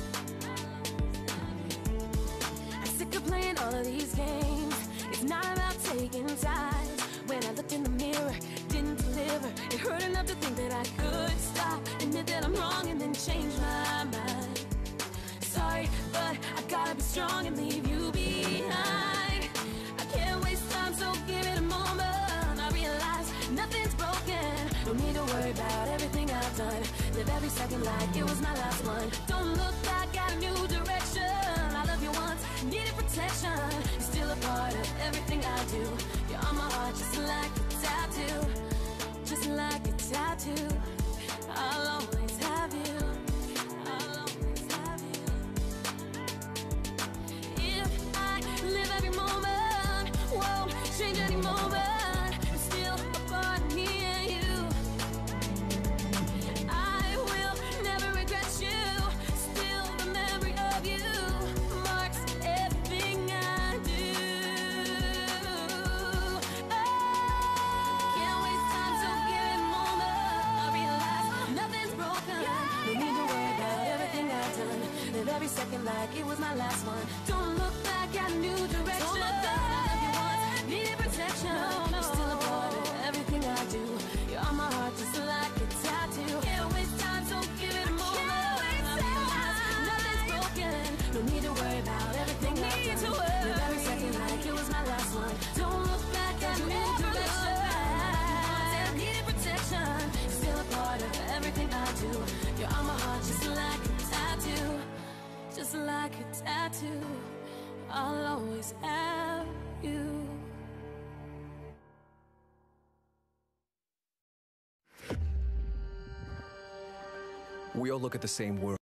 I'm sick of playing all of these games. It's not about taking sides. When I looked in the mirror, didn't deliver. It hurt enough to think that I could stop, admit that I'm wrong, and then change my mind. Sorry, but I gotta be strong and leave you behind. I can't waste time, so give it a moment. I realize nothing's broken. Don't need to worry about everything I've done. Live every second like it was my last one. Don't look back, got a new direction. I love you once, needed protection. You're still a part of everything I do. You're on my heart just like a tattoo. Just like a tattoo. I'll always have you. I'll always have you. If I live every moment, won't change any moment, I'm still a part of me and you. I will never regret you. Still the memory of you marks everything I do. Can't waste time, so give it a moment. I realize nothing's broken. No need to worry about everything I've done. Live every second like it was my last one. Don't look back, got a new direction. Don't look back, I love you once, needed protection. You're still a part of everything I do. You're on my heart just like a tattoo. Can't waste time, so give it a moment. I realize nothing's broken. No need to worry about everything I've done. Live every second like it was my last one. Don't look back, got a new direction. Needed protection. You're still a part of everything I do. You're on my heart just like a tattoo. Just like a tattoo. I'll always have you. We all look at the same world.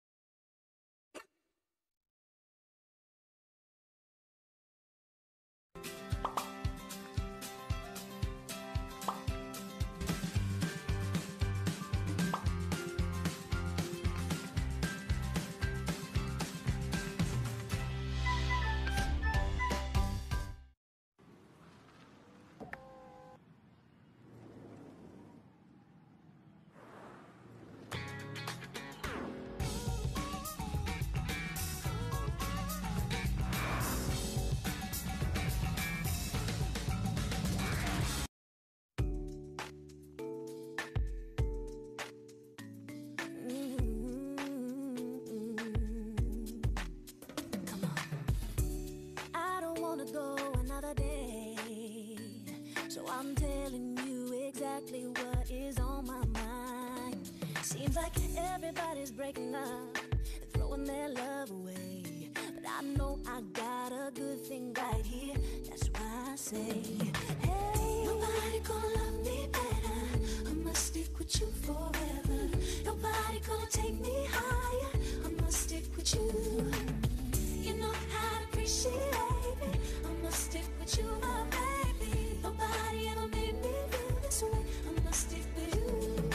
I don't wanna go another day, so I'm telling you exactly what is on my mind. Seems like everybody's breaking up and throwing their love away, but I know I got a good thing right here. That's why I say, hey, nobody gonna love me better. I must stick with you forever. Nobody gonna take me higher. I must stick with you. You know how to appreciate me. I must stick with you, my baby. Nobody ever made me feel this way. I must stick with you.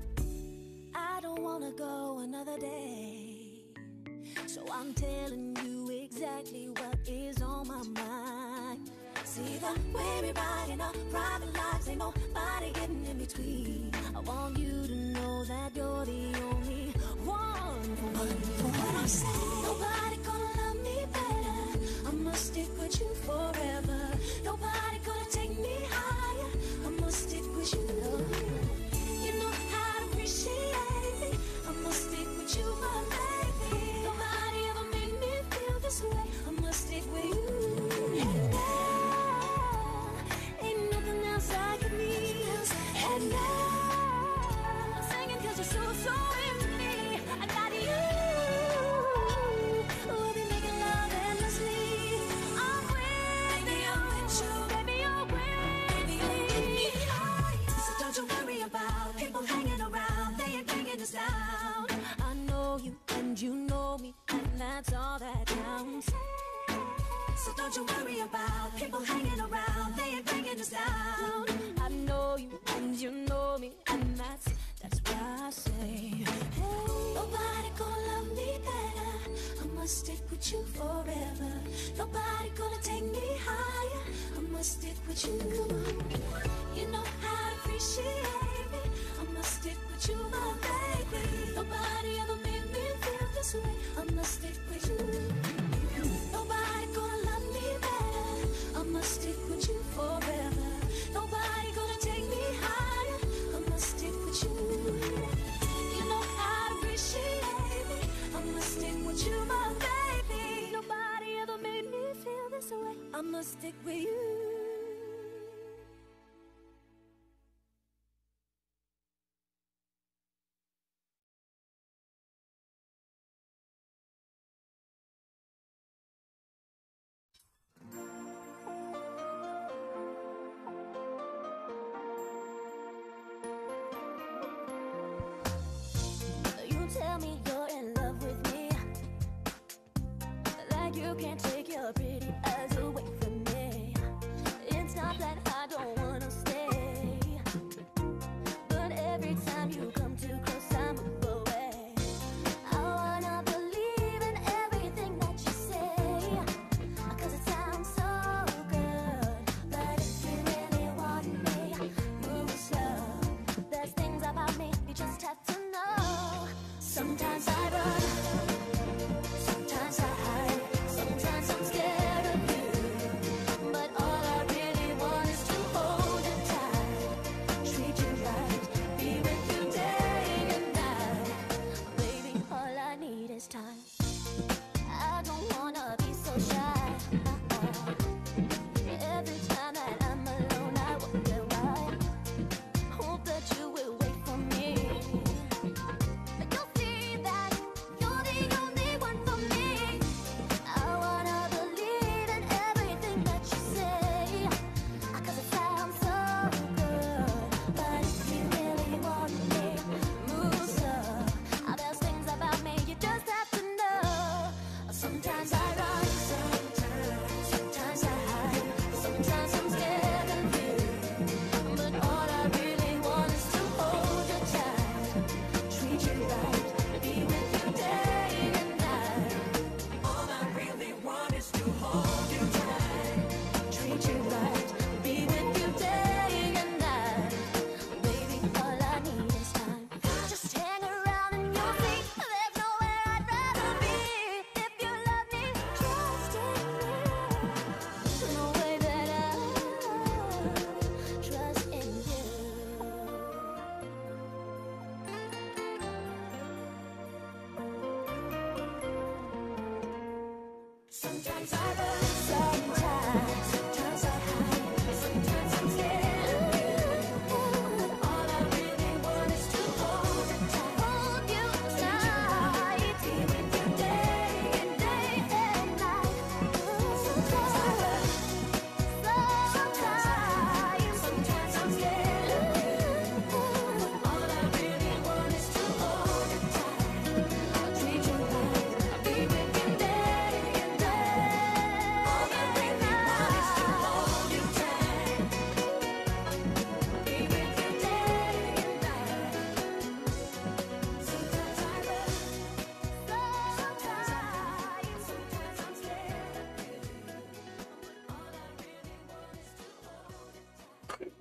I don't wanna go another day, so I'm telling you exactly what is on my mind. See the way we ride in our private lives, ain't nobody getting in between. I want you to know that you're the only one for what I'm saying. Nobody gonna love me better. I must stick with you forever. Nobody gonna take me higher. I must stick with you. You know how to appreciate me. I must stick with you, my baby. Nobody ever made me feel this way. I must stick with you. And now, ain't nothing else I could need. And now, I'm singing 'cause you're so into me. I got you. We'll be making love endlessly. I'm with you, baby, I'm with you. So don't you worry about people hanging around. They ain't bringing us down. I know you and you know me, and that's all that counts. So don't you worry about people hanging around. They ain't bringing us down. I know you and you know me, and That's why I say, hey, nobody gonna love me better. I must stick with you forever. Nobody gonna take me higher. I must stick with you. You know how to appreciate me. I must stick with you, my baby. Nobody ever made me feel this way. I must stick with you. Nobody gonna love me better. I must stick with you forever. Nobody gonna take me higher. I must stick with you. You know how to appreciate me. I must stick with you, my baby. Nobody ever made me feel this way. I must stick with you. You tell me you're in love with me, like you can't take your pretty eyes away from me. It's not that I don't wanna stay, but every time you come too close, I move away. I wanna believe in everything that you say, 'cause it sounds so good. But if you really want me, move slow. There's things about me you just have to know. Sometimes I run, sometimes I hide, sometimes I'm scared of you. But all I really want is to hold you tight, treat you right, be with you day and night. Baby, all I need is time. I don't wanna be so shy. Every time that I'm alone, I wonder why. Hope that you will wait for me. You'll see that you're the only one for me. I wanna believe in everything that you say, 'cause it sounds so good. But if you really want me, move slow. There's things about me you just have to know. Sometimes I run, sometimes I hide, sometimes I'm scared of you. But all I really want is to hold you tight, treat you right, be with you day and night. All I really want is to hold you tight, treat you right, be with you day and night. Baby, all I need is time. Just hang around and you'll see there's nowhere I'd rather be. If you love me, trust in me. No way that I trust in you. Sometimes I run, sometimes I hide, sometimes I'm scared of you. All I really want is to hold you tight, be with you day and night. Sometimes I run, sometimes I'm scared of you. All I really want is to hold you tight, treat you right, be with you day and night. All I really want is to hold you tight, be with you day and night. Sometimes I run, sometimes I'm scared of you. All I really want is to hold you tight.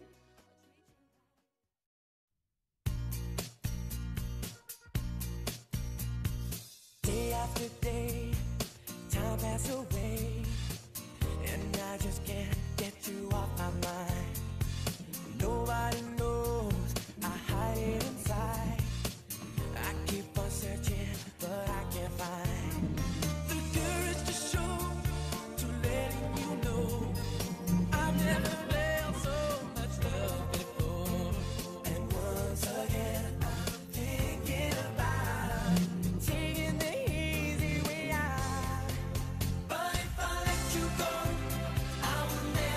Day after day, time passes away, and I just can't get you off my mind. Nobody knows I hide it inside. I keep on searching, but I can't find the courage to show, to letting you know I've never felt so much love before. And once again, I'm thinking about taking the easy way out. But if I let you go, I will never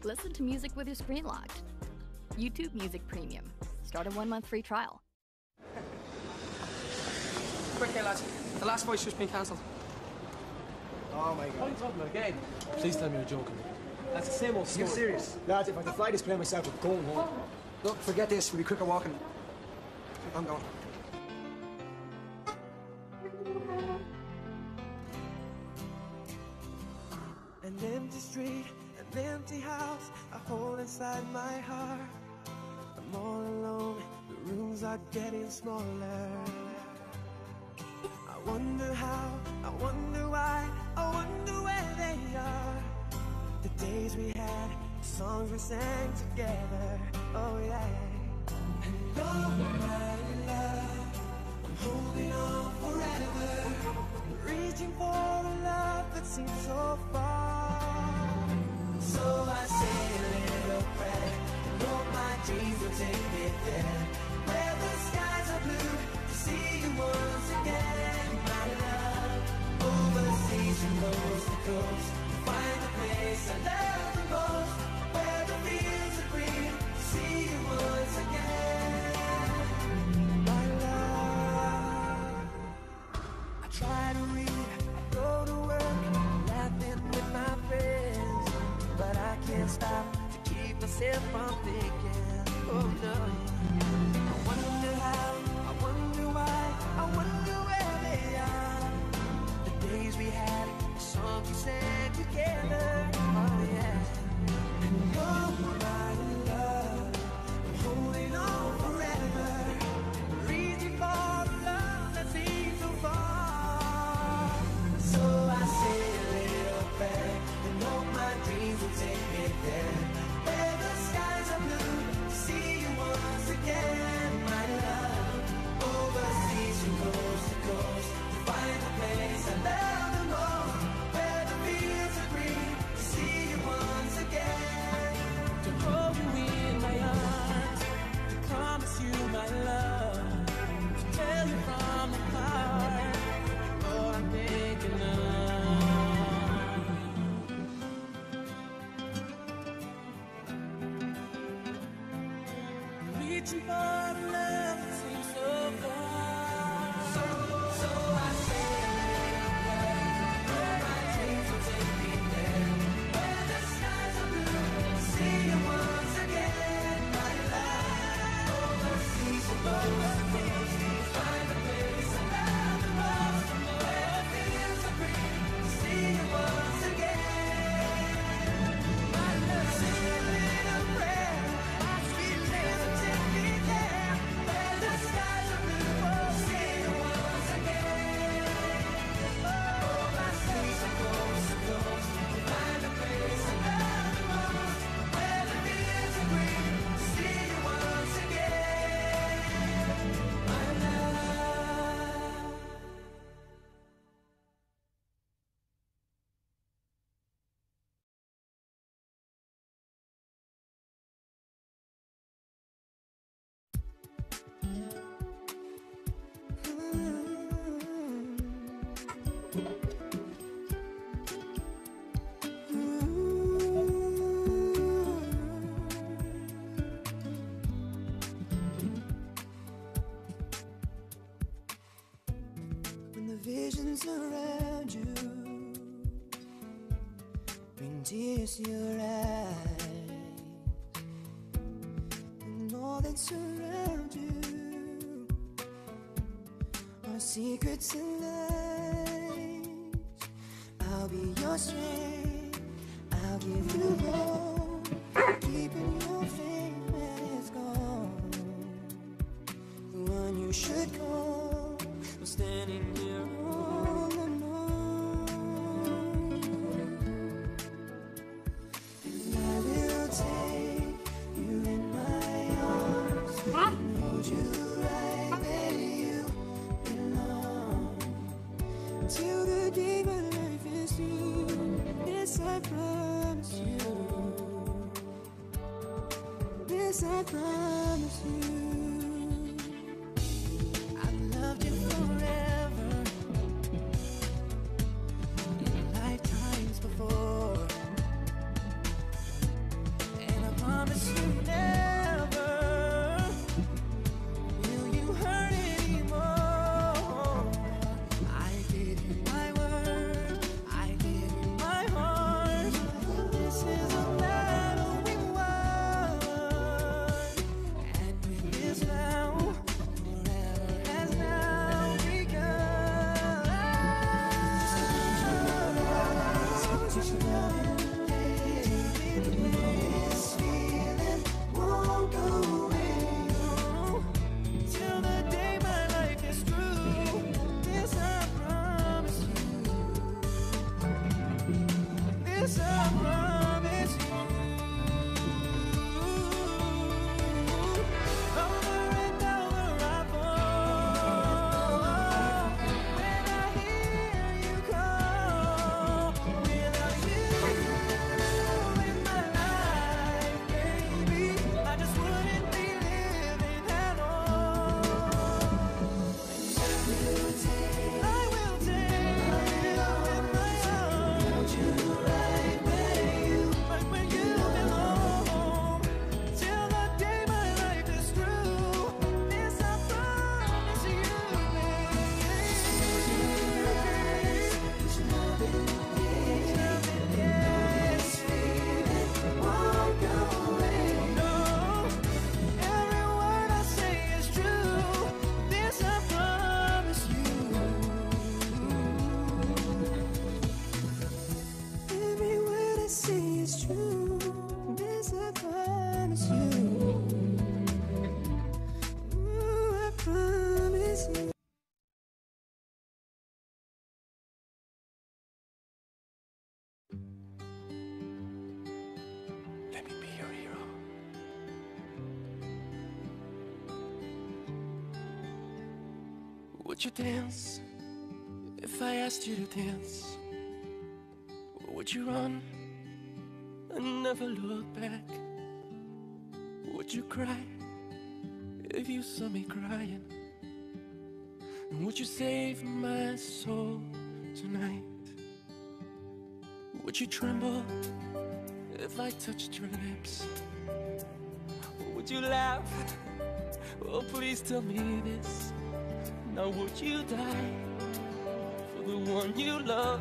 Listen to music with your screen locked. YouTube Music Premium. Start a 1-month free trial. Quick here, lads. The last flight's just been cancelled. Oh my god. What are you talking about again? Please tell me you're joking. That's the same old story. You're serious? Lads, if I can fly this plane myself, I'm going home. Look, forget this. We'll be quicker walking. I'm going. An empty street, an empty house, a hole inside my heart. I'm all alone, the rooms are getting smaller. I wonder how, I wonder why, I wonder where they are. The days we had, the songs we sang together, oh yeah. And oh my love, I'm holding on forever, reaching for a love that seems so far. So I say a little prayer, and hope my dreams will take me there, where the skies are blue, to see you once again, my love. Overseas from coast to coast, to find the place I love the most, where the fields are green, to see you once again, my love. I try to read, I go to work, laughing with my friends, but I can't stop to keep myself from thinking, oh no. I wonder how, I wonder why, I wonder where they are. The days we had, the songs we sang together, oh yeah. And oh my love, I'm holding on forever, reaching for the love that seems so far. So I say a little prayer, and hope my dreams will take me there, where the skies are blue, to see you once again, my love. Overseas from coast to coast, to find the place I love the most, where the fields are green, to see you once again, to hold you in my arms, to promise you my love, to tell you from the heart, oh I'm thinking of. Reaching for the love that seems so far. So I say a little prayer, where my dreams will take me there, where the skies are blue, to see you once again, my love. Overseas from coast to coast, to find the place I love the most, where the fields are green, to see you once again, my love. Say a little prayer, my sweet little take me there, where the skies are blue, oh, see you once again. Overseas from coast to coast, to find the place I love the most, where the fields are green, to see you once again, my love. When the visions around you bring tears to your eyes, and all that surround you are secrets and lies, I'll be your strength, I'll give you hope, keeping your faith when it's gone, the one you should call. I'm standing here all alone, and I will take you in my arms and hold you right where you belong, until the day my life is through. This I promise you, this I promise you. I've loved you forever, in lifetimes before, is you. Let me be your hero. Would you dance if I asked you to dance? Or would you run and never look back? Would you cry if you saw me crying? And would you save my soul tonight? Would you tremble if I touched your lips? Or would you laugh? Oh, please tell me this. Now would you die for the one you love?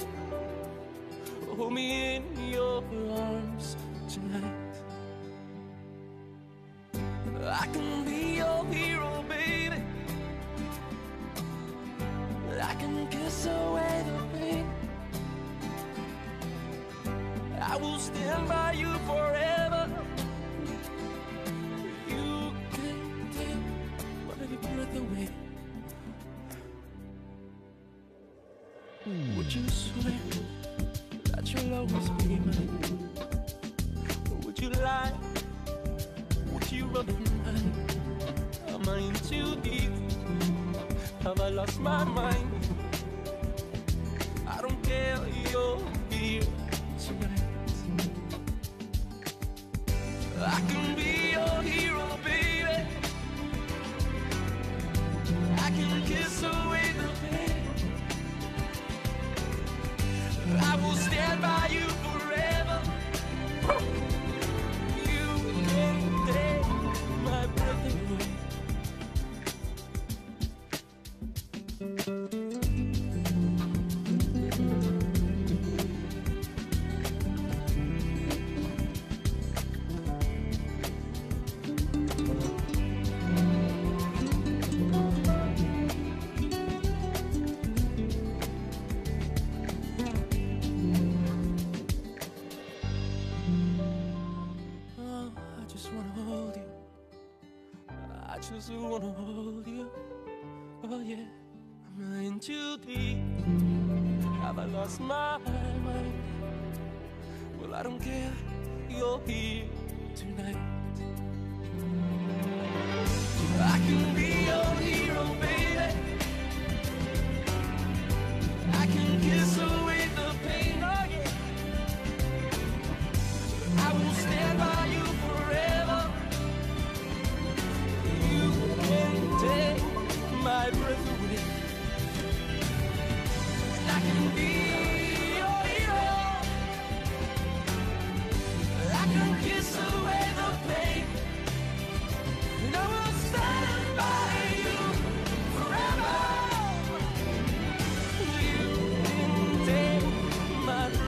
Hold me in your arms tonight. I can be your hero, baby. I can kiss away the pain. I will stand by you forever. You can take my breath away. Would you swear that you'll always be mine? Or would you lie? Would you run and hide? Am I in too deep? Have I lost my mind? I don't care, you're here tonight. I can be your hero, baby. I can kiss away the pain. I will stand by you forever. You can take my breath away. I just wanna hold you. Oh yeah, I'm in too deep. Have I lost my mind? Well, I don't care, you're here tonight. I can be your hero, baby. I can kiss away the pain, oh yeah. I will stand by you forever. You can take my breath away. I can be your hero. I can kiss away the pain. And I will stand by you forever. You can take my breath.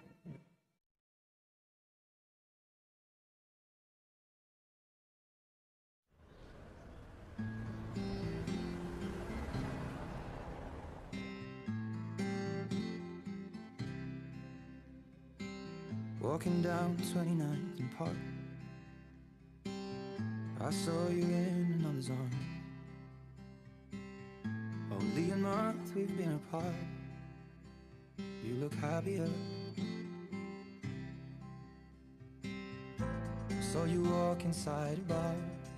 Walking down 29th and Park, I saw you in another's arms. Only a month we've been apart. You look happier. Saw you walk inside a bar.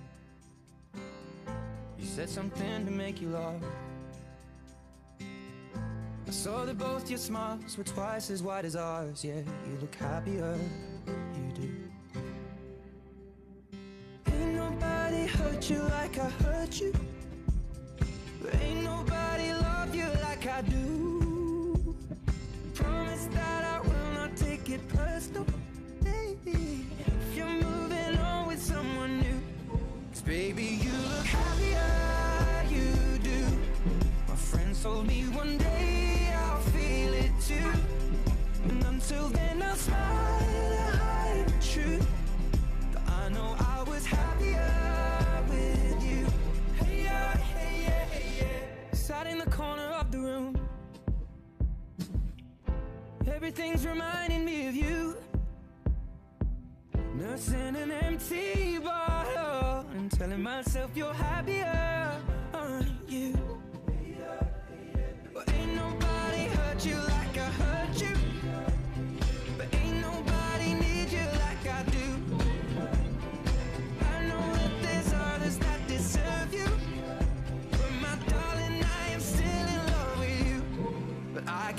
You said something to make you laugh. I saw that both your smiles were twice as wide as ours. Yeah, you look happier, you do. Ain't nobody hurt you like I hurt you. Ain't nobody love you like I do. Promise that I will not take it personal, baby, if you're moving on with someone new. 'Cause baby, you look happier, you do. My friends told me one day feel it too, and until then I'll smile and hide the truth. But I know I was happier with you. Hey yeah, hey yeah, hey yeah. Sat in the corner of the room. Everything's reminding me of you. Nursing an empty bottle and telling myself you're happier, aren't you?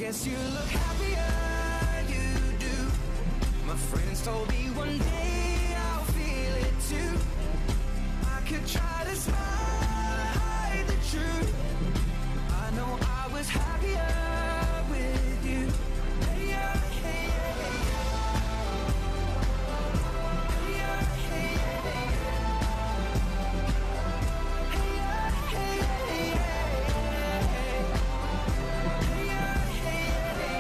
guess you look happier, you do. My friends told me one day I'll feel it too. I could try to smile, hide the truth. I know I was happier with you. Hey, yeah, hey, yeah, hey, yeah. Hey, yeah, hey, yeah, hey, yeah. Hey, yeah, hey, yeah, hey, yeah. Hey, yeah, hey,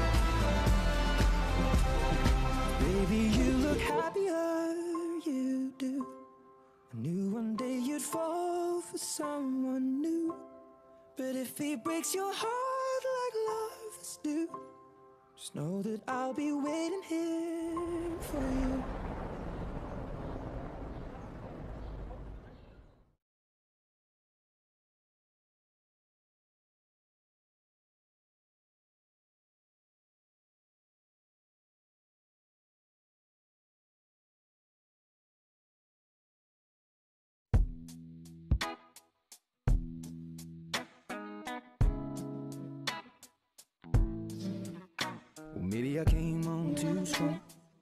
yeah, hey, yeah. Baby, you look happier, you do. I knew one day you'd fall for someone new. But if he breaks your heart like lovers do, just know that I'll be waiting here for you. Maybe I came on too strong.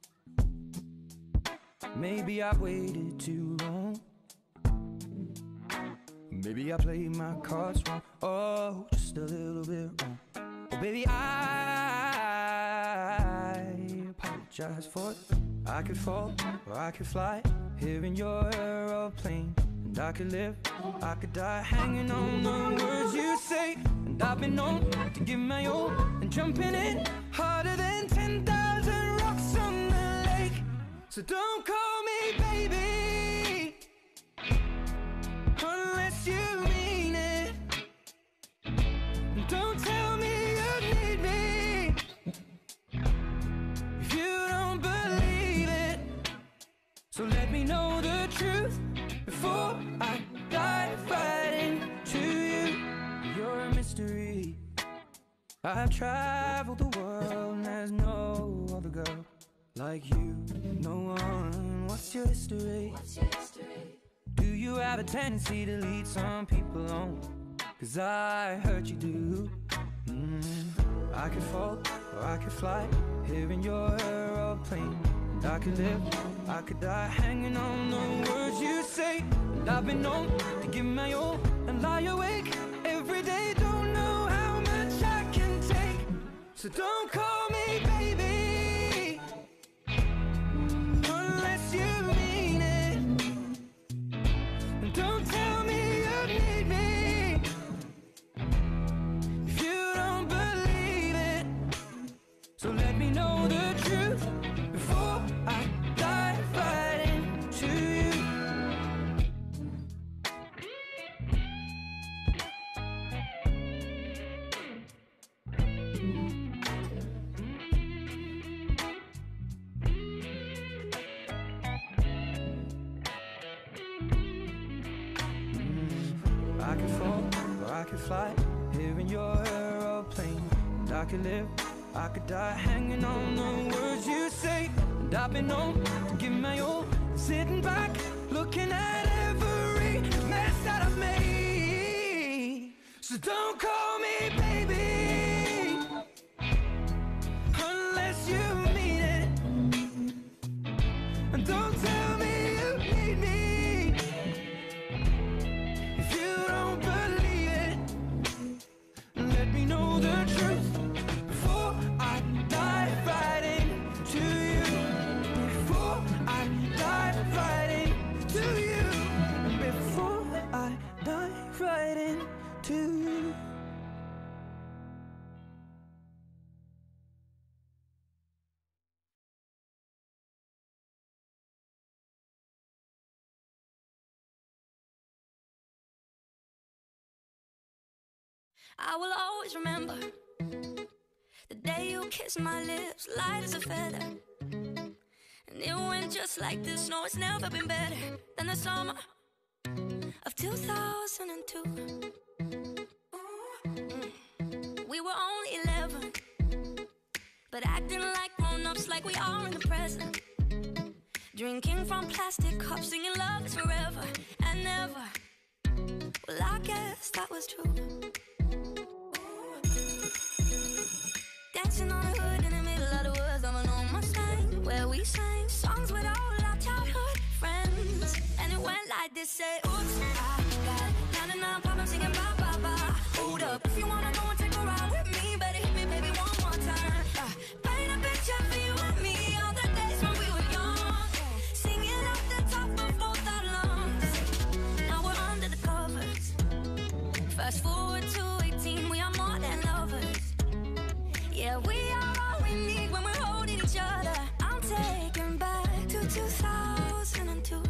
Maybe I waited too long. Maybe I played my cards wrong. Oh, just a little bit wrong. Oh, baby, I apologize for it. I could fall or I could fly here in your aeroplane. And I could live, I could die hanging on the words you say. And I've been known to give my all and jumping in harder than 10,000 rocks on the lake. So don't call me baby unless you mean it. And don't tell me you need me if you don't believe it. So let me know the truth before I dive right into you. You're a mystery. I've traveled the world and there's no other girl like you. No one. What's your history? Do you have a tendency to lead some people on? 'Cause I heard you do. I could fall or I could fly here in your aeroplane. And I could live, I could die hanging on the words you say. And I've been known to give my all and lie awake every day. Don't know how much I can take. So don't call me baby unless you mean it. And don't tell me you need me if you don't believe it. So let me know the truth before I dive right into you. I could fall or I could fly here in your aeroplane. And I could live, I could die hanging on the words you say. And I've been known to give my all, sitting back, looking at every mess that I've made. So don't call me baby unless you mean it. And don't tell me you need me if you don't believe it. Let me know the truth before I dive right into you. Before I dive right into you. Before I dive right into you. I will always remember the day you kissed my lips, light as a feather. And it went just like this. No, it's never been better than the summer of 2002. We were only 11, but acting like grown-ups, like we are in the present. Drinking from plastic cups, singing love is forever and never. Well, I guess that was true. Dancing on the hood in the middle of the woods of an old Mustang, where we sang songs with all our childhood friends. And it went like this, say, oops, I got 99 problems singing bye, bye, bye. Hold up, if you wanna go and take a ride with me, better hit me, baby, one more time. Paint a picture for you and me, all the days when we were young, singing off the top of both our lungs. Now we're under the covers. Fast forward to 18, we are more than lovers. Yeah, we are all we need when we're holding each other. I'm taken back to 2002.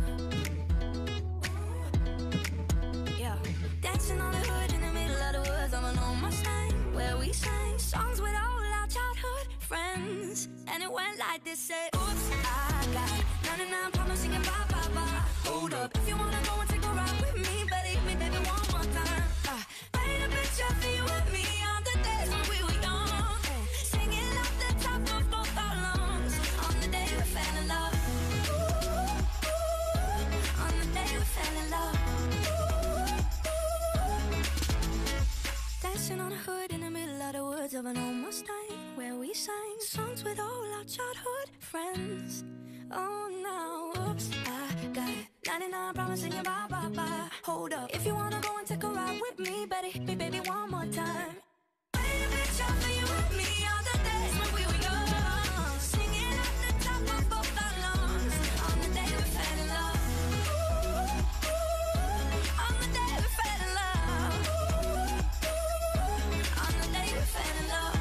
Yeah, dancing on the hood in the middle of the woods of an old Mustang, where we sang songs with all our childhood friends. And it went like this, say, oops, I got 99 problems singing bye, bye, bye. Hold up, if you wanna go and take a ride with me, better hit me, baby, one more time. Paint a picture for you and me, all the days when we were young, singing off the top of both our lungs. On the day we fell in love. On the day we fell in love. Dancing on the hood in the middle of the woods of an old Mustang, where we sang songs with all our childhood friends. Oh, now, oops, I got 99 problems singing bye, bye, bye. Hold up, if you wanna go and take a ride with me, better hit me, baby, one more time. Paint a picture for you and me, all the days when we were young, singing at the top of both our lungs. On the day we fell in love. On the day we fell in love. On the day we fell in love.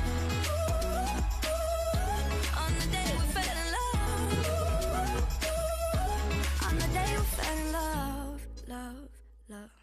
On the day we fell in love. On the day we fell in love. Love, love.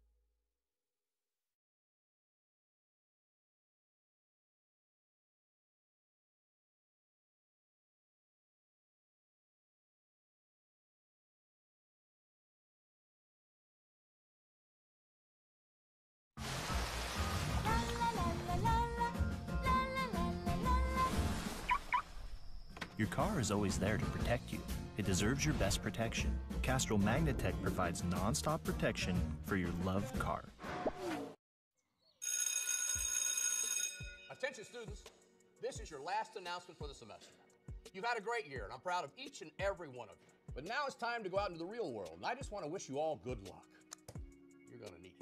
Your car is always there to protect you. It deserves your best protection. Castrol Magnatech provides non-stop protection for your loved car. Attention students, this is your last announcement for the semester. You've had a great year, and I'm proud of each and every one of you. But now it's time to go out into the real world, and I just want to wish you all good luck. You're gonna need it.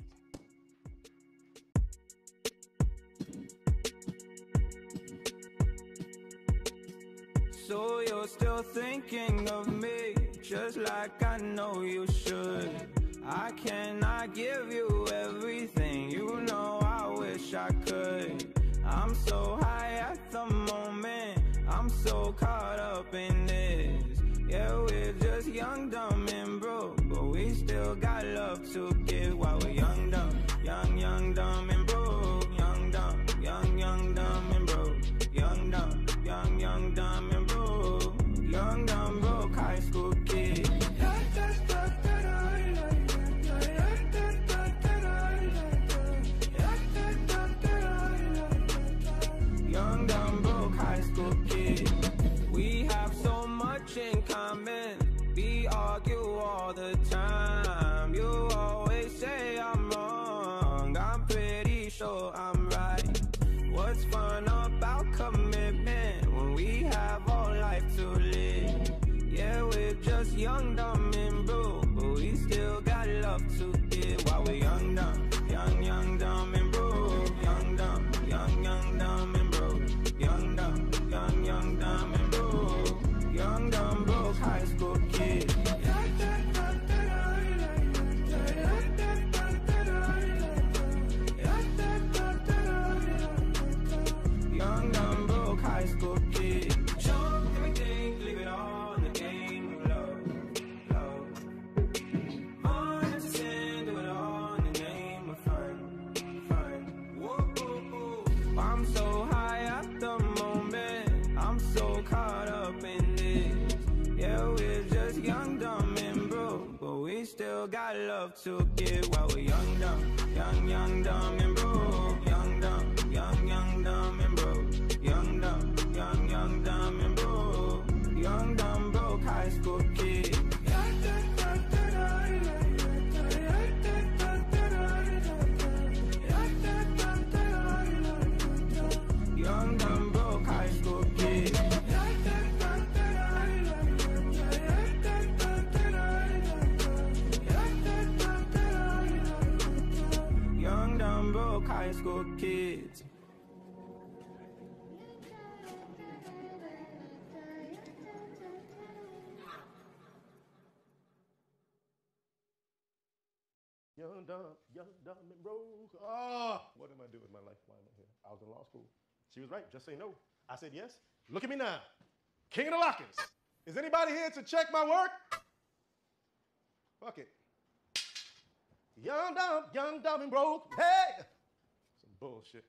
So you're still thinking of me, just like I know you should. I cannot give you everything, you know I wish I could. I'm so high at the moment, I'm so caught up in this. Yeah, we're just young, dumb, and broke, but we still got love to give while we're young, dumb, young, dumb, and broke. Young, dumb, young, dumb, and broke. Young, dumb, young, dumb, and broke. Young, dumb, broke high school kid. Young, dumb, broke high school kid. We have so much in common. We argue all the time. You always say I'm wrong. I'm pretty sure I'm right. What's fun about commitment when we have all life to live? Yeah, we're just young, dumb, and broke, but we still got love to give while we're young, dumb, young, dumb, and broke. Young, dumb, young, dumb, and broke. Young, dumb, young, dumb, and broke. Young, dumb, broke high school kid. Young, dumb, broke high school kid. Show everything, leave it all in the game of love. Born to sin, do it all in the name of fun. Whoa. I'm so high at the moment, I'm so caught up in this. Yeah, we're just young, dumb, and broke, but we still got love to give while we're young, dumb, and broke. Young, dumb, and broke. Young, dumb, and broke. Young, dumb, broke high school kid. Young, dumb, broke high school kids. Young, dumb, and broke. Oh, what am I doing with my life? Why am I here? I was in law school. She was right. Just say no. I said yes. Look at me now. King of the Lockers. Is anybody here to check my work? Fuck it. Young, dumb, and broke. Hey! Some bullshit.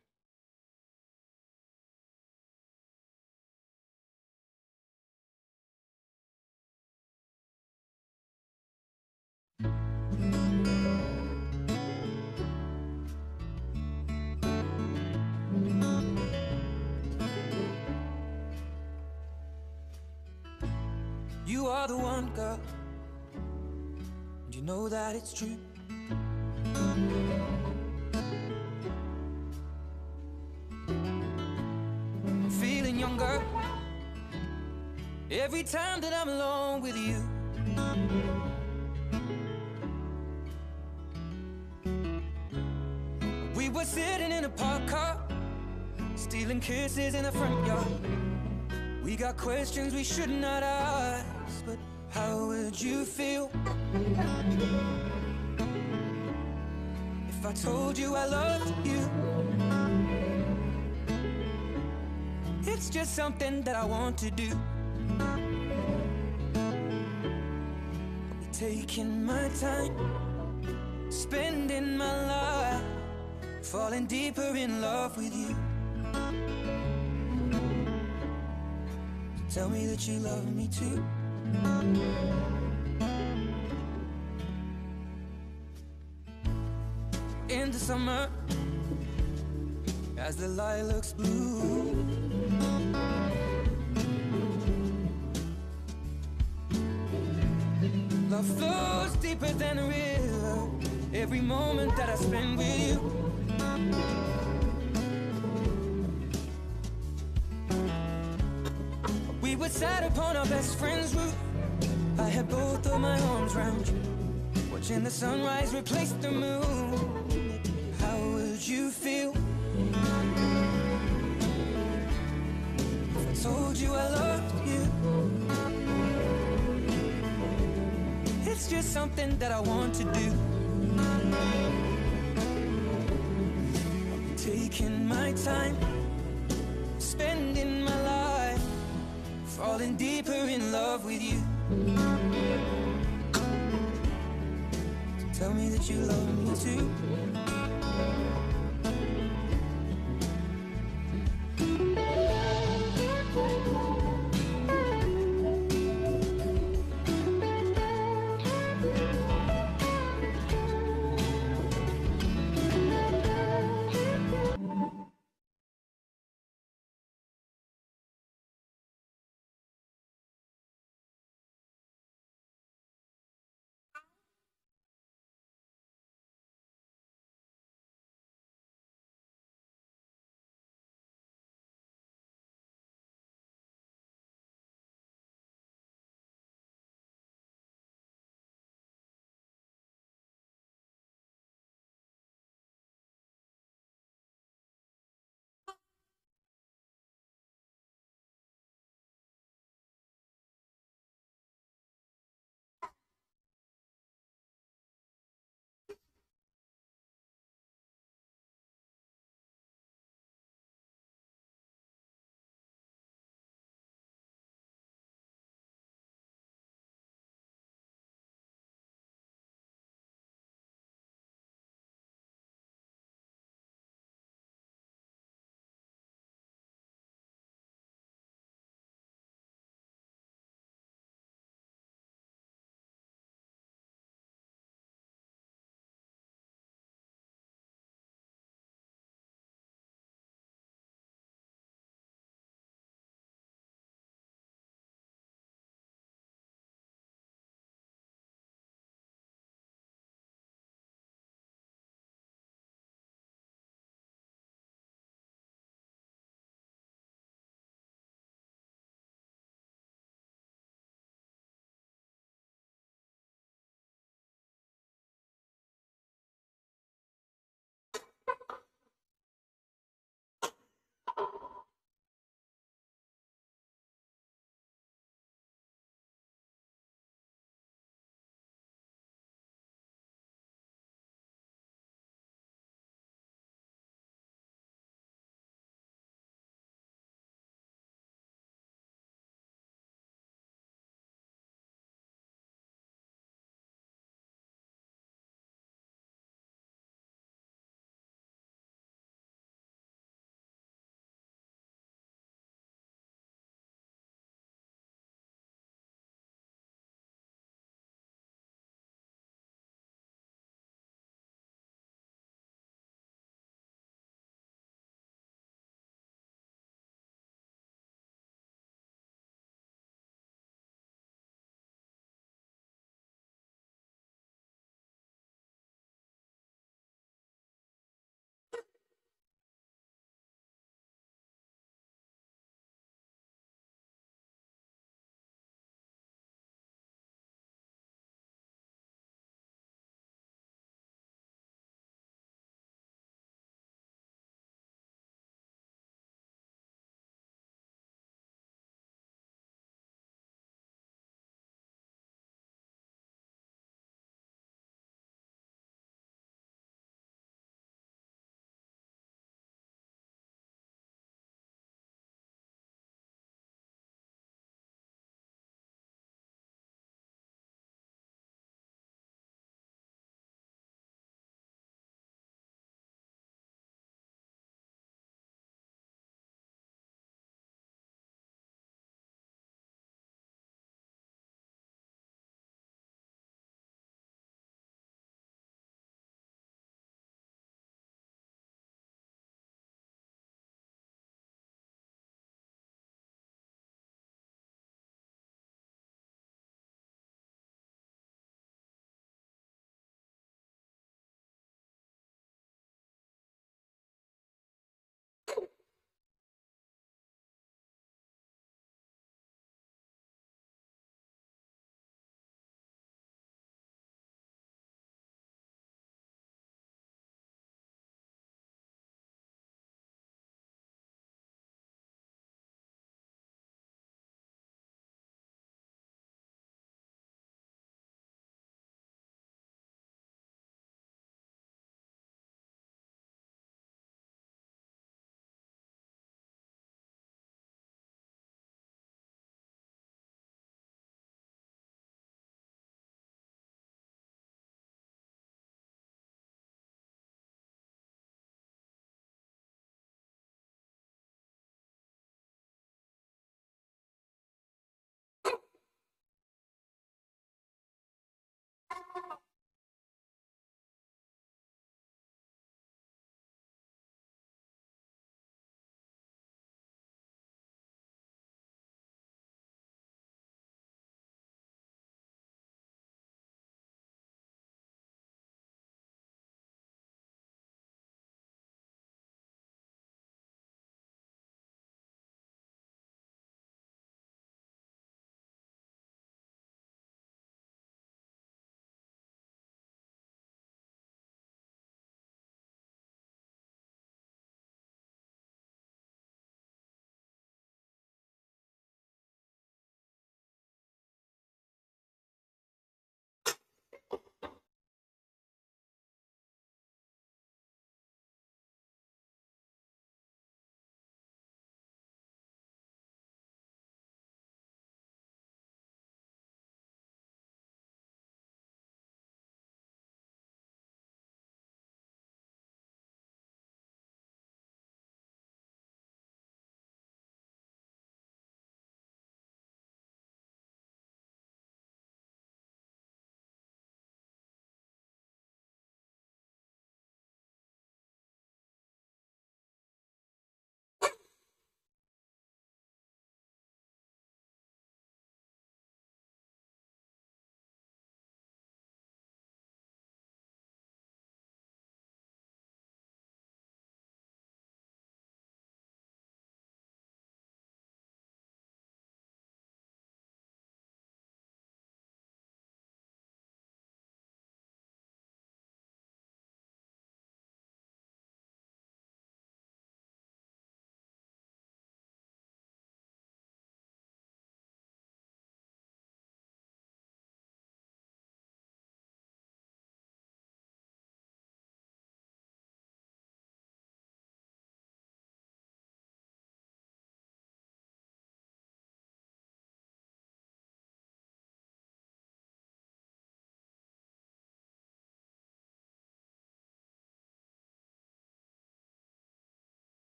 You are the one, girl, and you know that it's true. I'm feeling younger every time that I'm alone with you. We were sitting in a parked car, stealing kisses in the front yard. We got questions we should not ask, but how would you feel if I told you I loved you? It's just something that I want to do. I'll be taking my time, spending my life, falling deeper in love with you. Tell me that you love me too. In the summer, as the lilacs bloom, love flows deeper than a river. Every moment that I spend with you, we were sat upon our best friend's roof. I had both of my arms round you, watching the sunrise replace the moon. How would you feel if I told you I loved you? It's just something that I want to do. I'll be taking my time, spending my life, falling deeper in love with you. Tell me that you love me too.